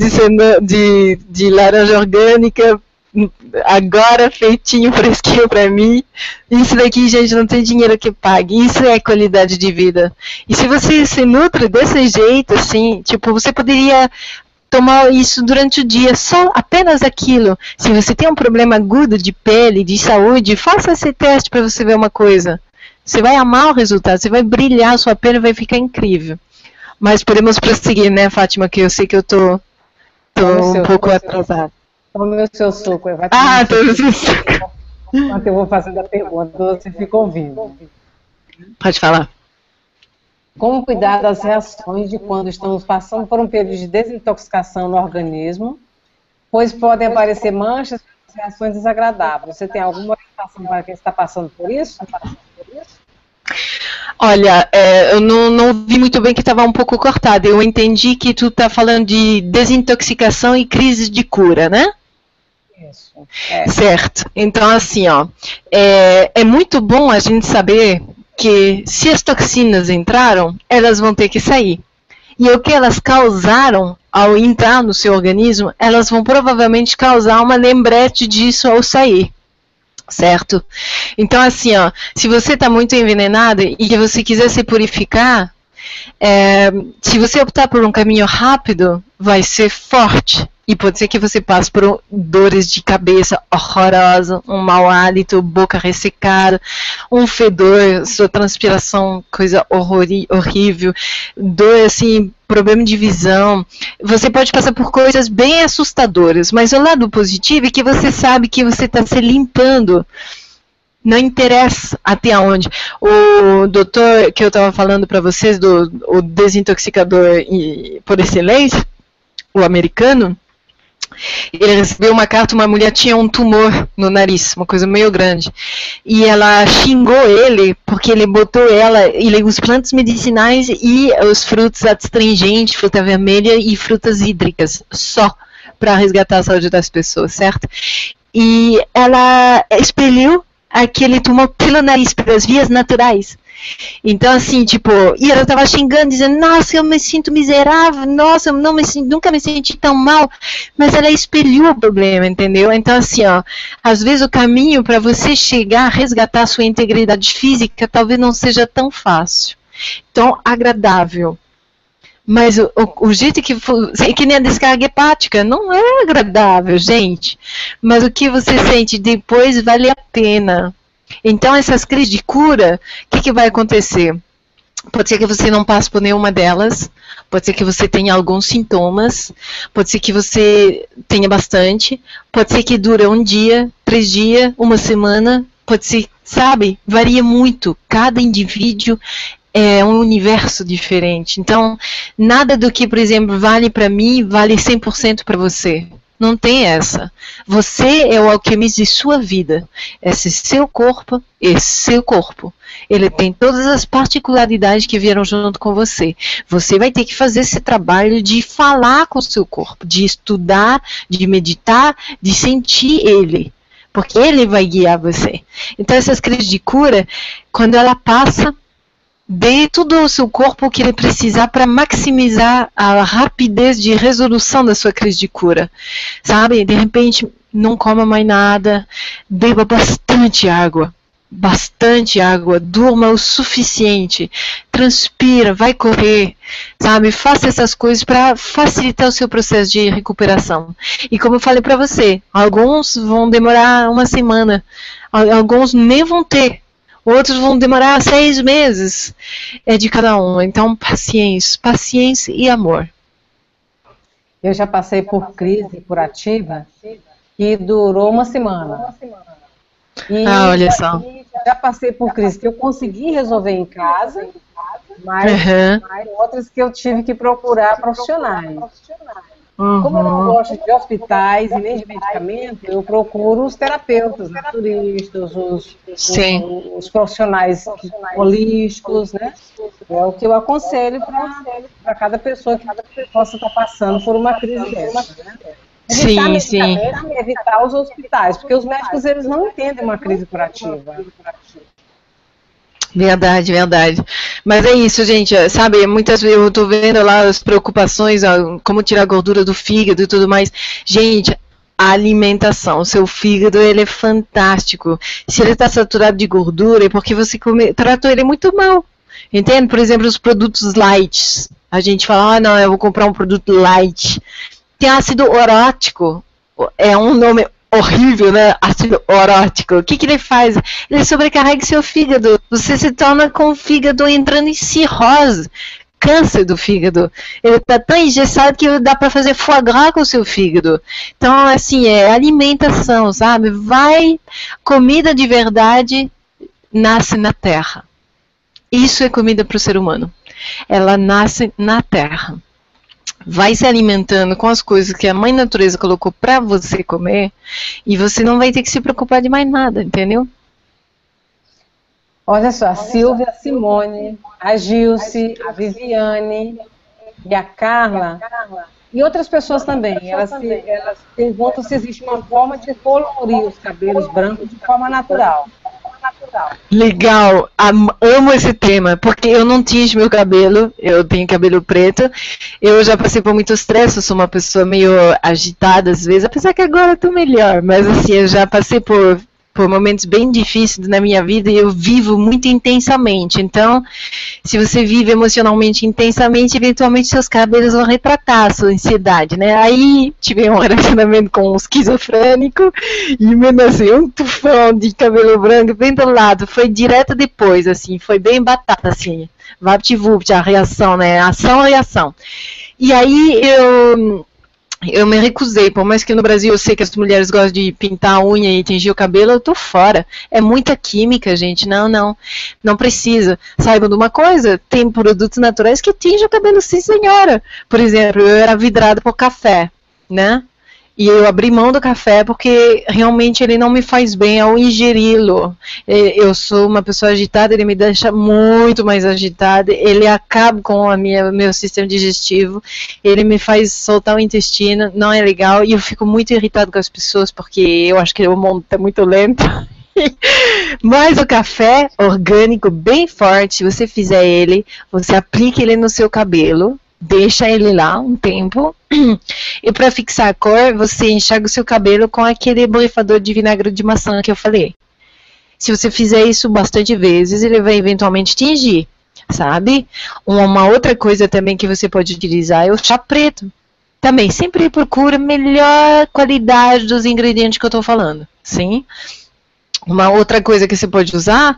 de laranja orgânica, agora feitinho, fresquinho para mim. Isso daqui, gente, não tem dinheiro que pague. Isso é qualidade de vida. E se você se nutre desse jeito, assim, tipo, você poderia tomar isso durante o dia, só apenas aquilo. Se você tem um problema agudo de pele, de saúde, faça esse teste para você ver uma coisa. Você vai amar o resultado, você vai brilhar, sua pele vai ficar incrível. Mas podemos prosseguir, né, Fátima, que eu sei que eu tô um pouco atrasada. Tome o seu suco. Tome o seu suco. Enquanto eu vou fazendo a pergunta, você fica ouvindo. Pode falar. Como cuidar das reações de quando estamos passando por um período de desintoxicação no organismo, pois podem aparecer manchas e reações desagradáveis. Você tem alguma orientação para quem está passando por isso? Olha, eu não vi muito bem que estava um pouco cortado. Eu entendi que tu está falando de desintoxicação e crise de cura, né? Isso. Certo. Então, assim, ó, é muito bom a gente saber que se as toxinas entraram, elas vão ter que sair. E o que elas causaram ao entrar no seu organismo, elas vão provavelmente causar uma lembrete disso ao sair. Certo? Então, assim, ó, se você está muito envenenado e que você quiser se purificar, se você optar por um caminho rápido, vai ser forte. E pode ser que você passe por dores de cabeça horrorosa, um mau hálito, boca ressecada, um fedor, sua transpiração, coisa horrível, dor, assim, problema de visão. Você pode passar por coisas bem assustadoras, mas o lado positivo é que você sabe que você está se limpando. Não interessa até onde. O doutor que eu estava falando para vocês, o desintoxicador por excelência, o americano, ele recebeu uma carta, uma mulher tinha um tumor no nariz, uma coisa meio grande, e ela xingou ele porque ele botou os plantas medicinais e os frutos astringentes, fruta vermelha e frutas hídricas, só para resgatar a saúde das pessoas, certo? E ela expeliu aquele tumor pelo nariz, pelas vias naturais. Então, assim, tipo, e ela tava xingando, dizendo, nossa, eu me sinto miserável, nossa, eu nunca me senti tão mal, mas ela expeliu o problema, entendeu? Então, assim, ó, às vezes o caminho para você chegar a resgatar a sua integridade física talvez não seja tão fácil, tão agradável. Mas o jeito que nem a descarga hepática, não é agradável, gente. Mas o que você sente depois vale a pena. Então, essas crises de cura, o que vai acontecer? Pode ser que você não passe por nenhuma delas, pode ser que você tenha alguns sintomas, pode ser que você tenha bastante, pode ser que dure um dia, 3 dias, uma semana, pode ser, sabe? Varia muito. Cada indivíduo é um universo diferente. Então, nada do que, por exemplo, vale para mim, vale 100% para você. Não tem essa. Você é o alquimista de sua vida. Esse seu corpo, ele tem todas as particularidades que vieram junto com você. Você vai ter que fazer esse trabalho de falar com o seu corpo, de estudar, de meditar, de sentir ele. Porque ele vai guiar você. Então, essas crises de cura, quando ela passa, dê tudo ao seu corpo o que ele precisar para maximizar a rapidez de resolução da sua crise de cura. Sabe? De repente, não coma mais nada, beba bastante água, durma o suficiente, transpira, vai correr, sabe? Faça essas coisas para facilitar o seu processo de recuperação. E como eu falei para você, alguns vão demorar uma semana, alguns nem vão ter. Outros vão demorar 6 meses. É de cada um. Então, paciência e amor. Eu já passei por crise curativa que durou uma semana. E olha só. Já passei por crise que eu consegui resolver em casa, mas outras que eu tive que procurar profissionais. Como eu não gosto de hospitais e nem de medicamento, eu procuro os terapeutas, naturistas, os profissionais holísticos, né? É o que eu aconselho para cada pessoa que possa estar passando por uma crise dessa, né? Evitar os hospitais, porque os médicos eles não entendem uma crise curativa. Verdade. Mas é isso, gente, sabe, muitas vezes eu tô vendo lá as preocupações, como tirar a gordura do fígado e tudo mais. Gente, a alimentação, o seu fígado, ele é fantástico. Se ele está saturado de gordura, é porque você tratou ele muito mal. Entende? Por exemplo, os produtos light. A gente fala, não, eu vou comprar um produto light. Tem ácido orótico, é um nome horrível, né? Ácido orótico. O que ele faz? Ele sobrecarrega seu fígado. Você se torna com o fígado entrando em cirrose, câncer do fígado. Ele está tão engessado que dá para fazer foie gras com o seu fígado. Então, assim, é alimentação, sabe? Comida de verdade nasce na terra. Isso é comida para o ser humano. Ela nasce na terra. Vai se alimentando com as coisas que a mãe natureza colocou para você comer e você não vai ter que se preocupar de mais nada, entendeu? Olha só, a Silvia, a Simone, a Gilce, a Viviane e a Carla, e outras pessoas também, elas perguntam se existe uma forma de colorir os cabelos brancos de forma natural. Legal, amo esse tema, porque eu não tinjo meu cabelo, eu tenho cabelo preto, eu já passei por muito estresse, eu sou uma pessoa meio agitada às vezes, apesar que agora eu tô melhor, mas assim, eu já passei por momentos bem difíceis na minha vida e eu vivo muito intensamente. Então, se você vive emocionalmente intensamente, eventualmente seus cabelos vão retratar a sua ansiedade, né? Aí tive um relacionamento com um esquizofrênico e mesmo assim, um tufão de cabelo branco bem do lado. Foi direto depois, assim, foi bem batata, assim. Vapt-vupt, a reação, né? Ação-reação. E aí eu me recusei, por mais que no Brasil eu sei que as mulheres gostam de pintar a unha e tingir o cabelo, eu tô fora. É muita química, gente. Não precisa. Saibam de uma coisa, tem produtos naturais que tingem o cabelo, sim, senhora. Por exemplo, eu era vidrada por café, né? E eu abri mão do café porque realmente ele não me faz bem ao ingeri-lo. Eu sou uma pessoa agitada, ele me deixa muito mais agitada, ele acaba com meu sistema digestivo, ele me faz soltar o intestino, não é legal, e eu fico muito irritado com as pessoas porque eu acho que o mundo está muito lento. Mas o café orgânico bem forte, se você fizer ele, você aplica ele no seu cabelo, deixa ele lá um tempo, e para fixar a cor, você enxaga o seu cabelo com aquele borrifador de vinagre de maçã que eu falei. Se você fizer isso bastante vezes, ele vai eventualmente tingir, sabe? Uma outra coisa também que você pode utilizar é o chá preto. Também, sempre procura melhor qualidade dos ingredientes que eu estou falando, sim? Uma outra coisa que você pode usar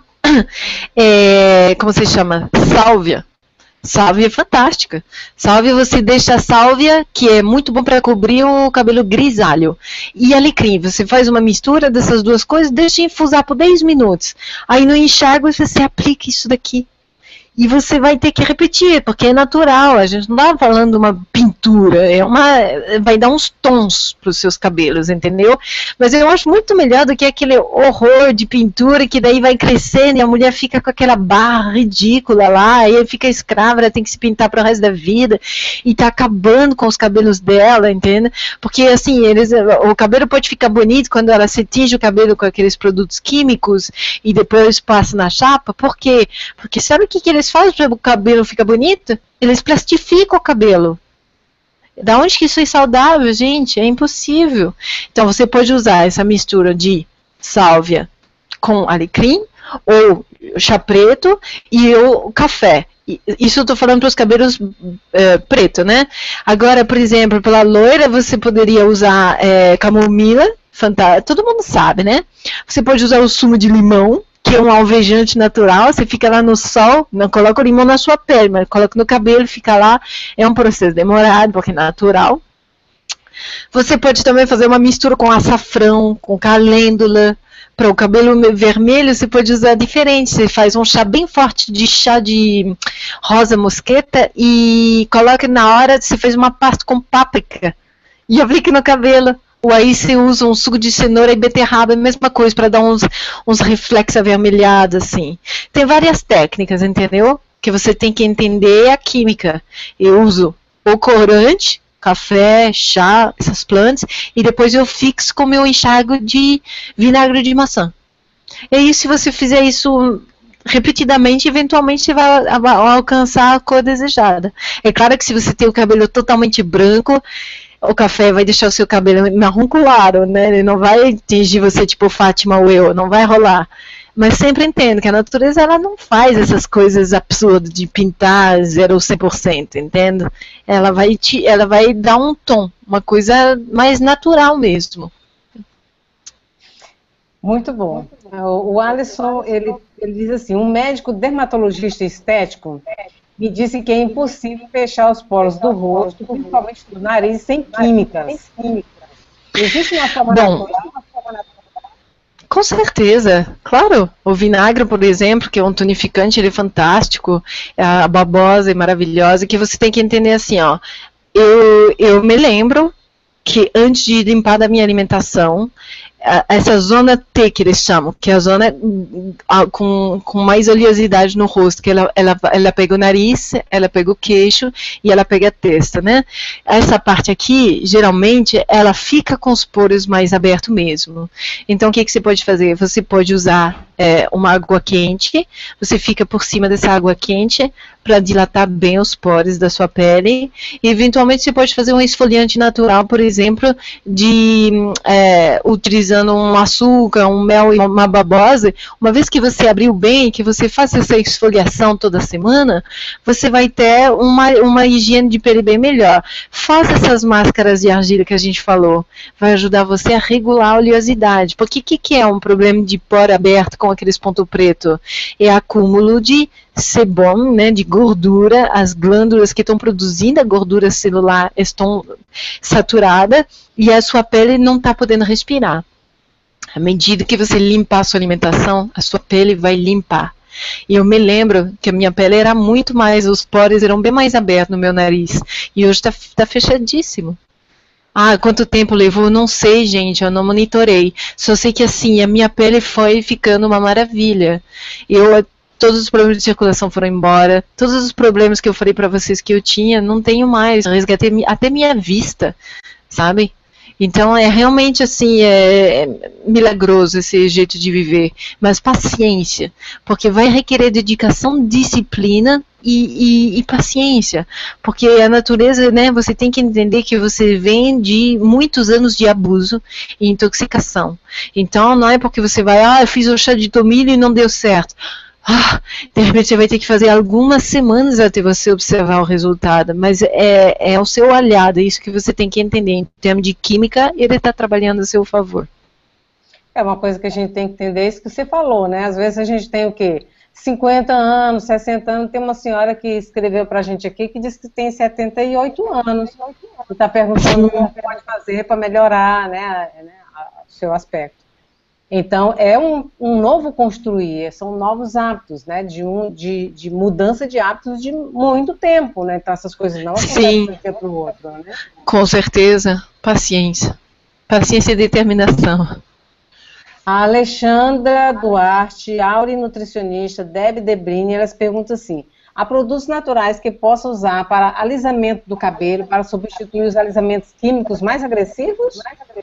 é, como se chama? Sálvia. Sálvia é fantástica. Sálvia, você deixa a sálvia, que é muito bom para cobrir o cabelo grisalho. E alecrim, você faz uma mistura dessas duas coisas, deixa infusar por 10 minutos. Aí no enxágue você aplica isso daqui. E você vai ter que repetir, porque é natural, a gente não está falando de uma pintura, vai dar uns tons para os seus cabelos, entendeu? Mas eu acho muito melhor do que aquele horror de pintura que daí vai crescendo e a mulher fica com aquela barra ridícula lá, e aí fica escrava, ela tem que se pintar para o resto da vida, e está acabando com os cabelos dela, entende? Porque assim, o cabelo pode ficar bonito quando ela se tinge o cabelo com aqueles produtos químicos e depois passa na chapa, por quê? Porque sabe o que eles fazem para o cabelo ficar bonito? Eles plastificam o cabelo. Da onde que isso é saudável, gente? É impossível. Então você pode usar essa mistura de sálvia com alecrim, ou chá preto e o café. Isso eu estou falando para os cabelos pretos, né? Agora, por exemplo, pela loira, você poderia usar camomila, todo mundo sabe, né? Você pode usar o sumo de limão, que é um alvejante natural, você fica lá no sol, não coloca o limão na sua pele, mas coloca no cabelo, fica lá, é um processo demorado, porque é natural. Você pode também fazer uma mistura com açafrão, com calêndula. Para o cabelo vermelho, você pode usar diferente, você faz um chá bem forte de chá de rosa mosqueta e coloca na hora, você faz uma pasta com páprica e aplica no cabelo. Ou aí você usa um suco de cenoura e beterraba, a mesma coisa, para dar uns reflexos avermelhados, assim. Tem várias técnicas, entendeu? Que você tem que entender a química. Eu uso o corante, café, chá, essas plantas, e depois eu fixo com o meu enxágue de vinagre de maçã. E aí, se você fizer isso repetidamente, eventualmente você vai alcançar a cor desejada. É claro que se você tem o cabelo totalmente branco, o café vai deixar o seu cabelo marrom claro, né? Ele não vai atingir você tipo Fátima ou eu, não vai rolar. Mas sempre entendo que a natureza ela não faz essas coisas absurdas de pintar 0 ou 100%, entende? Ela vai dar um tom, uma coisa mais natural mesmo. Muito bom. O Alisson, ele diz assim, um médico dermatologista estético me disse que é impossível fechar os poros do rosto, principalmente do nariz, sem químicas. Existe uma forma natural? Com certeza, claro. O vinagre, por exemplo, que é um tonificante, ele é fantástico. A babosa é maravilhosa, que você tem que entender assim, ó. Eu me lembro que antes de limpar da minha alimentação, essa zona T que eles chamam, que é a zona com mais oleosidade no rosto, que ela pega o nariz, ela pega o queixo e ela pega a testa, né? Essa parte aqui, geralmente, ela fica com os poros mais abertos mesmo. Então, o que você pode fazer? Você pode usar uma água quente, você fica por cima dessa água quente para dilatar bem os poros da sua pele, e eventualmente você pode fazer um esfoliante natural, por exemplo, utilizando um açúcar, um mel e uma babosa. Uma vez que você abriu bem, que você faça essa esfoliação toda semana, você vai ter uma higiene de pele bem melhor. Faça essas máscaras de argila que a gente falou, vai ajudar você a regular a oleosidade, porque o que é um problema de poro aberto com aqueles pontos pretos? É acúmulo de sebum, né, de gordura, as glândulas que estão produzindo a gordura celular estão saturadas e a sua pele não está podendo respirar. À medida que você limpar a sua alimentação, a sua pele vai limpar. E eu me lembro que a minha pele era muito mais, os poros eram bem mais abertos no meu nariz, e hoje está fechadíssimo. Ah, quanto tempo levou? Não sei, gente, eu não monitorei. Só sei que assim, a minha pele foi ficando uma maravilha. Todos os problemas de circulação foram embora, todos os problemas que eu falei para vocês que eu tinha, não tenho mais, resgatei até minha vista, sabe? Então é realmente assim, é milagroso esse jeito de viver, mas paciência, porque vai requerer dedicação, disciplina e paciência, porque a natureza, né, você tem que entender que você vem de muitos anos de abuso e intoxicação. Então não é porque você vai, eu fiz o chá de tomilho e não deu certo. De repente você vai ter que fazer algumas semanas até você observar o resultado, mas é o seu aliado, é isso que você tem que entender. Em termos de química, ele está trabalhando a seu favor. É uma coisa que a gente tem que entender, é isso que você falou, né? Às vezes a gente tem o quê? 50 anos, 60 anos, tem uma senhora que escreveu pra gente aqui que diz que tem 78 anos, e está perguntando como pode fazer para melhorar, né, o seu aspecto. Então, é um novo construir, são novos hábitos, né, de mudança de hábitos de muito tempo, né, então essas coisas não acontecem de um dia para o outro, né? Com certeza, paciência e determinação. A Alexandra Duarte, Auri nutricionista, Debbie Debrini, elas perguntam assim, há produtos naturais que possa usar para alisamento do cabelo, para substituir os alisamentos químicos mais agressivos?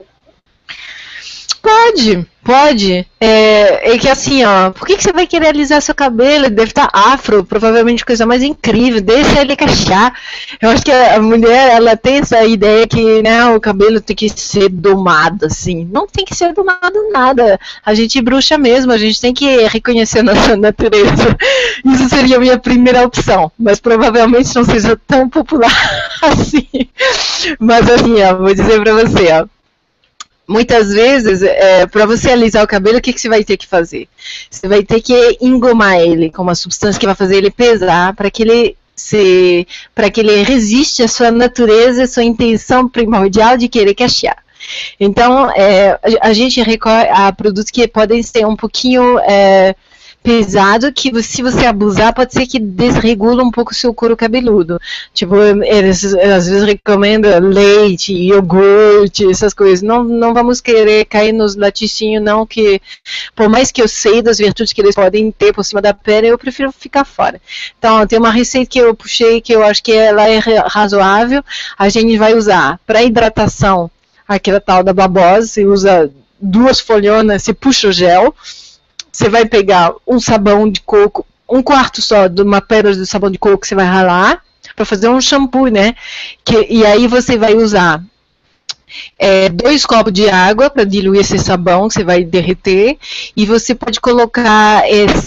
Pode. É que assim, ó, por que você vai querer alisar seu cabelo? Ele deve estar afro, provavelmente coisa mais incrível, deixa ele cachear. Eu acho que a mulher, ela tem essa ideia que, né, o cabelo tem que ser domado, assim. Não tem que ser domado nada. A gente bruxa mesmo, a gente tem que reconhecer a nossa natureza. Isso seria a minha primeira opção, mas provavelmente não seja tão popular assim. Mas assim, ó, vou dizer pra você, ó. Muitas vezes, para você alisar o cabelo, o que você vai ter que fazer? Você vai ter que engomar ele com uma substância que vai fazer ele pesar para que ele resista à sua natureza, à sua intenção primordial de querer cachear. Então, a gente recorre a produtos que podem ser um pouquinho pesado, que se você abusar, pode ser que desregula um pouco o seu couro cabeludo. Tipo, eles às vezes recomendam leite, iogurte, essas coisas. Não vamos querer cair nos laticínios, não, que por mais que eu sei das virtudes que eles podem ter por cima da pele, eu prefiro ficar fora. Então, tem uma receita que eu puxei, que eu acho que ela é razoável. A gente vai usar para hidratação aquela tal da babosa, você usa 2 folhonas, você puxa o gel. Você vai pegar um sabão de coco, 1/4 só de uma pérola de sabão de coco que você vai ralar para fazer um shampoo, né? E aí você vai usar 2 copos de água para diluir esse sabão que você vai derreter, e você pode colocar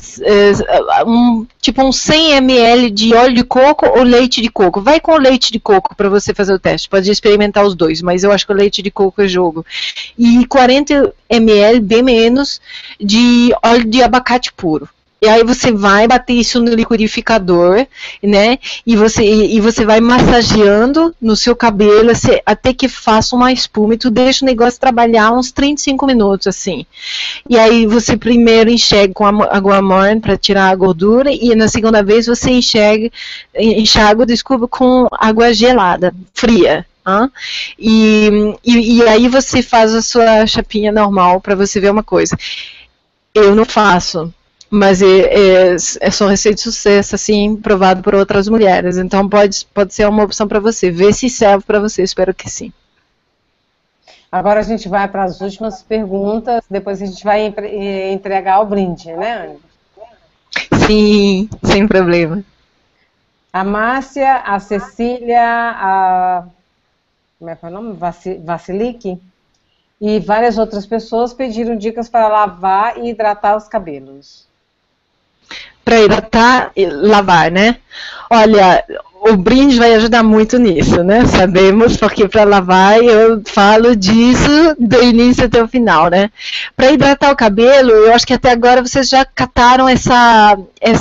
tipo 100 ml de óleo de coco ou leite de coco. Vai com o leite de coco para você fazer o teste, pode experimentar os dois, mas eu acho que o leite de coco é jogo. E 40 ml, bem menos, de óleo de abacate puro. E aí você vai bater isso no liquidificador, né? E você vai massageando no seu cabelo até que faça uma espuma, e tu deixa o negócio trabalhar uns 35 minutos, assim. E aí você primeiro enxerga com água morna para tirar a gordura, e na segunda vez você enxaga, com água gelada, fria. E aí você faz a sua chapinha normal para você ver uma coisa. Eu não faço, mas são receitas de sucesso, assim, provado por outras mulheres. Então pode ser uma opção para você. Vê se serve para você, espero que sim. Agora a gente vai para as últimas perguntas, depois a gente vai entregar o brinde, né, Anne? Sim, sem problema. A Márcia, a Cecília, como é que é o nome? Vassilique, e várias outras pessoas pediram dicas para lavar e hidratar os cabelos. Para hidratar e lavar, né? Olha, o brinde vai ajudar muito nisso, né? Sabemos, porque para lavar eu falo disso do início até o final, né? Para hidratar o cabelo, eu acho que até agora vocês já cataram essa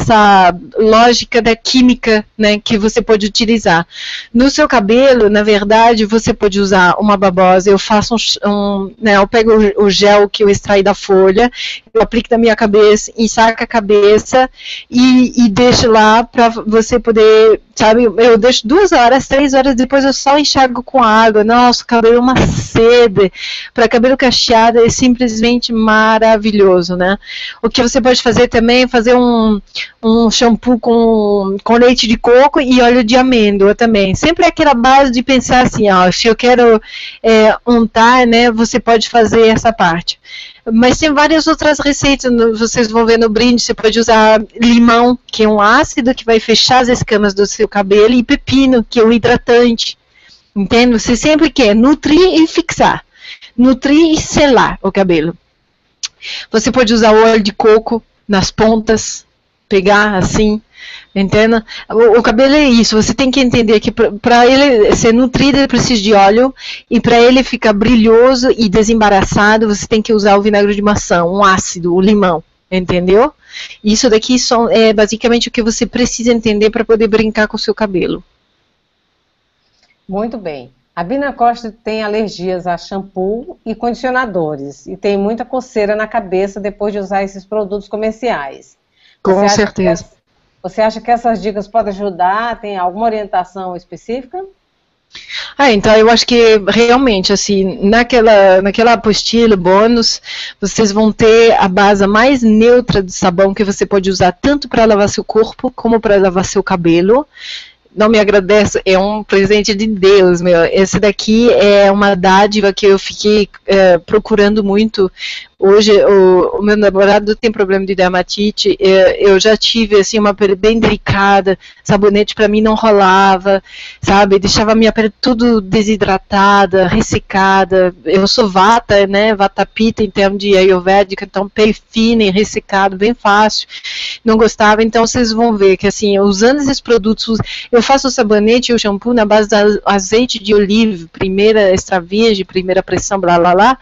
lógica da química, né, que você pode utilizar. No seu cabelo, na verdade, você pode usar uma babosa. Eu faço né, eu pego o gel que eu extraí da folha, eu aplico na minha cabeça, ensaco a cabeça e deixo lá para você poder, sabe, eu deixo 2 horas, 3 horas, depois eu só enxago com água. Nossa, o cabelo é uma sede. Para cabelo cacheado é simplesmente maravilhoso, né? O que você pode fazer também é fazer um shampoo com leite de coco e óleo de amêndoa também. Sempre aquela base de pensar assim, ó, se eu quero untar, né, você pode fazer essa parte. Mas tem várias outras receitas, vocês vão ver no brinde. Você pode usar limão, que é um ácido que vai fechar as escamas do seu cabelo, e pepino, que é um hidratante. Entende? Você sempre quer nutrir e fixar. Nutrir e selar o cabelo. Você pode usar óleo de coco nas pontas, pegar assim, entende? O cabelo é isso, você tem que entender que para ele ser nutrido ele precisa de óleo, e para ele ficar brilhoso e desembaraçado você tem que usar o vinagre de maçã, um ácido, o limão, entendeu? Isso daqui é basicamente o que você precisa entender para poder brincar com o seu cabelo. Muito bem. A Bina Costa tem alergias a shampoo e condicionadores e tem muita coceira na cabeça depois de usar esses produtos comerciais. Com certeza. Você acha que essas dicas podem ajudar? Tem alguma orientação específica? Então eu acho que realmente, assim, naquela apostila, bônus, vocês vão ter a base mais neutra de sabão que você pode usar tanto para lavar seu corpo como para lavar seu cabelo. Não me agradeço, é um presente de Deus, meu. Esse daqui é uma dádiva que eu fiquei procurando muito. Hoje, o meu namorado tem problema de dermatite, eu já tive, assim, uma pele bem delicada, sabonete para mim não rolava, sabe, deixava a minha pele tudo desidratada, ressecada. Eu sou vata, né, vata pita em termos de ayurvédica, então pele fina e ressecado, bem fácil, não gostava. Então vocês vão ver que, assim, usando esses produtos, eu faço o sabonete e o shampoo na base de azeite de oliva, primeira extra virgem, primeira pressão, blá, blá, blá.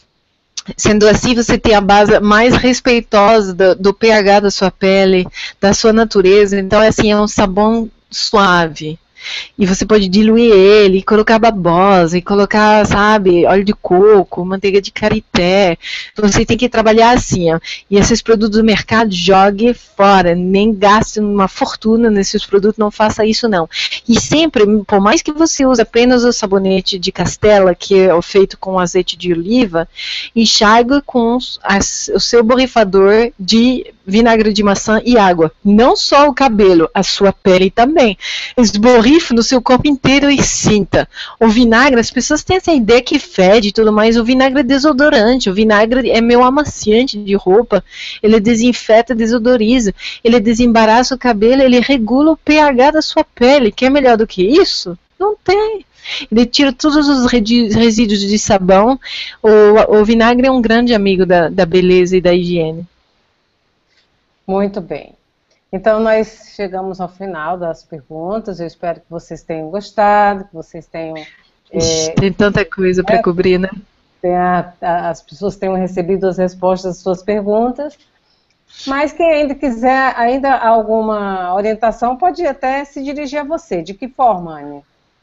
Sendo assim, você tem a base mais respeitosa do pH da sua pele, da sua natureza. Então, assim, é um sabão suave. E você pode diluir ele, e colocar babosa, e colocar, sabe, óleo de coco, manteiga de karité. Você tem que trabalhar assim, ó. E esses produtos do mercado, jogue fora. Nem gaste uma fortuna nesses produtos, não faça isso não. E sempre, por mais que você use apenas o sabonete de Castela, que é feito com azeite de oliva, enxague com o seu borrifador de vinagre de maçã e água. Não só o cabelo, a sua pele também. Esborrife no seu corpo inteiro e sinta. O vinagre, as pessoas têm essa ideia que fede e tudo mais. O vinagre é desodorante. O vinagre é meu amaciante de roupa. Ele desinfeta, desodoriza. Ele desembaraça o cabelo. Ele regula o pH da sua pele. Quer melhor do que isso? Não tem. Ele tira todos os resíduos de sabão. O vinagre é um grande amigo da beleza e da higiene. Muito bem. Então, nós chegamos ao final das perguntas. Eu espero que vocês tenham gostado, que vocês tenham... tem tanta coisa para cobrir, né? As pessoas tenham recebido as respostas às suas perguntas. Mas quem ainda quiser alguma orientação, pode até se dirigir a você. De que forma, Anne?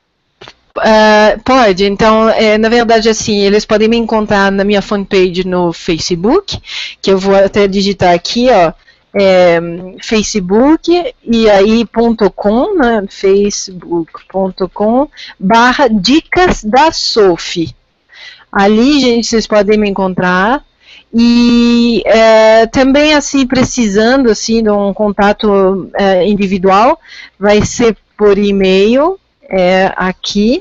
Pode, então, na verdade, assim, eles podem me encontrar na minha fanpage no Facebook, que eu vou até digitar aqui, ó, Facebook, e aí .com, né, facebook.com/dicas da Sophie. Ali, gente, vocês podem me encontrar. E também, assim, precisando, assim, de um contato individual, vai ser por e-mail, aqui.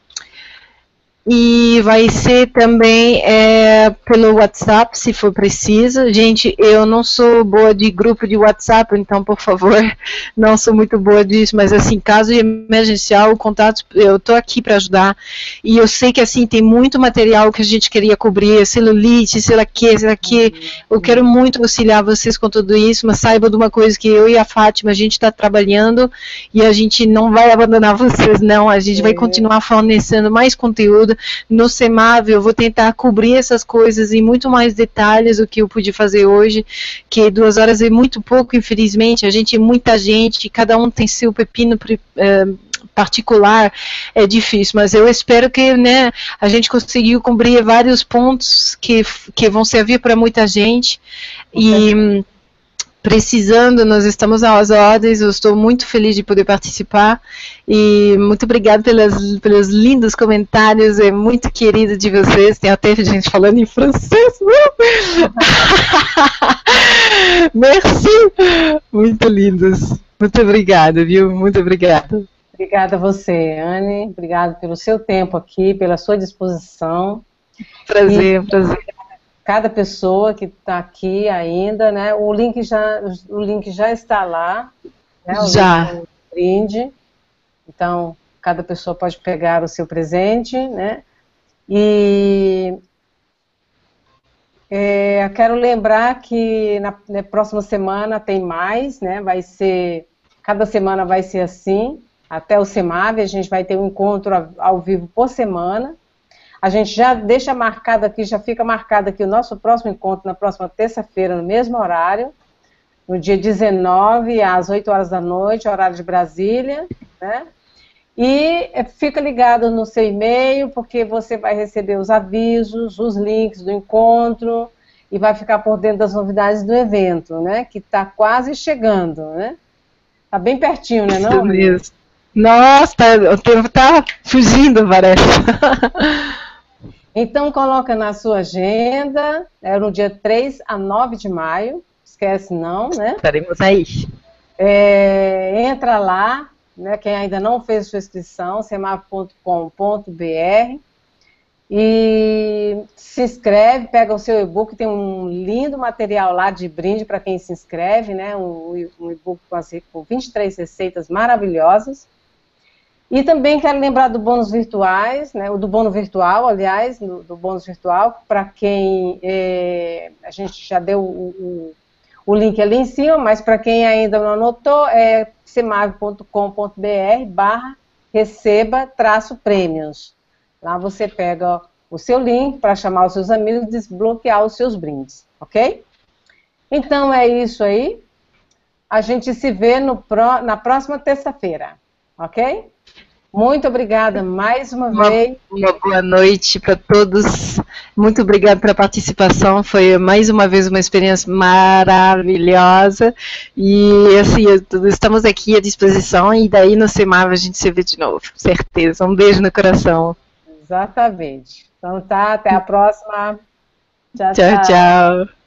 E vai ser também pelo WhatsApp, se for preciso. Gente, eu não sou boa de grupo de WhatsApp, então, por favor, não sou muito boa disso, mas, assim, caso emergencial, o contato, eu estou aqui para ajudar. E eu sei que, assim, tem muito material que a gente queria cobrir, celulite, sei lá que. Eu quero muito auxiliar vocês com tudo isso, mas saiba de uma coisa, que eu e a Fátima, a gente está trabalhando e a gente não vai abandonar vocês, não. A gente vai continuar fornecendo mais conteúdo. No Semável, eu vou tentar cobrir essas coisas em muito mais detalhes do que eu pude fazer hoje, que 2 horas é muito pouco, infelizmente. A gente é muita gente, cada um tem seu pepino particular, é difícil, mas eu espero que, né, a gente conseguiu cobrir vários pontos que vão servir para muita gente. E precisando, nós estamos às ordens, eu estou muito feliz de poder participar, e muito obrigada pelos lindos comentários, é muito querido de vocês, tem até gente falando em francês, merci, muito lindos, muito obrigada, viu, muito obrigada. Obrigada a você, Anne, obrigada pelo seu tempo aqui, pela sua disposição. Prazer. Cada pessoa que está aqui ainda, né? O link já está lá, né? Já. O brinde. Então, cada pessoa pode pegar o seu presente, né? E eu quero lembrar que na próxima semana tem mais, né? Cada semana vai ser assim, até o Semável, a gente vai ter um encontro ao vivo por semana. A gente já deixa marcado aqui, já fica marcado aqui o nosso próximo encontro na próxima terça-feira, no mesmo horário, no dia 19, às 8 horas da noite, horário de Brasília, né? E fica ligado no seu e-mail, porque você vai receber os avisos, os links do encontro, e vai ficar por dentro das novidades do evento, né? Que está quase chegando, né? Está bem pertinho, né, não? Isso mesmo. Nossa, o tempo está fugindo, parece. Então, coloca na sua agenda, no dia 3 a 9 de maio, esquece não, né? Estaremos aí. Entra lá, né, quem ainda não fez sua inscrição, semável.com.br, e se inscreve, pega o seu e-book, tem um lindo material lá de brinde para quem se inscreve, né, um e-book com 23 receitas maravilhosas. E também quero lembrar do bônus virtuais, né, do bônus virtual, aliás, do bônus virtual, para quem a gente já deu o link ali em cima, mas para quem ainda não anotou, é semável.com.br/receba-prêmios. Lá você pega o seu link para chamar os seus amigos e desbloquear os seus brindes, ok? Então é isso aí. A gente se vê na próxima terça-feira, ok? Muito obrigada mais uma vez. Uma boa noite para todos. Muito obrigada pela participação. Foi mais uma vez uma experiência maravilhosa. E assim, estamos aqui à disposição. E daí no Semável a gente se vê de novo, certeza. Um beijo no coração. Exatamente. Então tá, até a próxima. Tchau, tchau.